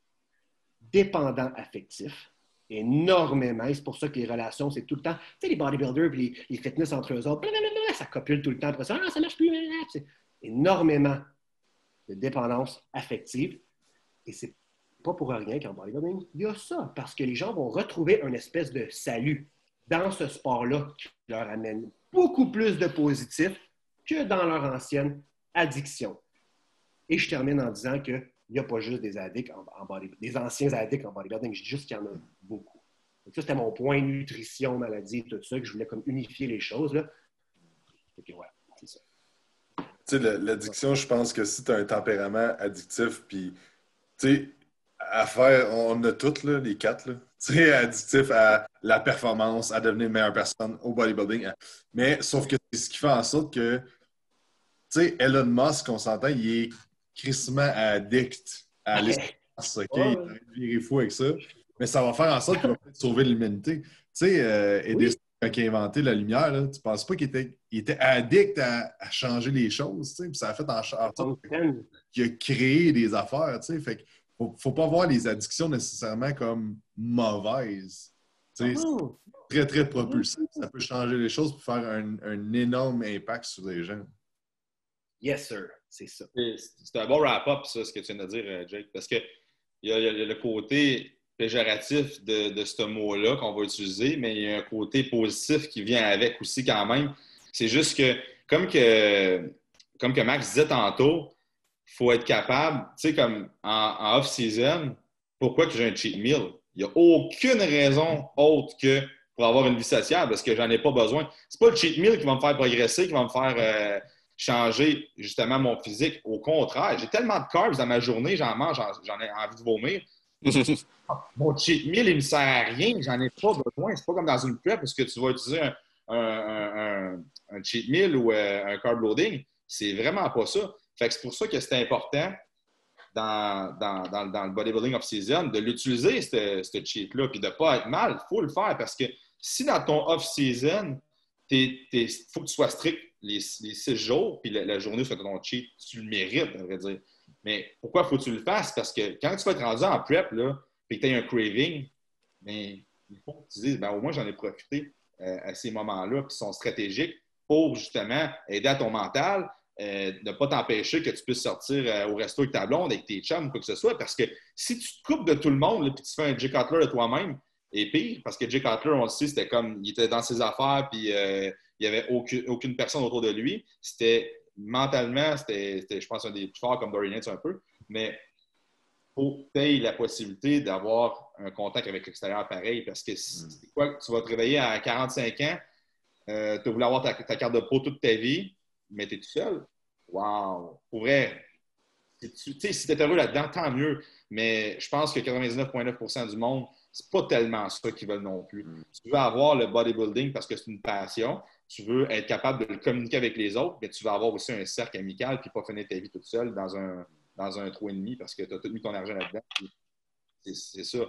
dépendants affectifs. Énormément. Et c'est pour ça que les relations, c'est tout le temps. Tu sais, les bodybuilders et les fitness entre eux autres, blablabla, ça copule tout le temps. Après ça, ça marche plus. C'est énormément de dépendance affective. Et c'est pas pour rien qu'en bodybuilding, il y a ça. Parce que les gens vont retrouver une espèce de salut dans ce sport-là qui leur amène beaucoup plus de positif que dans leur ancienne addiction. Et je termine en disant qu'il n'y a pas juste des addicts en bodybuilding, des anciens addicts en bodybuilding, je dis juste qu'il y en a beaucoup. Donc ça, c'était mon point nutrition, maladie, tout ça, que je voulais comme unifier les choses. Là. Et voilà, c'est ça. Tu sais, l'addiction, je pense que si tu as un tempérament addictif, puis, tu sais, à faire, on a toutes, là, les quatre, là. Tu sais, addictif à la performance, à devenir une meilleure personne au bodybuilding. Mais, sauf que c'est ce qui fait en sorte que, tu sais, Elon Musk, on s'entend, il est crissement addict à l'espace, OK? Il est fou avec ça. Mais ça va faire en sorte qu'il va peut-être sauver l'humanité. Tu sais, Edison, quand il a inventé la lumière, là, tu ne penses pas qu'il était addict à changer les choses, tu sais? Puis ça a fait en sorte qu'il a créé des affaires, tu sais? Fait qu'il ne faut pas voir les addictions nécessairement comme mauvaises. Tu sais, c'est très, très propulsif. Ça peut changer les choses pour faire un énorme impact sur les gens. Yes, sir. C'est ça. C'est un bon wrap-up, ça, ce que tu viens de dire, Jake, parce qu'il y a le côté péjoratif de ce mot-là qu'on va utiliser, mais il y a un côté positif qui vient avec aussi quand même. C'est juste que, comme que Max disait tantôt, il faut être capable, tu sais, comme en off-season, pourquoi que j'ai un cheat meal? Il n'y a aucune raison autre que pour avoir une vie sociale, parce que j'en ai pas besoin. C'est pas le cheat meal qui va me faire progresser, qui va me faire changer justement mon physique. Au contraire, j'ai tellement de carbs dans ma journée, j'en mange, j'en ai envie de vomir. Mon cheat meal, il ne me sert à rien, j'en ai pas besoin. C'est pas comme dans une prep parce que tu vas utiliser un cheat meal ou un carb loading. C'est vraiment pas ça. Fait que c'est pour ça que c'est important dans le bodybuilding off-season de l'utiliser, ce cheat-là, puis de ne pas être mal. Il faut le faire parce que si dans ton off-season, il faut que tu sois strict les 6 jours, puis la journée sur ton cheat, tu le mérites, à vrai dire. Mais pourquoi faut que tu le fasses? Parce que quand tu vas être rendu en prep, là, puis que tu as un craving, bien, il faut que tu dises, ben, au moins j'en ai profité à ces moments-là qui sont stratégiques pour justement aider à ton mental, ne pas t'empêcher que tu puisses sortir au resto avec ta blonde, avec tes chums, quoi que ce soit. Parce que si tu te coupes de tout le monde, puis tu fais un Jay Cutler de toi-même, et pire, parce que Jay Cutler, on le sait, c'était comme, il était dans ses affaires, puis il n'y avait aucune personne autour de lui. Mentalement, je pense, un des plus forts comme Dorian Yates un peu, mais il faut que tu aies la possibilité d'avoir un contact avec l'extérieur pareil, parce que c'est quoi, tu vas te réveiller à 45 ans, tu as voulu avoir ta carte de pro toute ta vie, mais tu es tout seul. Wow! Pour vrai, si tu es heureux là-dedans, tant mieux, mais je pense que 99,9% du monde, c'est pas tellement ça qu'ils veulent non plus. Tu veux avoir le bodybuilding parce que c'est une passion, tu veux être capable de le communiquer avec les autres, mais tu veux avoir aussi un cercle amical puis pas finir ta vie toute seule dans un trou et demi parce que tu as tout mis ton argent là-dedans. C'est ça.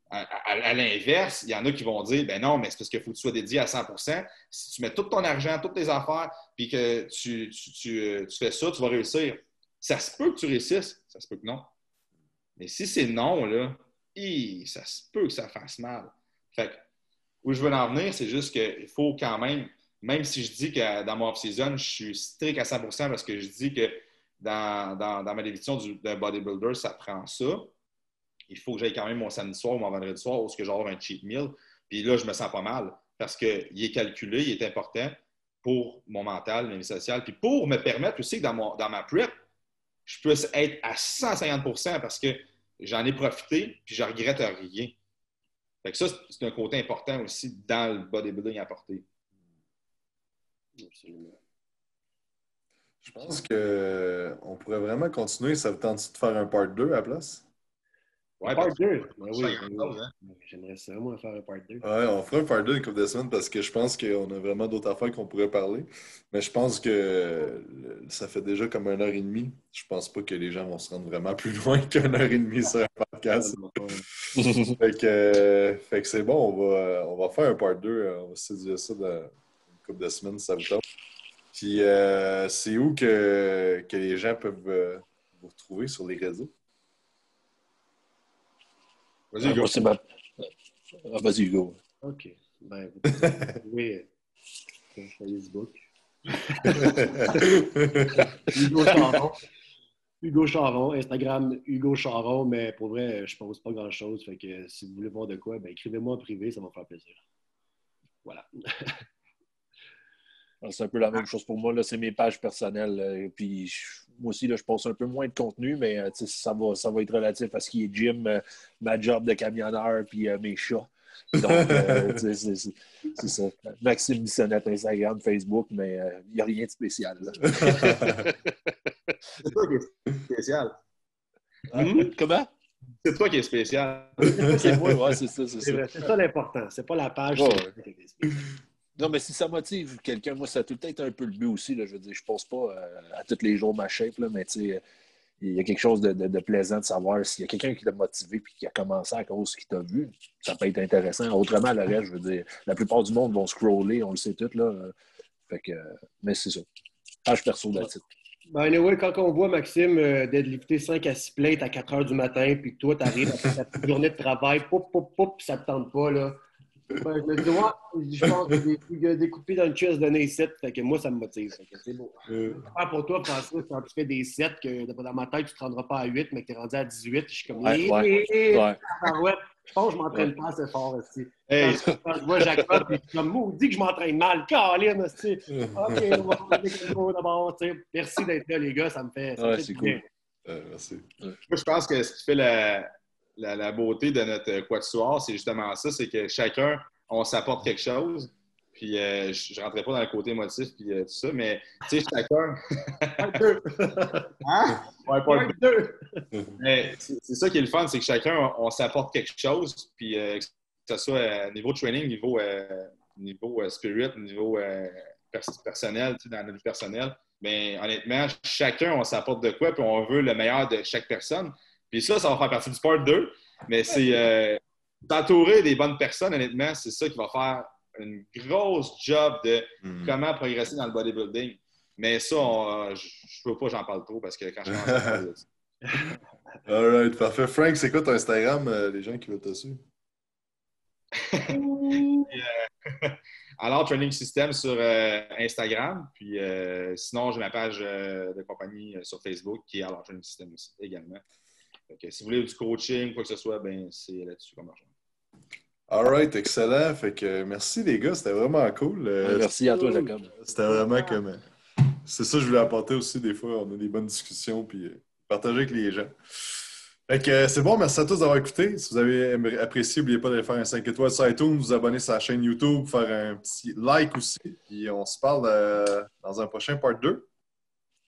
À l'inverse, il y en a qui vont dire, ben non, mais c'est parce qu'il faut que tu sois dédié à 100%. Si tu mets tout ton argent, toutes tes affaires, puis que tu fais ça, tu vas réussir. Ça se peut que tu réussisses, ça se peut que non. Mais si c'est non, là, ça se peut que ça fasse mal. Fait que, où je veux en venir, c'est juste qu'il faut quand même si je dis que dans mon off-season, je suis strict à 100% parce que je dis que dans ma définition d'un bodybuilder, ça prend ça. Il faut que j'aille quand même mon samedi soir ou mon vendredi soir où je vais avoir un cheat meal. Puis là, je me sens pas mal parce qu'il est calculé, il est important pour mon mental, ma vie sociale, puis pour me permettre aussi que dans ma prep, je puisse être à 150% parce que j'en ai profité puis je ne regrette rien. Fait que ça, c'est un côté important aussi dans le bodybuilding à porter. Absolument. Je pense qu'on pourrait vraiment continuer. Ça vous tente de faire un part 2 à la place? Ouais, Part 2. que- Ben oui, j'aimerais ça, moi, faire un part 2. Ouais, on fera un part 2 une couple de semaines parce que je pense qu'on a vraiment d'autres affaires qu'on pourrait parler. Mais je pense que ça fait déjà comme 1h30. Je pense pas que les gens vont se rendre vraiment plus loin qu'1h30 sur un podcast. Fait que c'est bon, on va faire un part 2. On va se dire ça dans une couple de semaines, si ça vous tente. Puis c'est où que les gens peuvent vous retrouver sur les réseaux? Vas-y, go. Moi, c'est ma... Vas-y, Hugo. OK. Ben, vous pouvez trouver sur Facebook. Hugo Charon. Hugo Charon. Instagram, Hugo Charon. Mais pour vrai, je pose pas grand-chose. Fait que si vous voulez voir de quoi, ben, écrivez-moi en privé, ça va me faire plaisir. Voilà. C'est un peu la même chose pour moi. Là, c'est mes pages personnelles. Puis moi aussi, là, je poste un peu moins de contenu, mais ça va être relatif à ce qui est gym, ma job de camionneur, puis mes chats. Donc, c'est ça. Maxime Bissonnette, Instagram, Facebook, mais il n'y a rien de spécial. Là. C'est toi qui es spécial. Comment? C'est toi qui es spécial. C'est moi, ouais, c'est ça. C'est ça l'important. C'est pas la page. Ouais. Non, mais si ça motive quelqu'un, moi, ça a tout le temps été un peu le but aussi. Là, je veux dire, je pense pas à tous les jours ma shape, là, mais tu sais, il y a quelque chose de plaisant de savoir s'il y a quelqu'un qui t'a motivé et qui a commencé à cause qu'il t'a vu. Ça peut être intéressant. Autrement, le reste, je veux dire, la plupart du monde vont scroller, on le sait tout, là. Fait que, mais c'est ça. Page perso de la titre. Ben, anyway, quand on voit Maxime deadlifter 5 à 6 plates à 4 h du matin, puis que toi, tu arrives après ta petite journée de travail, puis ça te tente pas, là. Ben, je me dis, ouais, je pense que des coups de pied dans le chest donner 7, fait que moi, ça me motive. Fait que c'est beau. Pour toi, François, quand tu fais des 7, que dans ma tête, tu ne te rendras pas à 8, mais que tu es rendu à 18, je suis comme, Ouais. je pense que je m'entraîne pas assez fort aussi. Hey. Quand je vois Jacob, puis comme moi, dit que je m'entraîne mal, Caroline, aussi. OK, on va faire des combos d'abord. Merci d'être là, les gars, ça me fait. C'est cool. Merci. Moi, je pense que ce qui fait la beauté de notre quatuor, c'est justement ça, c'est que chacun, on s'apporte quelque chose. Puis, je ne rentrais pas dans le côté émotif puis tout ça, mais tu sais, chacun... Hein? Ouais, pas le deux. Mais c'est ça qui est le fun, c'est que chacun, on s'apporte quelque chose, puis que ce soit niveau training, niveau spirit, niveau personnel, tu sais, dans notre vie personnelle. Mais honnêtement, chacun, on s'apporte de quoi, puis on veut le meilleur de chaque personne. Puis ça va faire partie du sport 2, mais c'est t'entourer des bonnes personnes, honnêtement, c'est ça qui va faire une grosse job de comment progresser dans le bodybuilding. Mais ça, je ne veux pas j'en parle trop parce que quand je commence à parler de ça. All right, parfait. Frank, c'est quoi ton Instagram, les gens qui veulent te suivre? Alors, Training System sur Instagram. Puis sinon, j'ai ma page de compagnie sur Facebook qui est Alors Training System aussi, également. Donc, si vous voulez du coaching, quoi que ce soit, ben c'est là-dessus qu'on marche. All right, excellent. Fait que merci les gars, c'était vraiment cool. Merci à toi, Jacob. C'était vraiment comme... C'est ça que je voulais apporter aussi des fois. On a des bonnes discussions puis partager avec les gens. Fait que c'est bon, merci à tous d'avoir écouté. Si vous avez apprécié, n'oubliez pas d'aller faire un 5 étoiles sur iTunes, vous abonner sur la chaîne YouTube, faire un petit like aussi. Puis on se parle dans un prochain part 2.